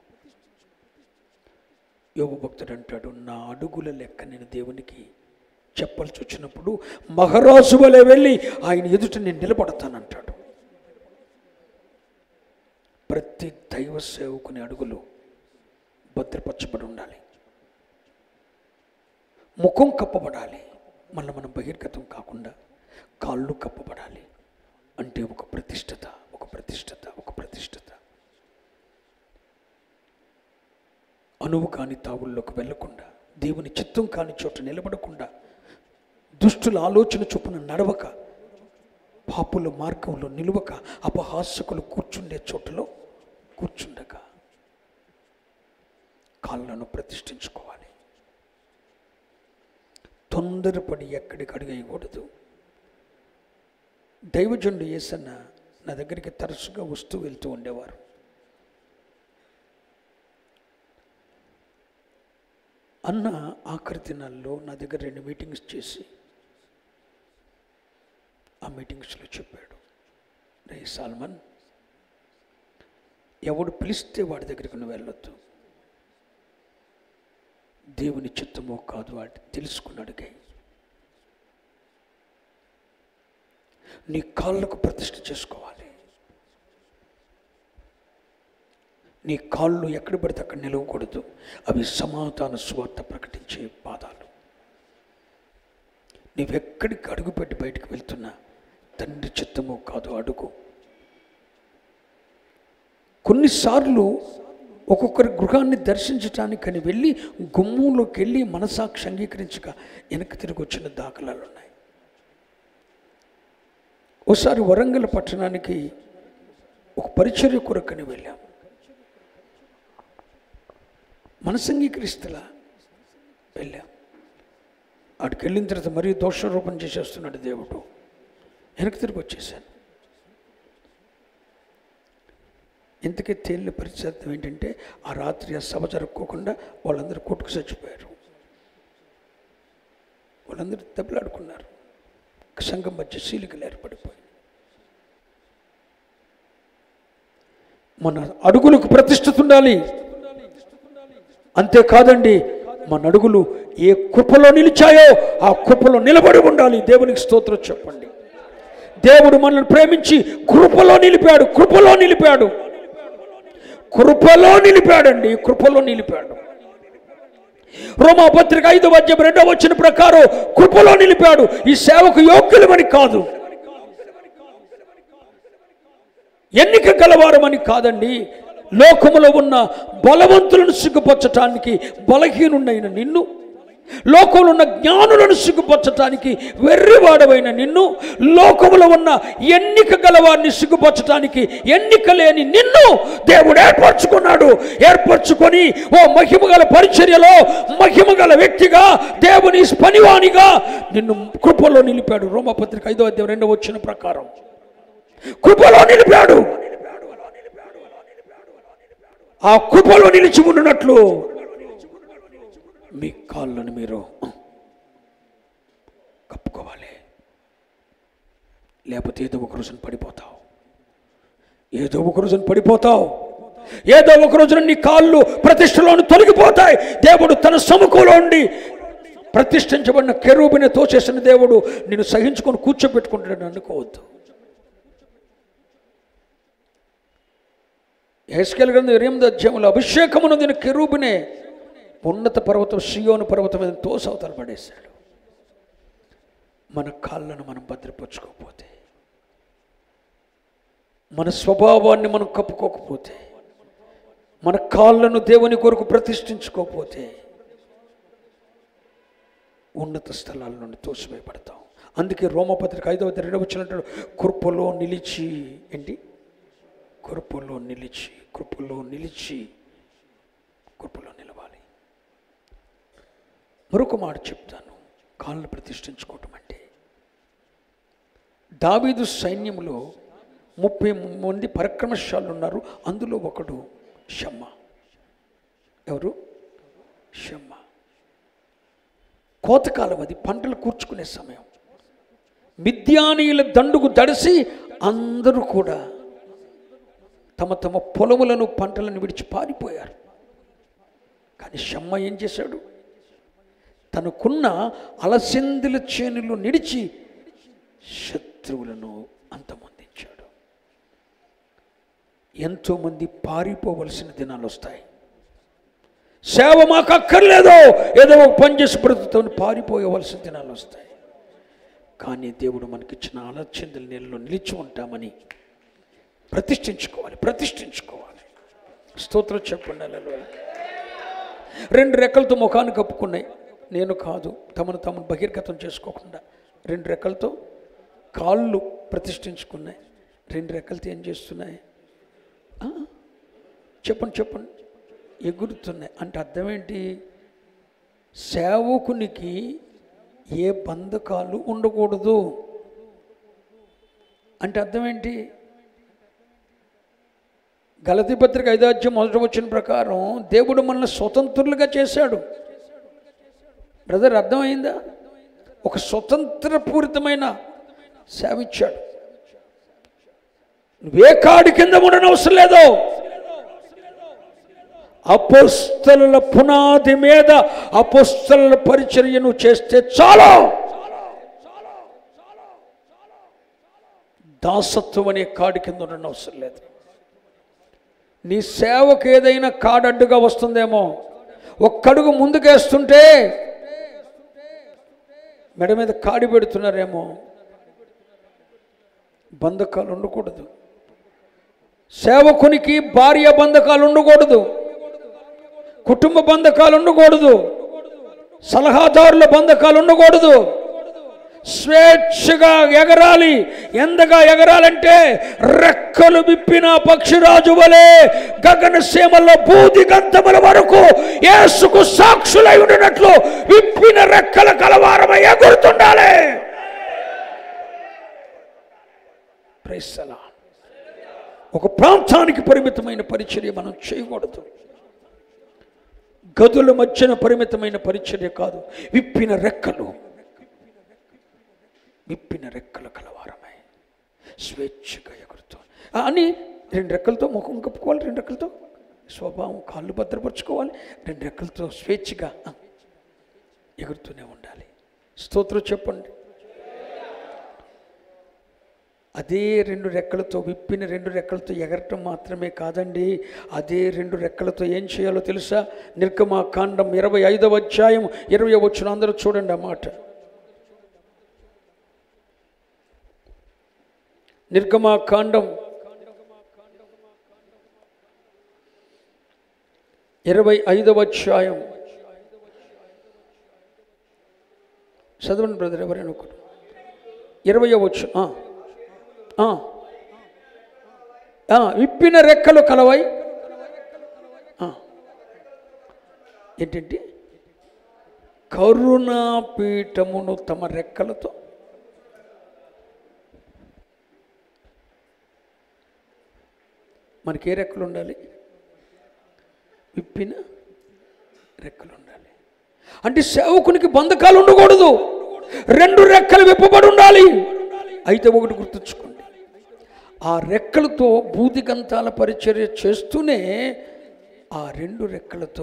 యోబు భక్తుడు అంటాడు, నా అడుగుల లెక్క నేను దేవునికి చెప్పాల్సి వచ్చినప్పుడు మహారాజు వలె వెళ్ళి ఆయన ఎదుట నేను నిలబడతానంటాడు. ప్రతి దైవ సేవకుని అడుగులు భద్రపరచబడి ఉండాలి, ముఖం కప్పబడాలి, మళ్ళీ మనం బహిర్గతం కాకుండా కాళ్ళు కప్పబడాలి. అంటే ఒక ప్రతిష్టత, ఒక ప్రతిష్టత, ఒక ప్రతిష్టత. అనువు కాని తావుల్లోకి వెళ్లకుండా, దేవుని చిత్తం కాని చోట నిలబడకుండా, దుష్టుల ఆలోచన చొప్పున నడవక, పాపుల మార్గంలో నిలువక, అపహాస్యకులు కూర్చుండే చోటలో కూర్చుండక కాళ్ళను ప్రతిష్ఠించుకోవాలి. తొందరపడి ఎక్కడికి అడుగేయకూడదు. దైవజనుడు యేసన్న నా దగ్గరికి తరచుగా వస్తూ వెళ్తూ ఉండేవారు. అన్న ఆఖరి దినాల్లో నా దగ్గర 2 మీటింగ్స్ చేసి ఆ మీటింగ్స్లో చెప్పాడు, రే సాల్మన్, ఎవడు పిలిస్తే వాడి దగ్గరికి నువ్వు వెళ్ళొద్దు. దేవుని చిత్తమో కాదు వాటి తెలుసుకున్నాడుగా. నీ కాళ్ళకు ప్రతిష్ఠ చేసుకోవాలి. నీ కాళ్ళు ఎక్కడ పడితే అక్కడ నిలవకూడదు. అవి సమాధాన సువార్త ప్రకటించే పాదాలు. నీవెక్కడికి అడుగుపెట్టి బయటకు వెళ్తున్నా తండ్రి చిత్తమో కాదు అడుగు. కొన్నిసార్లు ఒక్కొక్కరి గృహాన్ని దర్శించటానికని వెళ్ళి గుమ్మంలోకి వెళ్ళి మనసాక్షి అంగీకరించక వెనక్కి తిరిగి వచ్చిన దాఖలాలు ఉన్నాయి. ఒకసారి వరంగల్ పట్టణానికి ఒక పరిచర్య కొరకని వెళ్ళాం. మనసంగీకరిస్తలా వెళ్ళాం. అక్కడికి వెళ్ళిన తర్వాత మరీ దోషారోపణ చేసేస్తున్నాడు దేవుడు. వెనక్కి తిరిగి వచ్చేసాను. ఇంతకీ తేలిన పరిస్థితి ఏంటంటే, ఆ రాత్రి ఆ సభ జరుపుకోకుండా వాళ్ళందరూ కొట్టుకు చచ్చిపోయారు. వాళ్ళందరూ దెబ్బలాడుకున్నారు. సంఘం మధ్య చీలికలు ఏర్పడిపోయి. మన అడుగులకు ప్రతిష్ఠిత ఉండాలి. అంతేకాదండి, మన అడుగులు ఏ కృపలో నిలిచాయో ఆ కృపలో నిలబడి ఉండాలి. దేవునికి స్తోత్రం చెప్పండి. దేవుడు మనల్ని ప్రేమించి కృపలో నిలిపాడు. కృపలో నిలిపాడు. కృపలో నిలిపాడండి. కృపలో నిలిపాడు. రోమాపత్రిక 5వ అధ్యాయం 2వ వచనం ప్రకారం కృపలో నిలిపాడు. ఈ సేవకు యోగ్యులమని కాదు, ఎన్నిక గలవారమని కాదండి. లోకములో ఉన్న బలవంతులను సిగ్గుపరచటానికి బలహీనుడైన నిన్ను, లోకంలో ఉన్న జ్ఞానులను సిగ్గుపరచటానికి వెర్రివాడవైన నిన్ను, లోకములో ఉన్న ఎన్నిక గలవారిని సిగ్గుపరచటానికి ఎన్నిక లేని నిన్ను దేవుడు ఏర్పరచుకున్నాడు. ఏర్పరచుకొని ఓ మహిమగల పరిచర్యలో మహిమగల వ్యక్తిగా, దేవుని పనివానిగా నిన్ను కృపలో నిలిపాడు. రోమాపత్రిక 5వ అధ్యాయం 2వ వచనం ప్రకారం కృపలో నిలిపాడు. ఆ కృపలో నిలిచి ఉన్నట్లు మీ కాళ్ళను మీరు కప్పుకోవాలి. లేకపోతే ఏదో ఒక రోజున పడిపోతావు. ఏదో ఒక రోజున పడిపోతావు. ఏదో ఒక రోజున నీ కాళ్ళు ప్రతిష్టలోని తొలగిపోతాయి. దేవుడు తన సముఖంలో ఉండి ప్రతిష్ఠించబడిన కెరూబుని తోచేసిన దేవుడు నిన్ను సహించుకొని కూర్చోబెట్టుకుంటాడని అనుకోవద్దు. యెహెజ్కేలు గ్రంథం 8వ అధ్యాయంలో అభిషేకమును దీని కెరూబునే ఉన్నత పర్వతం సియోను పర్వతం మీద తోసి అవతల పడేశాడు. మన కాళ్ళను మనం భద్రపరచుకోకపోతే, మన స్వభావాన్ని మనం కప్పుకోకపోతే, మన కాళ్ళను దేవుని కొరకు ప్రతిష్ఠించుకోకపోతే ఉన్నత స్థలాల నుండి తోసివేయబడతాం. అందుకే రోమపత్రిక 5వ అధ్యాయం 2వ వచనం అంటాడు, కృపలో నిలిచి ఏంటి, కృపలో నిలిచి, కృపలో నిలిచి, కృపలో నిలవాలి. మరొక మాట చెప్తాను, కాళ్ళను ప్రతిష్ఠించుకోవటం అంటే దావీదు సైన్యంలో 30 మంది పరాక్రమశాలులు ఉన్నారు. అందులో ఒకడు షమ్మా. ఎవరు? షమ్మా. కోతకాలం, అది పంటలు కూర్చుకునే సమయం. మిద్యానీయుల దండుకు దడిసి అందరూ కూడా తమ తమ పొలములను పంటలను విడిచి పారిపోయారు. కానీ షమ్మా ఏం చేశాడు? తనకున్న అలసందుల చేనులు నిడిచి శత్రువులను అంతమొందించాడు. ఎంతోమంది పారిపోవలసిన దినాలు వస్తాయి. సేవ మాకు అక్కర్లేదు, ఏదో ఒక పని చేసి బ్రతుకుతామని పారిపోయవలసిన దినాలు వస్తాయి. కానీ దేవుడు మనకిచ్చిన అలసందుల నీళ్ళలో నిలిచి ఉంటామని ప్రతిష్ఠించుకోవాలి, ప్రతిష్ఠించుకోవాలి. స్తోత్రం చెప్పండి. హల్లెలూయా. 2 రెక్కలతో ముఖాన్ని కప్పుకున్నాయి. నేను కాదు, తమను బహిర్గతం చేసుకోకుండా 2 రెక్కలతో కాళ్ళు ప్రతిష్ఠించుకున్నాయి. 2 రెక్కలతో ఏం చేస్తున్నాయి? చెప్పండి. ఎగురుతున్నాయి. అంటే అర్థం ఏంటి? సేవకునికి ఏ బంధకాలు ఉండకూడదు అంటే అర్థం ఏంటి? గలతీ పత్రిక 5వ అధ్యాయం 1వ వచనం ప్రకారం దేవుడు మనల్ని స్వతంత్రులుగా చేశాడు. బ్రదర్, అర్థమైందా? ఒక స్వతంత్రపూరితమైన సేవ ఇచ్చాడు. నువ్వే కాడి కింద ఉండనవసరం లేదు. అపోస్తలుల పునాది మీద అపోస్తలుల పరిచర్యను చేస్తే చాలు. దాసత్వం అనే కాడి కింద ఉండనవసరం లేదు. నీ సేవకు ఏదైనా కాడడ్డుగా వస్తుందేమో, ఒక్కడుగు ముందుకేస్తుంటే మెడ మీద కాడి పెడుతున్నారేమో. బంధకాలు ఉండకూడదు. సేవకునికి భార్య బంధకాలు ఉండకూడదు, కుటుంబ బంధకాలు ఉండకూడదు, సలహాదారుల బంధకాలు ఉండకూడదు. స్వేచ్ఛగా ఎగరాలి. ఎంతగా ఎగరాలంటే రెక్కలు విప్పిన పక్షిరాజు వలె గగన సీమల్లో బూది గంతముల వరకు యేసుకు సాక్షులై ఉండినట్లు విప్పిన రెక్కల కలవారమై ఎగురుతుండాలి. Praise the lord. ఒక ప్రాంతానికి పరిమితమైన పరిచర్య మనం చేయకూడదు. గదుల మధ్యన పరిమితమైన పరిచర్య కాదు. విప్పిన రెక్కల కలవారమై స్వేచ్ఛగా ఎగురుతాం అని 2 రెక్కలతో ముఖం కప్పుకోవాలి, 2 రెక్కలతో స్వభావం, కాళ్ళు భద్రపరచుకోవాలి, 2 రెక్కలతో స్వేచ్ఛగా ఎగురుతూనే ఉండాలి. స్తోత్రం చెప్పండి. అదే 2 రెక్కలతో, విప్పిన 2 రెక్కలతో ఎగరటం మాత్రమే కాదండి, అదే 2 రెక్కలతో ఏం చేయాలో తెలుసా? నిర్గమాకాండం 25వ అధ్యాయం 20వ వచనం అందరూ చూడండి ఆ మాట. నిర్గమాకాండం 25వ అధ్యాయం చదవండి బ్రదర్, ఎవరైనా ఒకరు. 20వ వచనం. విప్పిన రెక్కలు కలవై ఏంటంటే కరుణాపీఠమును తమ రెక్కలతో మనకి ఏ రెక్కలు ఉండాలి? విప్పిన రెక్కలు ఉండాలి. అంటే సేవకునికి బంధకాలు ఉండకూడదు, 2 రెక్కలు విప్పబడి ఉండాలి. అయితే ఒకటి గుర్తుంచుకోండి, ఆ రెక్కలతో భూదిగంతాల పరిచర్య చేస్తూనే ఆ 2 రెక్కలతో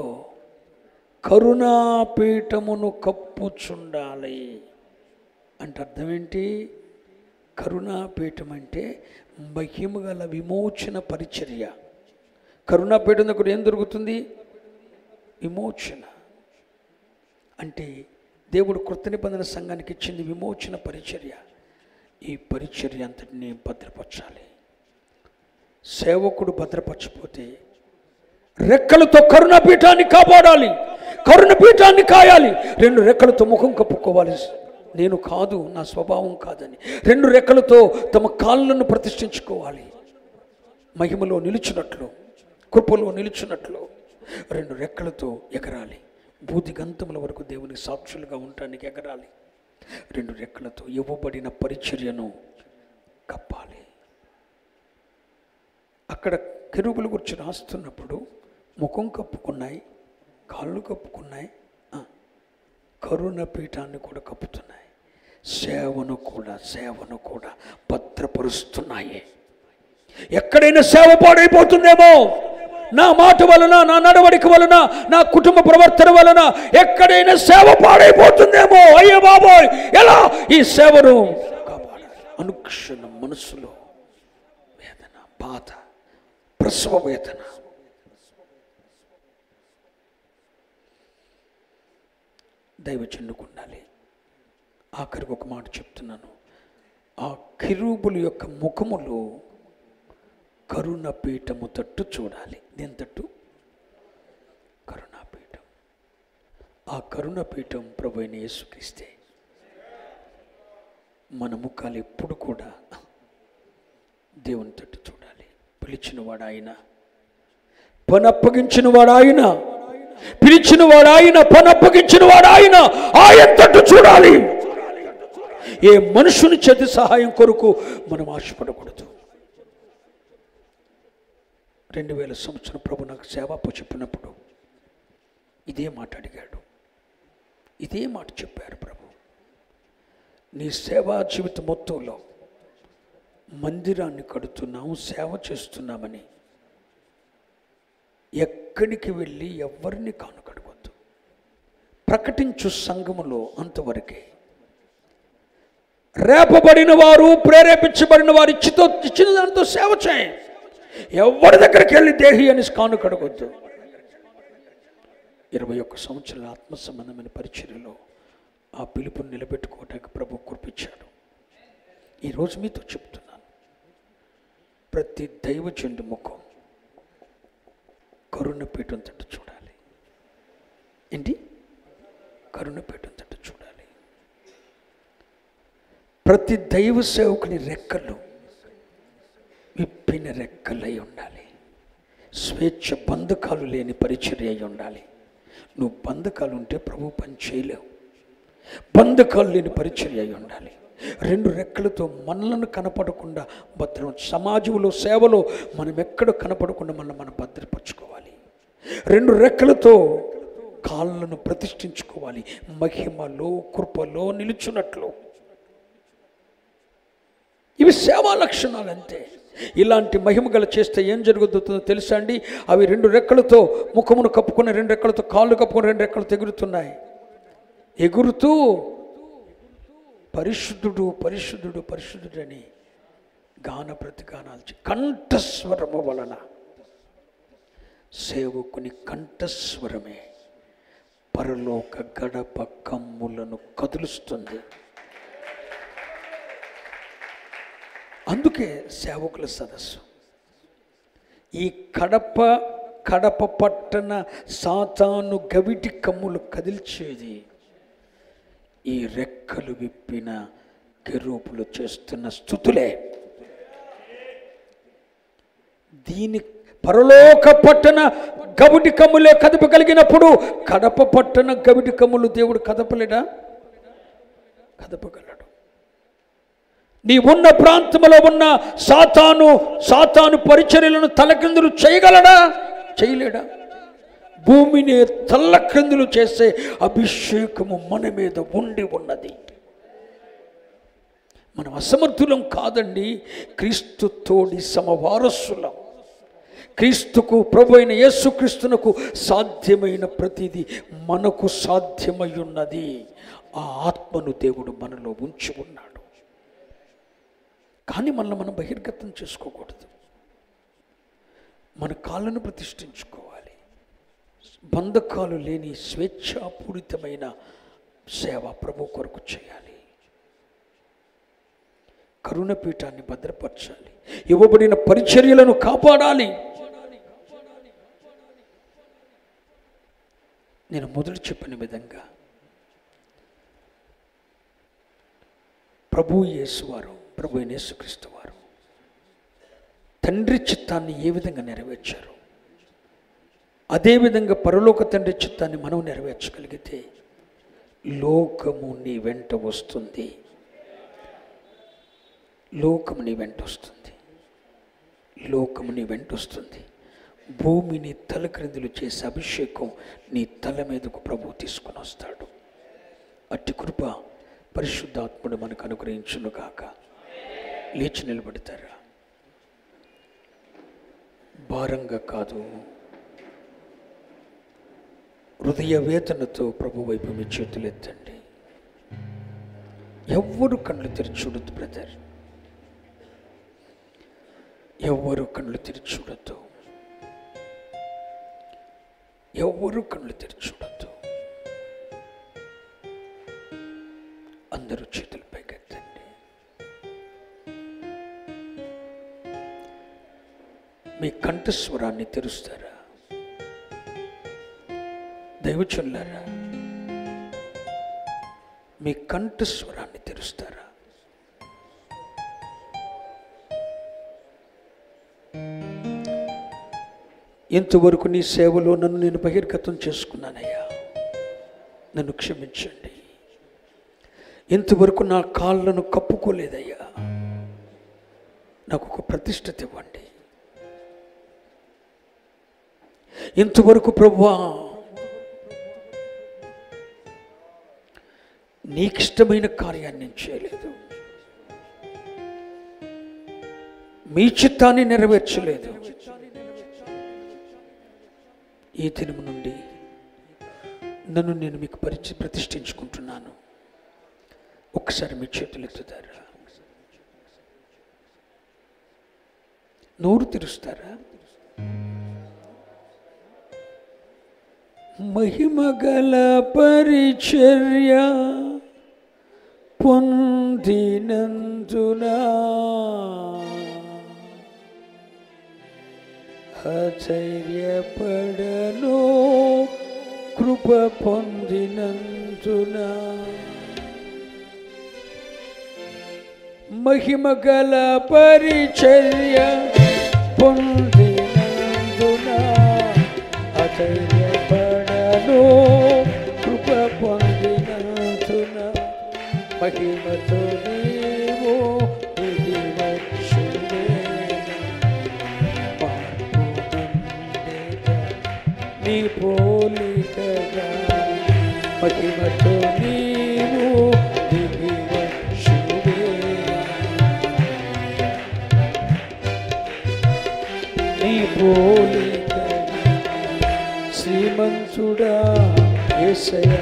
కరుణాపీఠమును కప్పుచుండాలి అంటే అర్థం ఏంటి? కరుణాపీఠం అంటే మహిమగల విమోచన పరిచర్య. కరుణాపీఠం దగ్గర ఏం దొరుకుతుంది? విమోచన. అంటే దేవుడు కృత నిబంధన సంఘానికి ఇచ్చింది విమోచన పరిచర్య. ఈ పరిచర్య అంతటిని భద్రపరచాలి. సేవకుడు భద్రపరచకపోతే రెక్కలతో కరుణాపీఠాన్ని కాపాడాలి, కరుణపీఠాన్ని కాయాలి. 2 రెక్కలతో ముఖం కప్పుకోవాలి. నేను కాదు, నా స్వభావం కాదని 2 రెక్కలతో తమ కాళ్ళను ప్రతిష్ఠించుకోవాలి. మహిమలో నిలుచున్నట్లు, కృపలో నిలుచున్నట్లు 2 రెక్కలతో ఎగరాలి. భూదిగంతముల వరకు దేవునికి సాక్షులుగా ఉండటానికి ఎగరాలి. 2 రెక్కలతో ఇవ్వబడిన పరిచర్యను కప్పాలి. అక్కడ కెరూబుల గురించి రాస్తున్నప్పుడు ముఖం కప్పుకున్నాయి, కాళ్ళు కప్పుకున్నాయి, కరుణ పీఠాన్ని కూడా కప్పుతున్నాయి. సేవను కూడా భద్రపరుస్తున్నాయి. ఎక్కడైనా సేవ పాడైపోతుందేమో, నా మాట వలన, నా నడవడిక వలన, నా కుటుంబ ప్రవర్తన వలన ఎక్కడైనా సేవ పాడైపోతుందేమో, అయ్యో బాబోయ్ ఎలా ఈ సేవను కాపాడాలి. అనుక్షణం మనసులో వేదన, బాధ, ప్రసవ వేదన. దైవజనులకు ఉండాలి. ఆఖరికి ఒక మాట చెప్తున్నాను. ఆ కెరూబుల యొక్క ముఖములు కరుణపీఠము తట్టు చూడాలి. దేని తట్టు? కరుణాపీఠం. ఆ కరుణపీఠం ప్రభువైన యేసుక్రీస్తే. మన ముఖాలు ఎప్పుడు కూడా దేవుని తట్టు చూడాలి. పిలిచినవాడు ఆయన, పని అప్పగించినవాడు ఆయన, పిలిచినవాడు ఆయన, పని అప్పగించినవాడు ఆయన. ఆయన తట్టు చూడాలి. ఏ మనుషుని చేతి సహాయం కొరకు మనం ఆశపడకూడదు. 2000 సంవత్సరం ప్రభు నాకు సేవ చెప్పినప్పుడు ఇదే మాట అడిగాడు, ఇదే మాట చెప్పారు ప్రభు. నీ సేవా జీవితం మొత్తంలో మందిరాన్ని కడుతున్నాము, సేవ చేస్తున్నామని ఎక్కడికి వెళ్ళి ఎవరిని కానుకడవద్దు. ప్రకటించు సంఘములో అంతవరకే. రేపబడిన వారు, ప్రేరేపించబడిన వారు ఇచ్చిన దాంతో సేవ చేయి. ఎవరి దగ్గరికి వెళ్ళి దేహి అని కానుకడవద్దు. 21 సంవత్సరాల ఆత్మ సంబంధమైన పరిచర్యలో ఆ పిలుపుని నిలబెట్టుకోవడానికి ప్రభు కృపించాడు. ఈరోజు మీతో చెప్తున్నాను, ప్రతి దైవజనుడి ముఖం కరుణపీఠం తట్టు చూడాలి. ఏంటి? కరుణపీఠం తట్టు చూడాలి. ప్రతి దైవ సేవకుని రెక్కలు విప్పిన రెక్కలై ఉండాలి. స్వేచ్ఛ, బంధకాలు లేని పరిచర్య అయి ఉండాలి. నువ్వు బంధకాలు ఉంటే ప్రభు పని చేయలేవు. బంధకాలు లేని పరిచర్య అయి ఉండాలి. 2 రెక్కలతో మనలను కనపడకుండా భద్రం. సమాజంలో, సేవలో మనం ఎక్కడ కనపడకుండా మనం భద్రపరచుకోవాలి. 2 రెక్కలతో కాళ్ళను ప్రతిష్ఠించుకోవాలి. మహిమలో, కృపలో నిలుచున్నట్లు. ఇవి సేవా లక్షణాలు అంతే. ఇలాంటి మహిమగల చేస్తే ఏం జరుగుతుందో తెలుసా అండి? అవి 2 రెక్కలతో ముఖమును కప్పుకుని, 2 రెక్కలతో కాళ్ళు కప్పుకొని, 2 రెక్కలతో ఎగురుతున్నాయి. ఎగురుతూ పరిశుద్ధుడు, పరిశుద్ధుడు, పరిశుద్ధుడని గాన ప్రతిగానాలు కంఠస్వరము వలన. సేవకుని కంఠస్వరమే పరలోక గడప కమ్ములను కదులుస్తుంది. అందుకే సేవకుల సదస్సు. ఈ కడప పట్టణ సాతాను గవిటి కమ్ములు కదిల్చేది ఈ రెక్కలు విప్పిన కెరూబులు చేస్తున్న స్తుతులే. దీని పరలోక పట్టణ గవిటి కమ్ములే కదపగలిగినప్పుడు కడప పట్టణ గవిటి కమ్ములు దేవుడు కదపలేడా? కదపగలడు. నీ ఉన్న ప్రాంతంలో ఉన్న సాతాను పరిచర్యలను తలకిందులు చేయగలడా? చేయలేడా? భూమిని తల్లక్రిందులు చేసే అభిషేకము మన మీద ఉండి ఉన్నది. మనం అసమర్థులం కాదండి, క్రీస్తు తోడి సమవారసులం. క్రీస్తుకు, ప్రభు అయిన యేసుక్రీస్తునకు సాధ్యమైన ప్రతిదీ మనకు సాధ్యమై ఉన్నది. ఆ ఆత్మను దేవుడు మనలో ఉంచి ఉన్నాడు. కానీ మనల్ని మనం బహిర్గతం చేసుకోకూడదు. మన కాళ్ళను ప్రతిష్ఠించుకోవాలి. బంధకాలు లేని స్వేచ్ఛాపూరితమైన సేవ ప్రభు కొరకు చేయాలి. కరుణపీఠాన్ని భద్రపరచాలి. ఇవ్వబడిన పరిచర్యలను కాపాడాలి. నేను మొదలు చెప్పిన విధంగా ప్రభు యేసువారు, ప్రభు అయిన యేసుక్రీస్తు వారు తండ్రి చిత్తాన్ని ఏ విధంగా నెరవేర్చారు, అదేవిధంగా పరలోక తండ్రి చిత్తాన్ని మనం నెరవేర్చగలిగితే లోకము నీ వెంట వస్తుంది. లోకము నీ వెంట వస్తుంది. లోకము నీ వెంట వస్తుంది. భూమిని తలక్రిందులు చేసే అభిషేకం నీ తల మీదకు ప్రభు తీసుకుని వస్తాడు. అట్టి కృప పరిశుద్ధాత్ముడు మనకు అనుగ్రహించును గాక. లేచి నిలబడతారా? భారంగా కాదు, హృదయ వేదనతో ప్రభు వైపు మీ చేతులు ఎత్తండి. ఎవ్వరు కళ్ళు తెరిచి చూడొద్దు బ్రదర్, ఎవ్వరు కళ్ళు తెరిచి చూడొద్దు, ఎవ్వరు కళ్ళు తెరిచి చూడొద్దు. అందరూ చేతులు పైకెత్తండి. మీ కంఠస్వరాన్ని తెరుస్తారా? దైవజనులారా, మీ కంఠస్వరాన్ని తెరుస్తారా? ఇంతవరకు నీ సేవలో నన్ను నేను బహిర్గతం చేసుకున్నానయ్యా, నన్ను క్షమించండి. ఇంతవరకు నా కాళ్ళను కప్పుకోలేదయ్యా, నాకు ఒక ప్రతిష్టత ఇవ్వండి. ఇంతవరకు ప్రభువా నీకిష్టమైన కార్యాన్ని నేను చేయలేదు, మీ చిత్తాన్ని నెరవేర్చలేదు. ఈ దినము నుండి నన్ను నేను మీకు ప్రతిష్ఠించుకుంటున్నాను. ఒక్కసారి మీ చేతులు ఎత్తుతారా? నోరు తెరుస్తారా? మహిమగల పరిచర్య పొందినందునా అధైర్యపడను, కృప పొందినందునా. మహిమగల పరిచర్య పొందినందునా అధైర్యపడను, కృప పొందినందునా. మహిమతో నీవు దిగి వచ్చువేనా, నీ పోలికగా. మహిమతో నీవు దిగి వచ్చువేనా, నీ పోలికగా. శ్రీమంతుడా యేసయ్యా,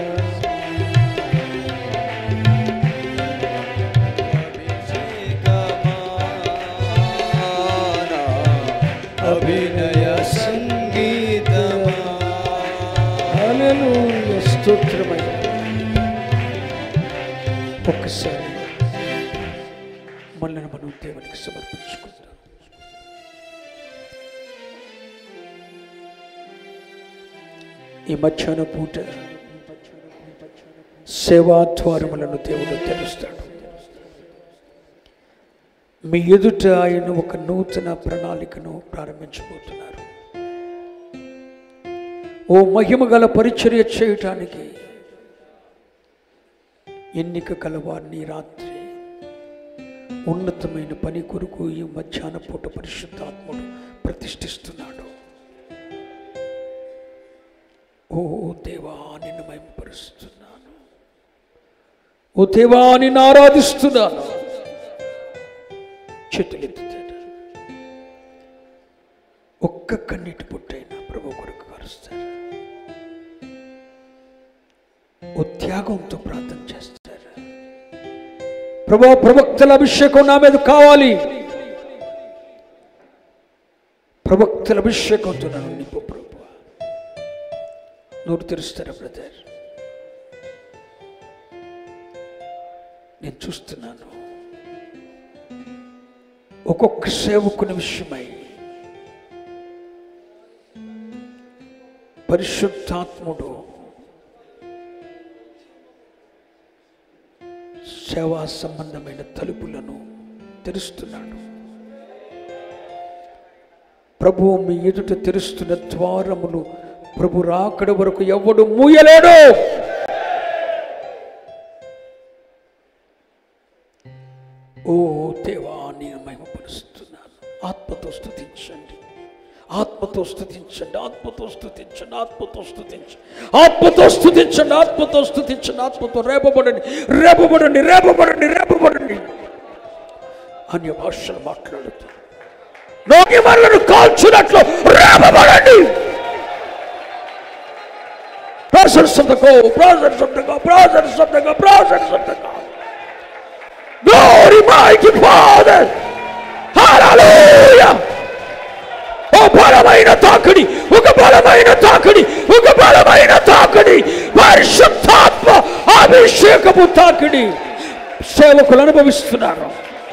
అభినయ సంగీతమా. హల్లెలూయా, స్తోత్రమయ్యా. ఒక్కసారి మనల్ని మనం దేవునికి సమర్పించుకుందాం. ఈ మధ్యాహ్న పూట సేవాద్వారములను దేవుడు తెరుస్తాడు. మీ ఎదుట ఆయన ఒక నూతన ప్రణాళికను ప్రారంభించబోతున్నారు. ఓ మహిమ గల పరిచర్య చేయటానికి ఎన్నిక గలవారిని రాత్రి ఉన్నతమైన పని కొరకు ఈ మధ్యాహ్న పూట పరిశుద్ధాత్ముడు ప్రతిష్ఠిస్తున్నాడు. ఓ దేవా, నిన్ను మహిమపరుస్తున్నాను. ఓ దేవా, నిన్ను ఆరాధిస్తున్నాను. చేతులెత్తుతారు. ఒక్క కన్నీటి పుట్టైనా ప్రభు కొరకు కరుస్తారు. ఓ త్యాగంతో ప్రార్థన చేస్తారు. ప్రభు, ప్రవక్తల అభిషేకం నా మీద కావాలి. ప్రవక్తల అభిషేకంతో నన్ను నింపు ప్రభు. నోరు తెరుస్తారా బ్రదర్? నేను చూస్తున్నాను ఒక్కొక్క సేవకుని విషయమై పరిశుద్ధాత్ముడు సేవా సంబంధమైన తలుపులను తెరుస్తున్నాడు. ప్రభు మీ ఎదుట తెరుస్తున్న ద్వారములు ప్రభు రాకడ వరకు ఎవడు మూయలేడు. ఓ దేవా, నేను మహిమపరుస్తున్నాను. ఆత్మతో స్తుతించండి, ఆత్మతో స్తుతించండి, ఆత్మతో స్తుతించండి, ఆత్మతో స్తుతించండి, ఆత్మతో స్తుతించండి, ఆత్మతో స్తుతించండి, ఆత్మతో రేపబడండి, రేపబడండి, రేపబడండి, రేపబడండి. అన్య భాషలు మాట్లాడుతూ నోగిమలను కాల్చున్నట్లు రేపబడండి. Presence of the God, presence of the God, presence of the God, presence of the God. Glory, mighty Father. Hallelujah. ఓ బలమైన తాకిడి, ఒక బలమైన తాకిడి, ఒక బలమైన తాకిడి, పరిశుద్ధాత్మ అభిషేకపు తాకిడి సేవకులు అనుభవిస్తున్నారు.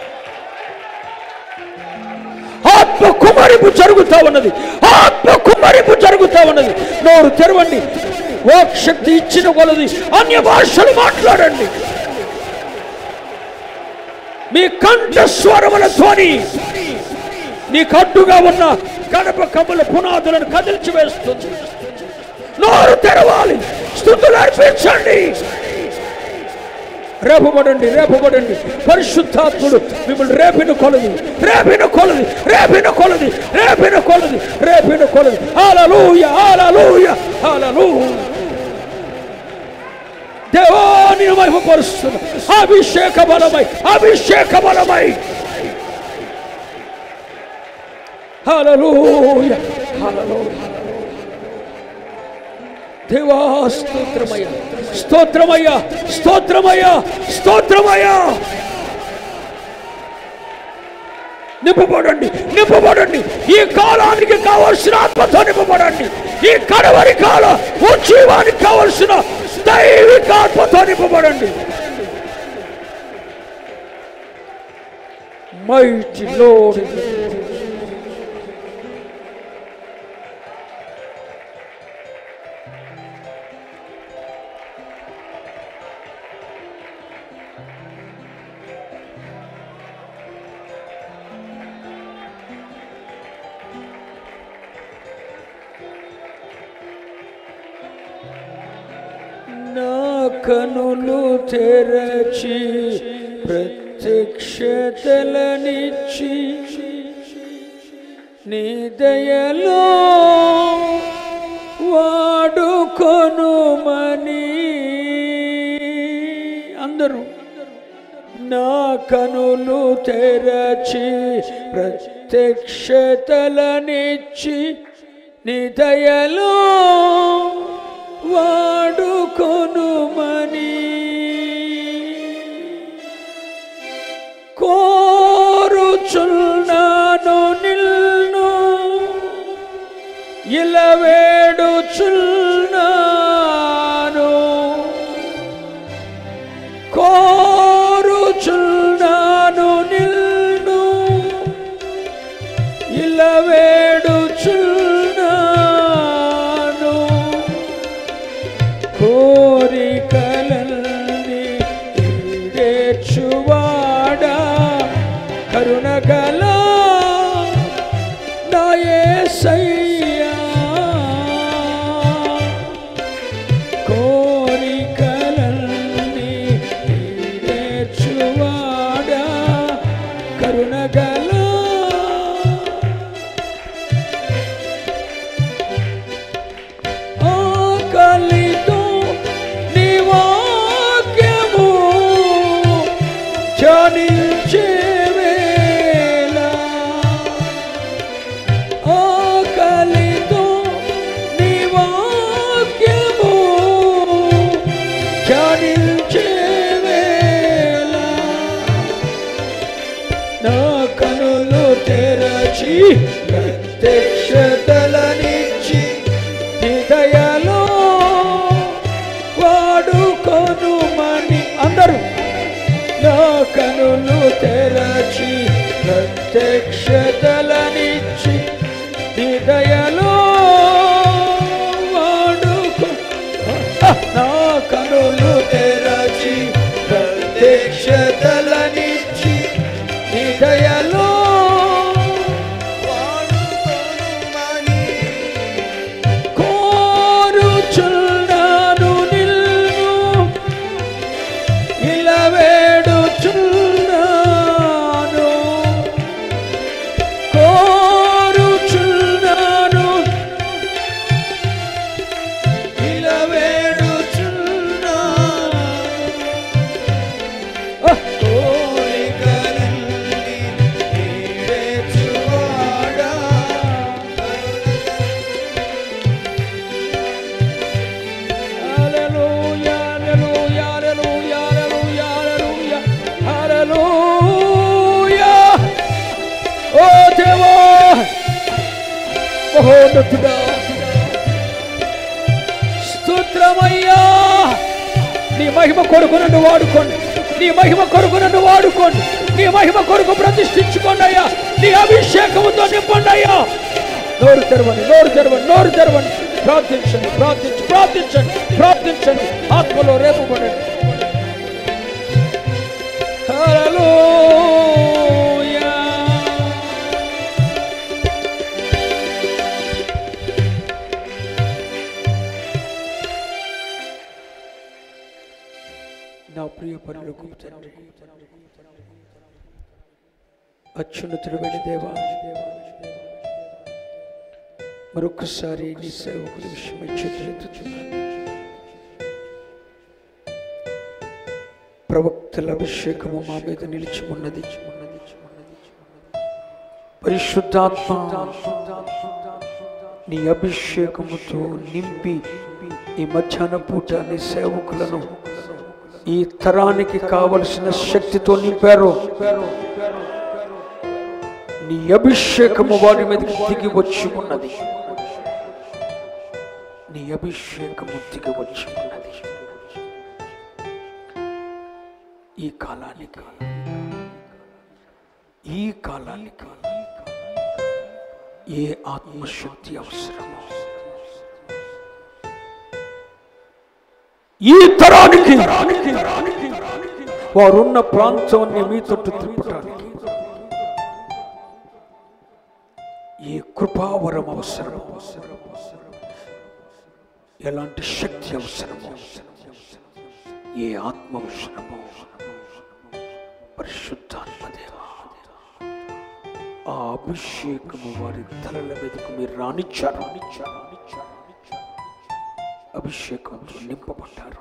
ఆత్మ కుమ్మరింపు జరుగుతా ఉన్నది, ఆత్మ కుమ్మరింపు జరుగుతా ఉన్నది. నోరు తెరవండి, వాక్ శక్తి ఇచ్చిన కొలది అన్య భాషలు మాట్లాడండి. మీ కంఠ స్వరముల ధ్వని నీకు అడ్డుగా ఉన్న గడప కమ్ముల పునాదులను కదిల్చి వేస్తుంది. నోరు తెరవాలి, స్తుతులు అర్పించండి. రేపబడండి, రేపబడండి. పరిశుద్ధాత్ముడు మిమ్మల్ని రేపిన కొలది, రేపిన కొలది, రేపిన కొలది, రేపిన కొలది, రేపిన కొలది. హల్లెలూయా, హల్లెలూయా, హల్లెలూయా. దేవాని మహిమపరుస్తున్న అభిషేక బలమై, అభిషేక బలమై. హల్లెలూయా, హల్లెలూయా. దేవా స్తోత్రమయ్యా, స్తోత్రమయ్యా, స్తోత్రమయ్యా, స్తోత్రమయ్యా. నింపబడండి, నింపబడండి. ఈ కాలానికి కావలసిన ఆత్మతో నింపబడండి. ఈ కడవరి కాల ఉజ్జీవానికి కావలసిన దైవిక ఆత్మతో నింపబడండి. Mighty Lord, నా కనులు తెరచి ప్రత్యక్షతలనిచ్చి నీ దయలో వాడుకొనుమని. అందరూ నా కనులు తెరచి ప్రత్యక్షతలనిచ్చి నీ దయలో వాడుకొనుమని కోరుచున్నాను నిన్ను, ఇలవేడుచున్నాను. కోరుచున్నాను నిన్ను, ఇలవేడుచున్నాను. కోరికలను పిలిచే వేళ నా కనులు తెరచి ప్రత్యక్షతలనిచ్చి హృదయలో వాడుకొనుమని అందరూ నా కనులు తెరచి ప్రత్యక్షతలనిచ్చి హృదయలో వాడుకో నా కనులు తెరచి ప్రత్యక్షతలనిచ్చి హృదయలో వాడుకొనుమని కోరుచున్నాను నిన్ను ఇలా వేడుచున్నాను కోరుచున్నాను ఇలా వేడుచున్నాను కోరికలన్నీ తీర్చువాడా హల్లెలూయా హల్లెలూయా హల్లెలూయా హల్లెలూయా హల్లెలూయా ఓ దేవా మహోన్నతుడా స్తోత్రమయ్యా నీ మహిమ కొరకు నన్ను వాడుకోండి నీ మహిమ కొరకు నన్ను వాడుకోండి నీ మహిమ కొరకు ప్రతిష్ఠించుకోండి అయ్యా నీ అభిషేకముతో నింపండి అయ్యా నోరు తెరవండి నోరు తెరవండి నోరు తెరవండి ప్రార్థించండి ప్రార్థించండి ప్రార్థించండి ఆత్మలో రేపబడండి హల్లెలూయా నా ప్రియ పరలోకపు తండ్రి అత్యున్నతుడైన దేవా మరొకసారి నీ సేవకుల విషయమై చేతులెత్తుచున్నాను ప్రవక్తల అభిషేకము మా మీద నిలిచి ఉన్నది పరిశుద్ధాత్మ నీ అభిషేకముతో నింపి ఈ మధ్యాహ్న పూట నీ సేవకులను ఈ తరానికి కావలసిన శక్తితో నింపారు నీ అభిషేకము వారి మీదకి దిగి వచ్చి ఉన్నది నీ అభిషేకము దిగి వచ్చి ఉన్నది ఈ కాలానికి ఏ ఆత్మశక్తి అవసరమో ఈ తరానికి వారున్న ప్రాంతాన్ని మీ తట్టు తిప్పటానికి ఏ కృపావరం అవసరమో ఎలాంటి శక్తి అవసరమో ఏ ఆత్మ అవసరమో పరిశుద్ధాత్మ దేవా ఆ అభిషేకము వారి తలల మీదకు మీరు రానిచ్చారు అభిషేకంతో నింపబడ్డారు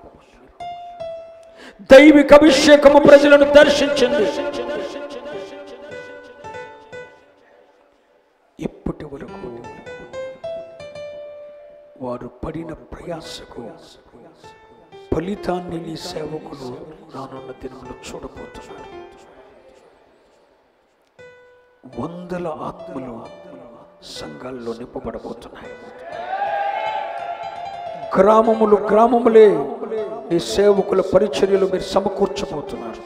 దైవిక అభిషేకము ప్రజలను దర్శించింది ఇప్పటి వరకు వారు పడిన ప్రయాసకు ఫలితాన్ని నీ సేవకులు రానున్న దినంలో చూడబోతున్నారు వందల ఆత్మలు సంఘాల్లో నింపబడబోతున్నాయి గ్రామములే నీ సేవకుల పరిచర్యలు మీరు సమకూర్చబోతున్నారు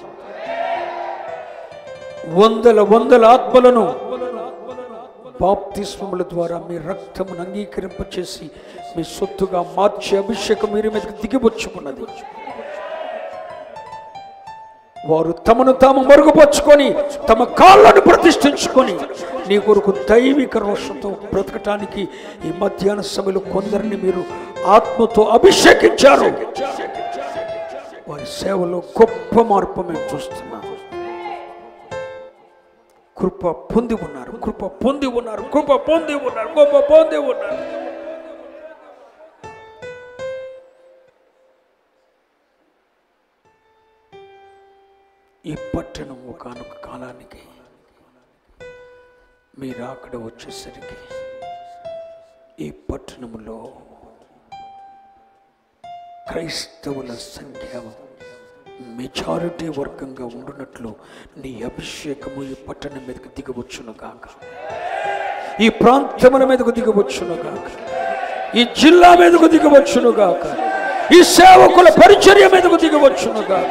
వందల ఆత్మలను బాప్తిస్మముల ద్వారా మీ రక్తమును అంగీకరింపచేసి మీ సొత్తుగా మార్చే అభిషేకం మీరు మీదకి దిగివచ్చుకున్నది వారు తమను తాము మరుగుపరుచుకొని తమ కాళ్ళను ప్రతిష్ఠించుకొని నీ కొరకు దైవిక రోషంతో బ్రతకటానికి ఈ మధ్యాహ్న సమయంలో కొందరిని మీరు ఆత్మతో అభిషేకించారు వారి సేవలో గొప్ప మార్పు మేము చూస్తున్నాం కృప పొంది ఉన్నారు ఈ పట్టణం ఒకానొక కాలానికి మీరు అక్కడ వచ్చేసరికి ఈ పట్టణంలో క్రైస్తవుల సంఖ్య మెజారిటీ వర్గంగా ఉండునట్లు నీ అభిషేకము ఈ పట్టణం మీదకు దిగవచ్చును గాక, ఈ ప్రాంతముల మీదకు దిగవచ్చును గాక, ఈ జిల్లా మీదకు దిగవచ్చును గాక, ఈ సేవకుల పరిచర్య మీదకు దిగవచ్చును గాక.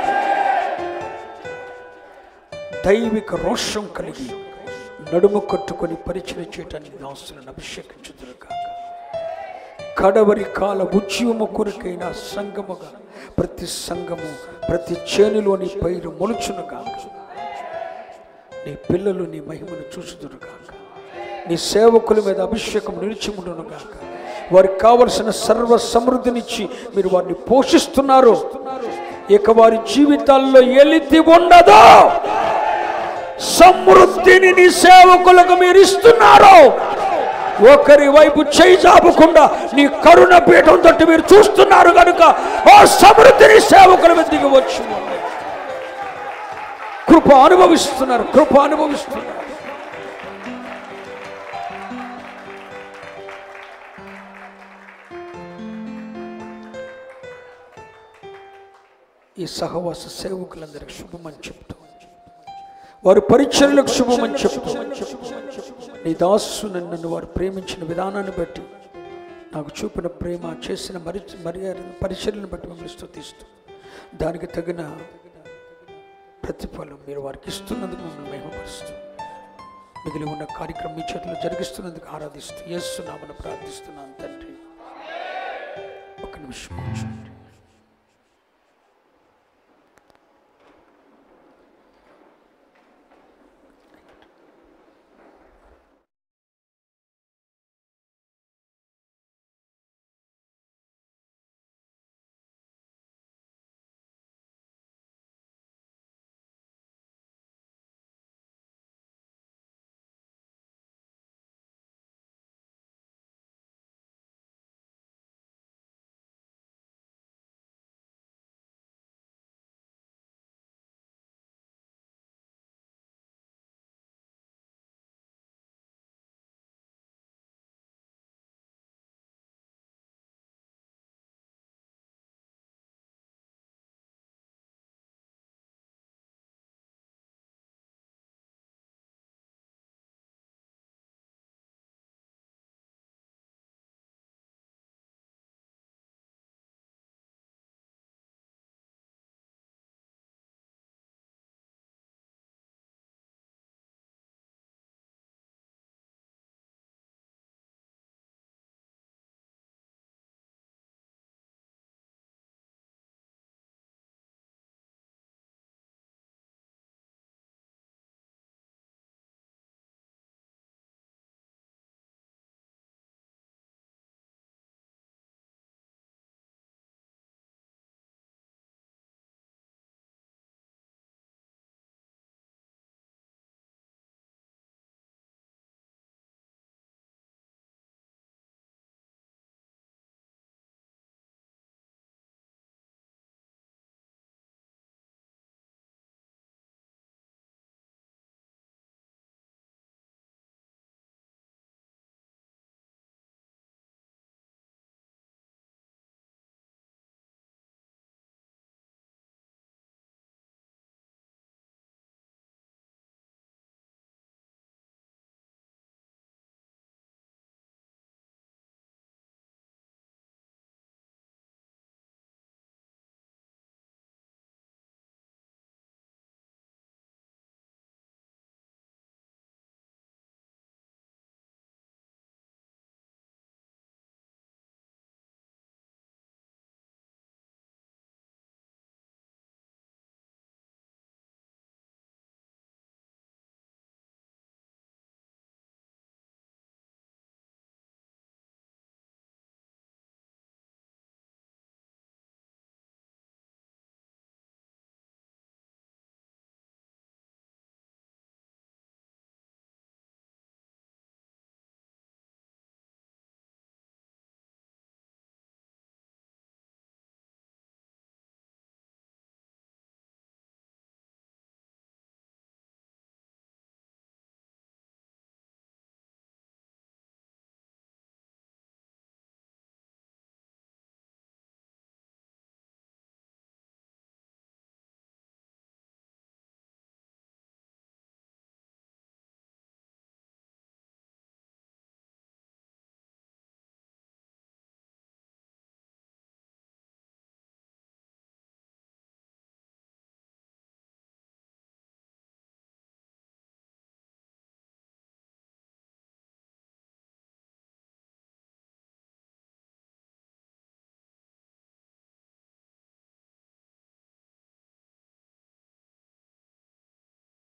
దైవిక రోషం కలిగి నడుము కట్టుకొని పరిచయం చేయటానికి దాసులను అభిషేకించుదురు గాక. కడవరి కాల ఉద్యమము కొరకైన సంగముగా ప్రతి సంఘము ప్రతి చేనులోని పైరు మొలుచును గాక. నీ పిల్లలు నీ మహిమను చూసుదురు గాక. నీ సేవకుల మీద అభిషేకం నిలిచి ఉండును గాక. వారికి కావలసిన సర్వ సమృద్ధినిచ్చి మీరు వారిని పోషిస్తున్నారు. ఇక వారి జీవితాల్లో ఎలితి ఉండదు. సమృద్ధిని నీ సేవకులకు మీరు ఇస్తున్నారు. ఒకరి వైపు చేయి చాపకుండా నీ కరుణ పీఠం తట్టు మీరు చూస్తున్నారు కనుక ఆ సమృద్ధిని సేవకుల మీద దిగవచ్చు. కృప అనుభవిస్తున్నారు, కృప అనుభవిస్తున్నారు. ఈ సహవాస సేవకులందరికీ శుభమని చెప్తూ, వారి పరిచర్యలకు శుభమని చెప్తూ, నీ దాసు నన్ను వారు ప్రేమించిన విధానాన్ని బట్టి, నాకు చూపిన ప్రేమ, చేసిన మర్యాద పరిచర్యలను బట్టి మిమ్మల్ని స్తుతిస్తూ, దానికి తగిన ప్రతిఫలం మీరు వారికి ఇస్తున్నందుకు మిమ్మల్ని మహిమపరుస్తూ, మిగిలి ఉన్న కార్యక్రమం మీ చేతుల్లో జరిగిస్తున్నందుకు ఆరాధిస్తూ యేసు నామమున ప్రార్థిస్తున్నాను తండ్రి. ఒక నిమిషం.